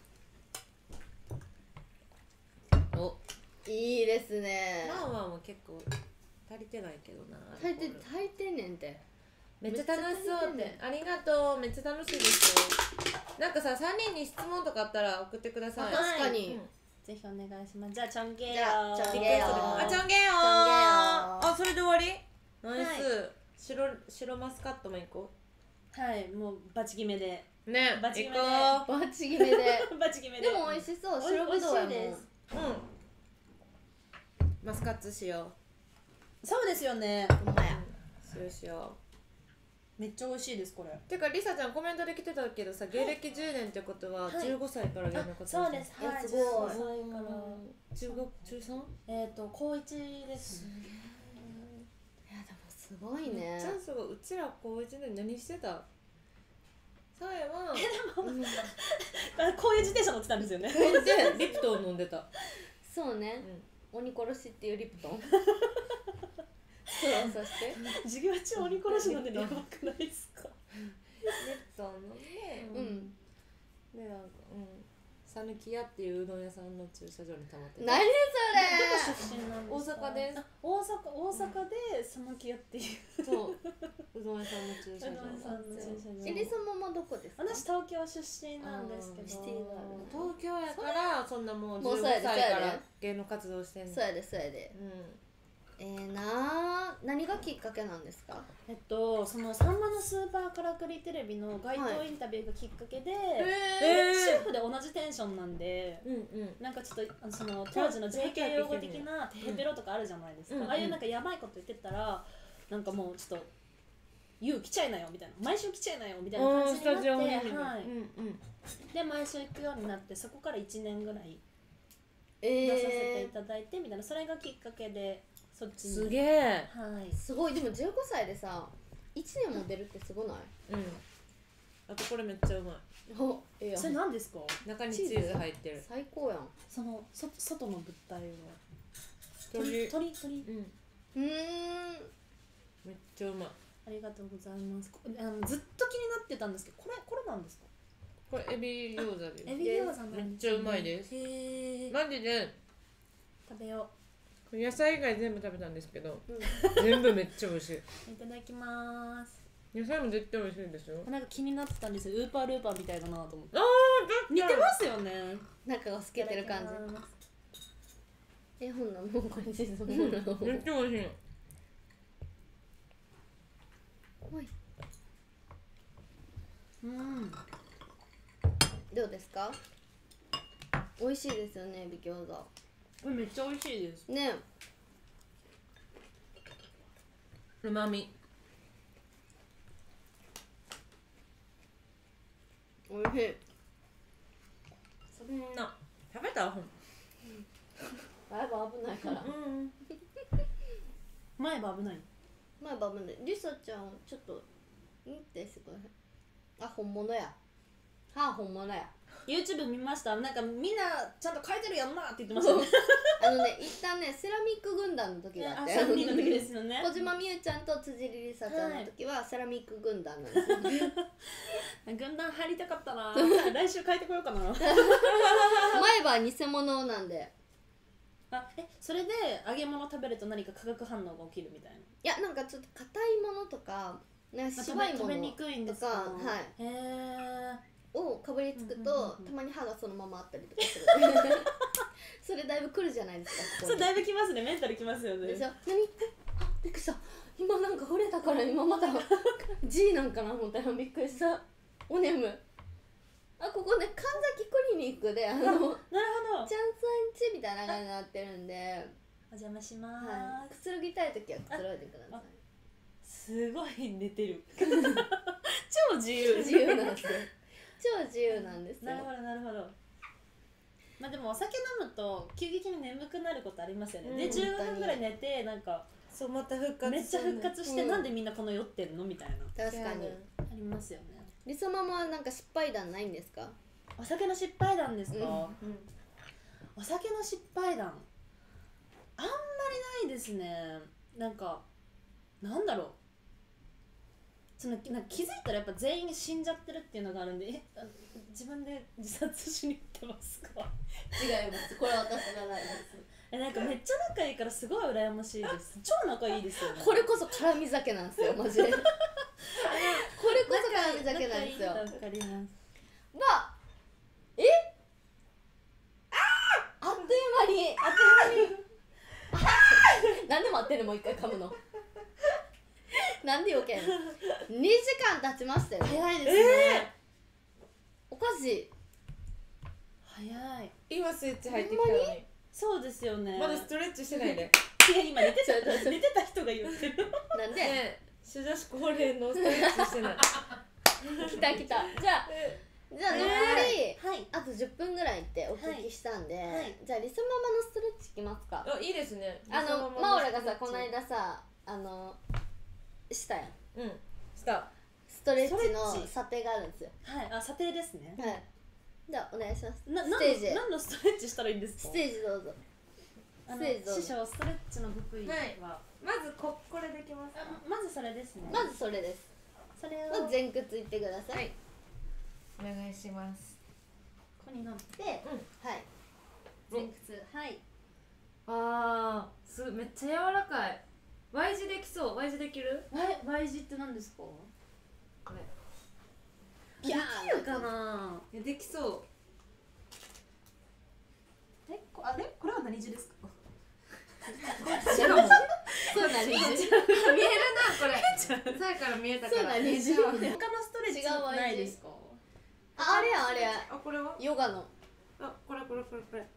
お、いいですね。
ワンワンも結構足りてないけどな。
足りて足りてんねんて。
めっちゃ楽しそうって。ありがとう。めっちゃ楽しいですよ。なんかささんにんに質問とかあったら送ってください。
あ確かに。
うん
ぜひお願いします。じゃあチョンゲー
じゃあチョンゲーよ
あ、ちょんげーよー。
ちょんげーよ
あ、それで終わり？ナイス。
は
白白マスカットも行こ
はいもうバチ決めで
う。ね、
バチ決め
行
で
こ
バチ決めで。
バチ決めで。
でも美味しそう。
おい
白ぶどうやもん。
美味しいです。
う。うん。マスカットしよ
そうですよね。
ほんまや。
う。しようしよ
めっちゃ美味しいですこれ。
う。てかリサちゃんコメントで来てたけどさ、芸歴じゅうねんってことは
はい
じゅうごさいから芸能活動してる。
そうです。はい。
えすごい
じゅうごさいから。
中学中三？
えっと高一です。
いやでもすごい
め
ね
っち。ゃすごい。うちら高一で何してた？さえは
あこういう自転車乗ってたんですよね。
リプトン飲んでた。
そうね。鬼殺しっていうリプトン。そうそして。
授業中鬼殺し飲んでるのやばくないですか？
リプトン飲んで。
うん。
でなんかうんさぬき屋っていううどん屋さんの駐車場にたまってた。
何
どこ
そ
出身なん
大
ですか？
阪です。
あ大阪大阪でその木屋っていう
そううどん屋さんの駐車場。
うどん屋さんの駐車場。
れ。エリさんママどこですか？
私東京出身なんですけど。
シティガール
東京やからそんなもう
もう
じゅうご
そうやでそうやで
さいから芸能活動してんの。
そうやでそうやで。
うん。
えー、なー何がきっかけなんですか？
えっとそのさんまのスーパーからくりテレビの街頭インタビューがきっかけで、
え
主婦で同じテンションなんで。
うんうん。
なんかちょっとあのその当時の ジェーケー 用語的なテヘペロとかあるじゃないですか、
うん
ああいうなんかやばいこと言ってたらなんかもうちょっと「ユウ来ちゃいなよ」みたいな「毎週来ちゃいなよ」みたいな感じになって、はい、
うんうん。
で毎週行くようになってそこからいちねんぐらい
え
出させてい
ー、
ただいてみたいな、それがきっかけでそっちに
すげえ。
はい
すごい。でもじゅうごさいでさいちねんも出るってすごない？
うん。あとこれめっちゃうまい。
おええやん
それ何ですか？
中にチーズ入ってる。
最高やん。
そのそ外の物体は
鳥
鳥鳥
うん。
うーん。
めっちゃうまい。
ありがとうございますこあのずっと気になってたんですけどこれこれなんですか？
これエビ餃子です。
エビ餃子なんですね
めっちゃうまいです。
へえ
マジで
食べよ
野菜以外全部食べたんですけど、
うん
全部めっちゃ美味しい。
ういただきます
野菜も絶対美味しいですよ。
なんか気になってたんですよウーパールーパーみたいだなと思って
あ
似てますよね
中が透けてる感じ
いただきます
えほんなもうこれ地蔵もの
めっちゃ美味しいの。
おい
うん
どうですか？美味しいですよね、エビ餃子。
これめっちゃ美味しいです。
ね、
うまみ。
美味しい。
そんな食べたほん。
前歯危ないから。
うん。
前歯危ない。
前歯危ない。リサちゃんちょっとんってすごい。あ、本物や。はあ、本物や。
YouTube 見ました。なんかみんなちゃんと書いてるやんなって言ってましたね。
あのね、一旦ね、セラミック軍団の時があっ
あ、
て、
さんにんの時ですよね。
小島美優ちゃんと辻里梨沙ちゃんの時はセラミック軍団なんですよ。
軍団入りたかったな。来週書いてこようかな。
前歯は偽物なんで。
あ、え、それで揚げ物食べると何か化学反応が起きるみたいな。
いや、なんかちょっと硬いものとか、なんか白いも
食べ
の
にくいんですか。
とか、はい
へえ。
をかぶりつく
うんうんうん
と、
うん
たまに歯がそのままあったりとかする。それだいぶくるじゃないですか。ここに
そうだいぶきますね。メンタルきますよね。
でしょ。何？あ、びっくりした。今なんか触れたから今また G なんかな思ったらびっくりした。おねむ。あ、ここね、神崎クリニックであの
なるほど。
チャンスアンチみたいな感じになってるんで、
お邪魔しま
はい、
ーす。
くつろぎたい時はくつろいでください。
すごい寝てる。超自由。
自由なんですよ。超自由なんですよ。
なるほどなるほど。まあでもお酒飲むと急激に眠くなることありますよね。
うん
でじゅうごふんぐらい寝てなんか
そうまた復活。
めっちゃ復活して、
うん
なんでみんなこの酔ってんのみたいな
確かに。
ありますよね。
リソママはなんか失敗談ないんですか？
お酒の失敗談ですか？
うん。
お酒の失敗談あんまりないですね。なんかなんだろう。そのなんか気づいたらやっぱ全員死んじゃってるっていうのがあるんで、えあの自分で自殺しに行ってますか？
違います。これは私じゃないです。
えなんかめっちゃ仲いいからすごい羨ましいです。超仲いいですよね。
これこそ絡み酒なんですよ、マジで。これこそ絡み酒なんですよ。
仲いいとわかります。
まあ、え？あーあっという間に、あっという間に。なんで待ってんの、もう一回噛むの。なんで余計なの。にじかん経ちましたよ。
早いですね。
おかしい。
早い。
今スイッチ入ってきたのに。
そうですよね。
まだストレッチしてないで。
いや今寝てた
そうそうそう
寝てた人が言ってる。
なんで、
ね、主女子恒例のストレッチしてない。
来た来た。じゃあ、じゃあ残り、
はい。
あとじゅっぷんぐらいってお聞きしたんで、
はい
じゃあリソママのストレッチいきますか。
あ、いいですね。
あのマオラがさ、この間さ、あのしたやん、
うん、した。
ストレッチの
ストレッチ
査定があるんですよ。
はい。あ、査定ですね。
はい。じゃあお願いします。
な
ステージへ
何の何のストレッチしたらいいんですか？
ステージどうぞ。
あの
ステージどうぞ
師匠ストレッチの極意は、
はいまずここれできますか。
あまずそれですね。
まずそれです。
それを
まず前屈いってください。
はいお願いします。
ここに乗って
はい。
前屈はい
あー、すめっちゃ柔らかい。Y 字できそう。Y 字できる？
Y, Y 字って何ですか？
これ。
できるかな？
いやできそう。
えこあれこれは何字ですか？
そうなんです。
見えるなこれ。さやから見えたから。
そうなんです
えじゃあ
他のストレッチってないですか？
あ、あれやあれや。
あ、これは？
ヨガの
あ、これこれこれこれ。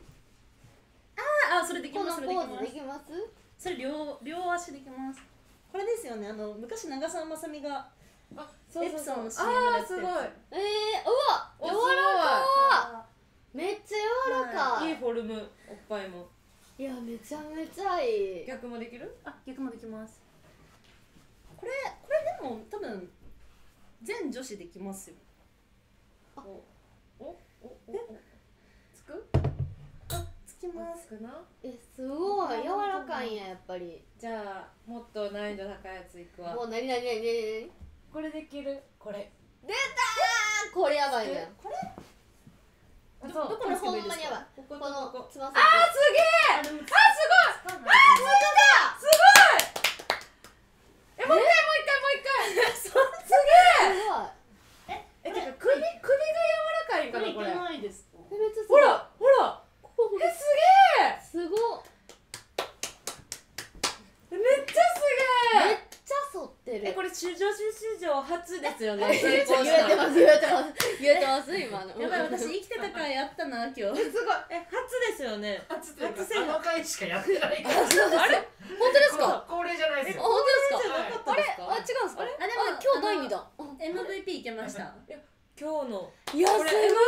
ああそれでき
この
ます。それできます
ポーズで。きます？
それ両両足できます。これですよね。あの昔長澤まさみが
あ、
エプソンの シーエム
あー、
でやってる
すごい。
えー、うわ、
お
柔らかい。めっちゃ柔らかい。
いいフォルム、おっぱいも。
いや、めちゃめちゃいい。
逆もできる？
あ逆もできます。これこれでも多分全女子できますよ。
あ
お、お、お、つく？
あつきます。
つくな。
え、すごい柔らかいんや、やっぱり。
じゃあもっと難易度高いやついくわ。
もうなになになになになに。
これできる？これ。
出たー。これやばいね。
これ
あ、
ど
そう。
これほんまにやばい。
ここと
この
ここ。
つま先。
あー、すげえ。
あでも
あ、すごい。すごい。え、もう一回もう一回もう一回。す
すごい。
げえ。え、てか首首が柔らかいんかなこれ。
これいけないですか？
え、めっちゃすごい。
ほらほら。
ここ
え、すげえ。
すごい。
めっちゃすげえ。
めっちゃ反ってってる。
えこれ女子史上初ですよね。
言え
成功した
てます言えてます言えてます今の。
やばい、私生きてたからやったな今日。
すごいえ初ですよね。
初というか
初戦
あの回しかやってないから。
あれ本当ですか。
恒例じゃないです
あ
よ。
本当ですか。
じゃなかった
あれ
ですか。
あ違うんですか。
あでも
あ今日だいにだ。
エムブイピー いけました。やった
今日の
いやすごい。
これ
す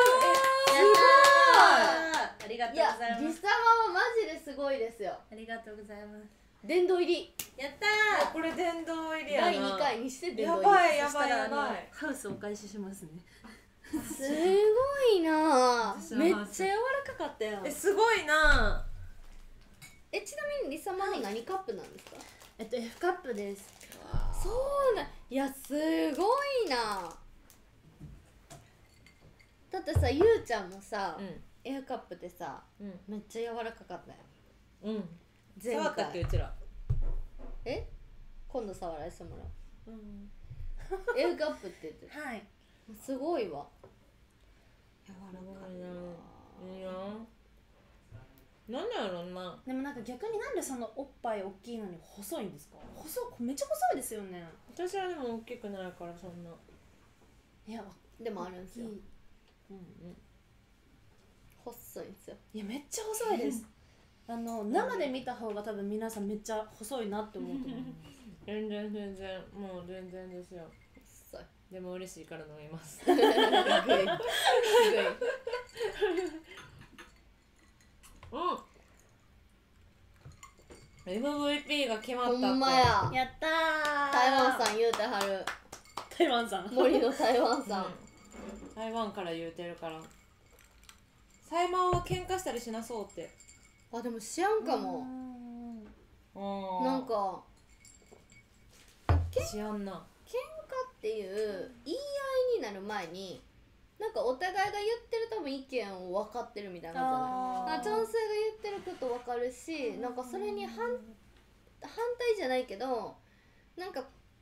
ー。ありがとう
ごい。いや
ございます。
リサマはマジですごいですよ。
ありがとうございます。
殿堂入り
やったー。
これ殿堂入りやな。
だいにかいにして殿
や
堂入
ばいやばい
そしたらあの
やばい。
ハウスお返ししますね。
り。すごいなぁ。
めっちゃ柔らかかったよ。
えすごいな。
えちなみにリサマの何カップなんですか。
えっと F カップです。
そうな、いやすごいな。だってさゆうちゃんもさ、
う
F カップでさ
んうん
めっちゃ柔らかかったよ
うん。
前
触ったっけ
回。
うちら。
え今度触らせてもらう。
うん。
F カップって言ってた。
はい。
すごいわ。柔ら
すご
か
いない
わ。
いいな。なんだろうな。
でもなんか逆になんでそのおっぱい大きいのに細いんですか。細めっちゃ細いですよね。
私はでも大きくないからそんな。
いや
でもあるんですよ。
いい
うん
細いんですよ。
いやめっちゃ細いです。あの生で見た方が多分皆さんめっちゃ細いなって思うと思います。
全然全然もう全然ですよ。
細い。
でも嬉しいから飲みます。
すごい。すごい。
うん。エムブイピー が決まったって。
ほんまや。
やったー。
台湾さん言うてはる。
台湾さん。
森の台湾さん。
うん。台湾から言うてるから。サイマンは喧嘩したりしなそうって。
あでも知らんかも。
うん。
なんか
知らんな。
っていう言い合いになる前になんかお互いが言ってる多分意見を分かってるみたいなことじゃない。
あ
なんか男性が言ってること分かるし、なんかそれに反反対じゃないけどなんか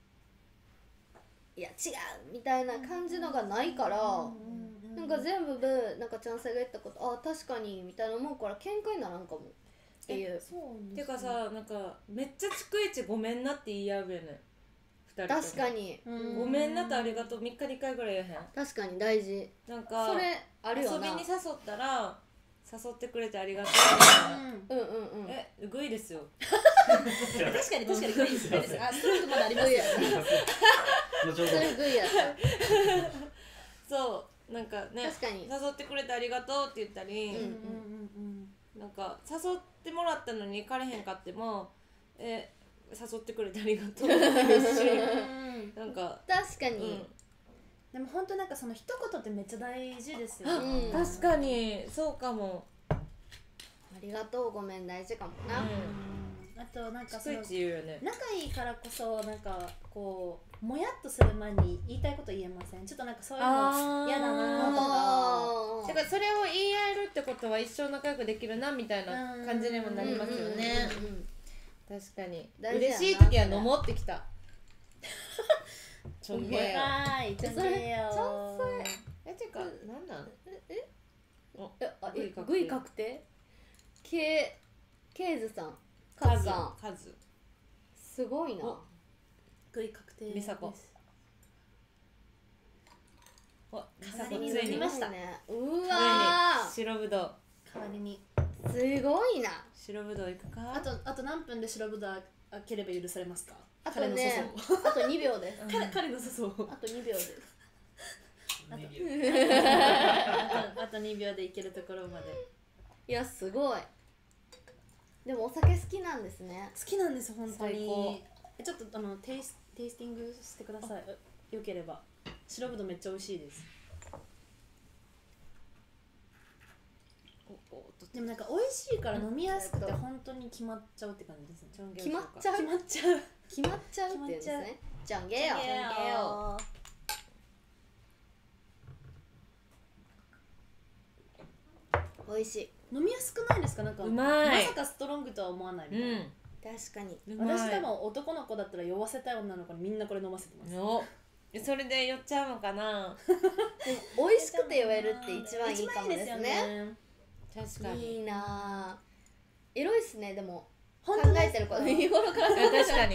いや違うみたいな感じのがないから、なんか全部なんか男性が言ったことあ確かにみたいな思うから喧嘩にならんかもっていう。
そう
てかさなんかめっちゃ逐一ごめんなって言い合うよね。二人とも
確かに
うん
ごめんなとありがとうみっかにいっかいぐらい言えへん。
確かに大事。
なんか
それあるよな。
遊びに誘ったら誘ってくれてありがとうみたいな。
うん
うんうんうん。
え、うぐいですよ。
確かに確かにグイですグイですあストロークまだありますよ
後ほど
それグイやった。
そうなんかね
確かに。
誘ってくれてありがとうって言ったり、
うん
うんうん
なんか誘ってもらったのに行かれへんかってもえ誘ってくれてありがとうって言うし
うん
なんか
確か
うん
に。
でも本当なんかその一言ってめっちゃ大事ですよ
あ
ね
うん
確かにそうかも。
ありがとうごめん大事かもな。
うん
あとなんかその
逐一言うよね。
仲いいからこそなんかこうもやっとする前に言いたいこと言えません。ちょっとなんかそういうの嫌だなとか
あ
だからそれを言い合えるってことは一生仲良くできるなみたいな感じにもなりますよね。
うんうんうんうん
確かに
大事やな
嬉しい時は飲もうってきた。ちょんげよ。
はいちょっと
それ
よ
ちょん
えてかなんなん？
え
お
えあえ
グイ確定
グイ確定。ケケーズさんカ
カズ
ズさん
カズ
すごいな。
お
グイ確定
美佐子
です
お美佐子
代わりに
ついに
飲みました
すごいねう
ついに
わ
白ぶどう
代わりに
ーすごいな。
白ぶどういくか。
あとあと何分で白ぶどう開ければ許されますか。
あとね
彼の粗相
あとにびょうです。
彼彼の粗相
あとにびょうです。
あ
ネギ
とあとにびょうでいけるところまで
いやすごい。でもお酒好きなんですね。
好きなんです本当
最高
にえちょっとあのテイステイスティングしてくださいえよければ白ぶどうめっちゃ美味しいです
おおと
でもなんか美味しいから飲みやすくて本当に決まっちゃうって感じですね
ちょんげを
決まっちゃう
決まっちゃう
決まっちゃうっていうんですね。じゃんげよ。
じゃんけよ
美味しい。
飲みやすくないですかなんか
うまい
まさかストロングとは思わないみたいな、
うん
確かに。
うまい
私多分男の子だったら酔わせたい女の子にみんなこれ飲ませてます
おそれで酔っちゃうのかな。
でも美味しくて酔えるって一番いいかもです
一番いい
ね。
確かに。
いいなぁ。エロいっすねでも。考
本当です
えてること日頃から考えてる
あ確かに。
そ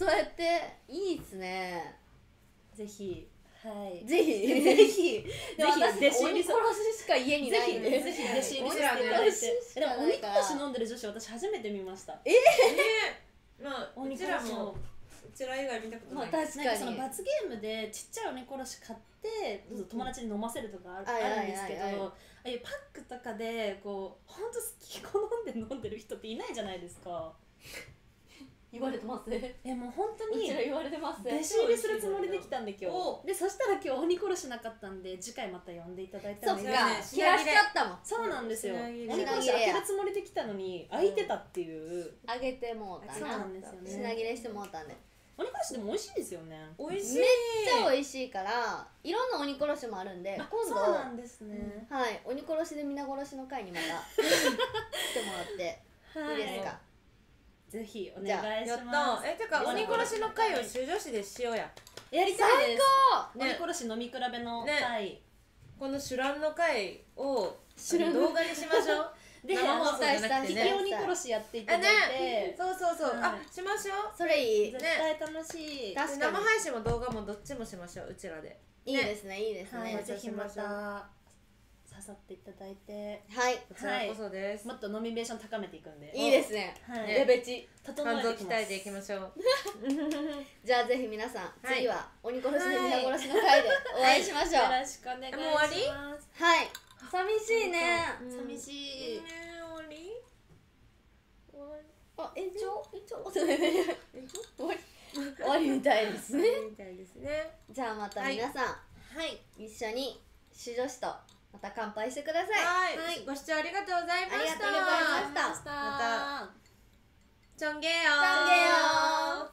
そうやっていいっすね。
ぜひはい
ぜひ
ぜひぜひ
でも私
弟子入り
鬼殺ししか家にないんで、
ぜひぜひ弟子入り
鬼
させていただい
殺し
て
し
でも鬼
かないから
殺し飲んでる女子私初めて見ました
ねまあう
鬼
ちら
殺しの
もうちら以外見たことない、
まあ確か
なんかその
に
罰ゲームでちっちゃい鬼殺し買って友達に飲ませるとかある,、
はいはいはいはい
あるんですけど、ああいうパックとかでこうほんと好き好んで飲んでる人っていないじゃないですか。
言われてますね。
えもう本当
う
に
ちら言われてますね。
弟子入りするつもりできたんで今
お
日でそしたら今日鬼殺しなかったんで次回また呼んでいただいた
そっか
んです
ね、
切らしちゃったもん。
そうなんですよ
つなぎで
鬼殺し開けるつもりできたのに開いてたっていう、
あげてもうたな
そうなん。ですよね
品切れしてもうたんで。
鬼殺しでも美味しいですよね
美味しい
めっちゃ美味しいからいろんな鬼殺しもあるんで、今
そう
度
なんですね、
はい鬼殺しで皆殺しの会にまた来てもらって
はい
いですか。
ぜひお願いし
やっ
ます
たえてか鬼殺しの会を修女子でしようや
やりたいです
ね
鬼殺し飲み比べの
ね
会、
このシュランの会を
シュラン
あの動画にしましょう
で
生放送じゃなくて
あの
引き
ね
鬼殺しやっていた
あ
だいて、
ねそうそうそう、
はい
あしましょう
それいい、
絶対楽しい、
確かに
で生配信も動画もどっちもしましょううちらで
いいですねいいです
はい、
ね。
ぜひまた刺さっていただいて
はい
こちらこそです、
もっとノミネーション高めていくんで
いいですね。
はい
レベチ。
整
肝臓
えていきます
鍛えていきましょう
じゃあぜひ皆さん、
はい
次は鬼殺しで皆殺しの会でお会いしましょう。
よ
はい。
ろしくお願いし
もう終わり
ます
寂しいね。
寂しい、
ねえ終わり終わり
あ延長延長終わり終わりみたいですね。
みたいですね
じゃあまた皆さん、
はい
一緒に主女子とまた乾杯してください。
はい、ご視聴ありがとうございました
ありがとうございました
また
チョンゲーよー
チョンゲーよー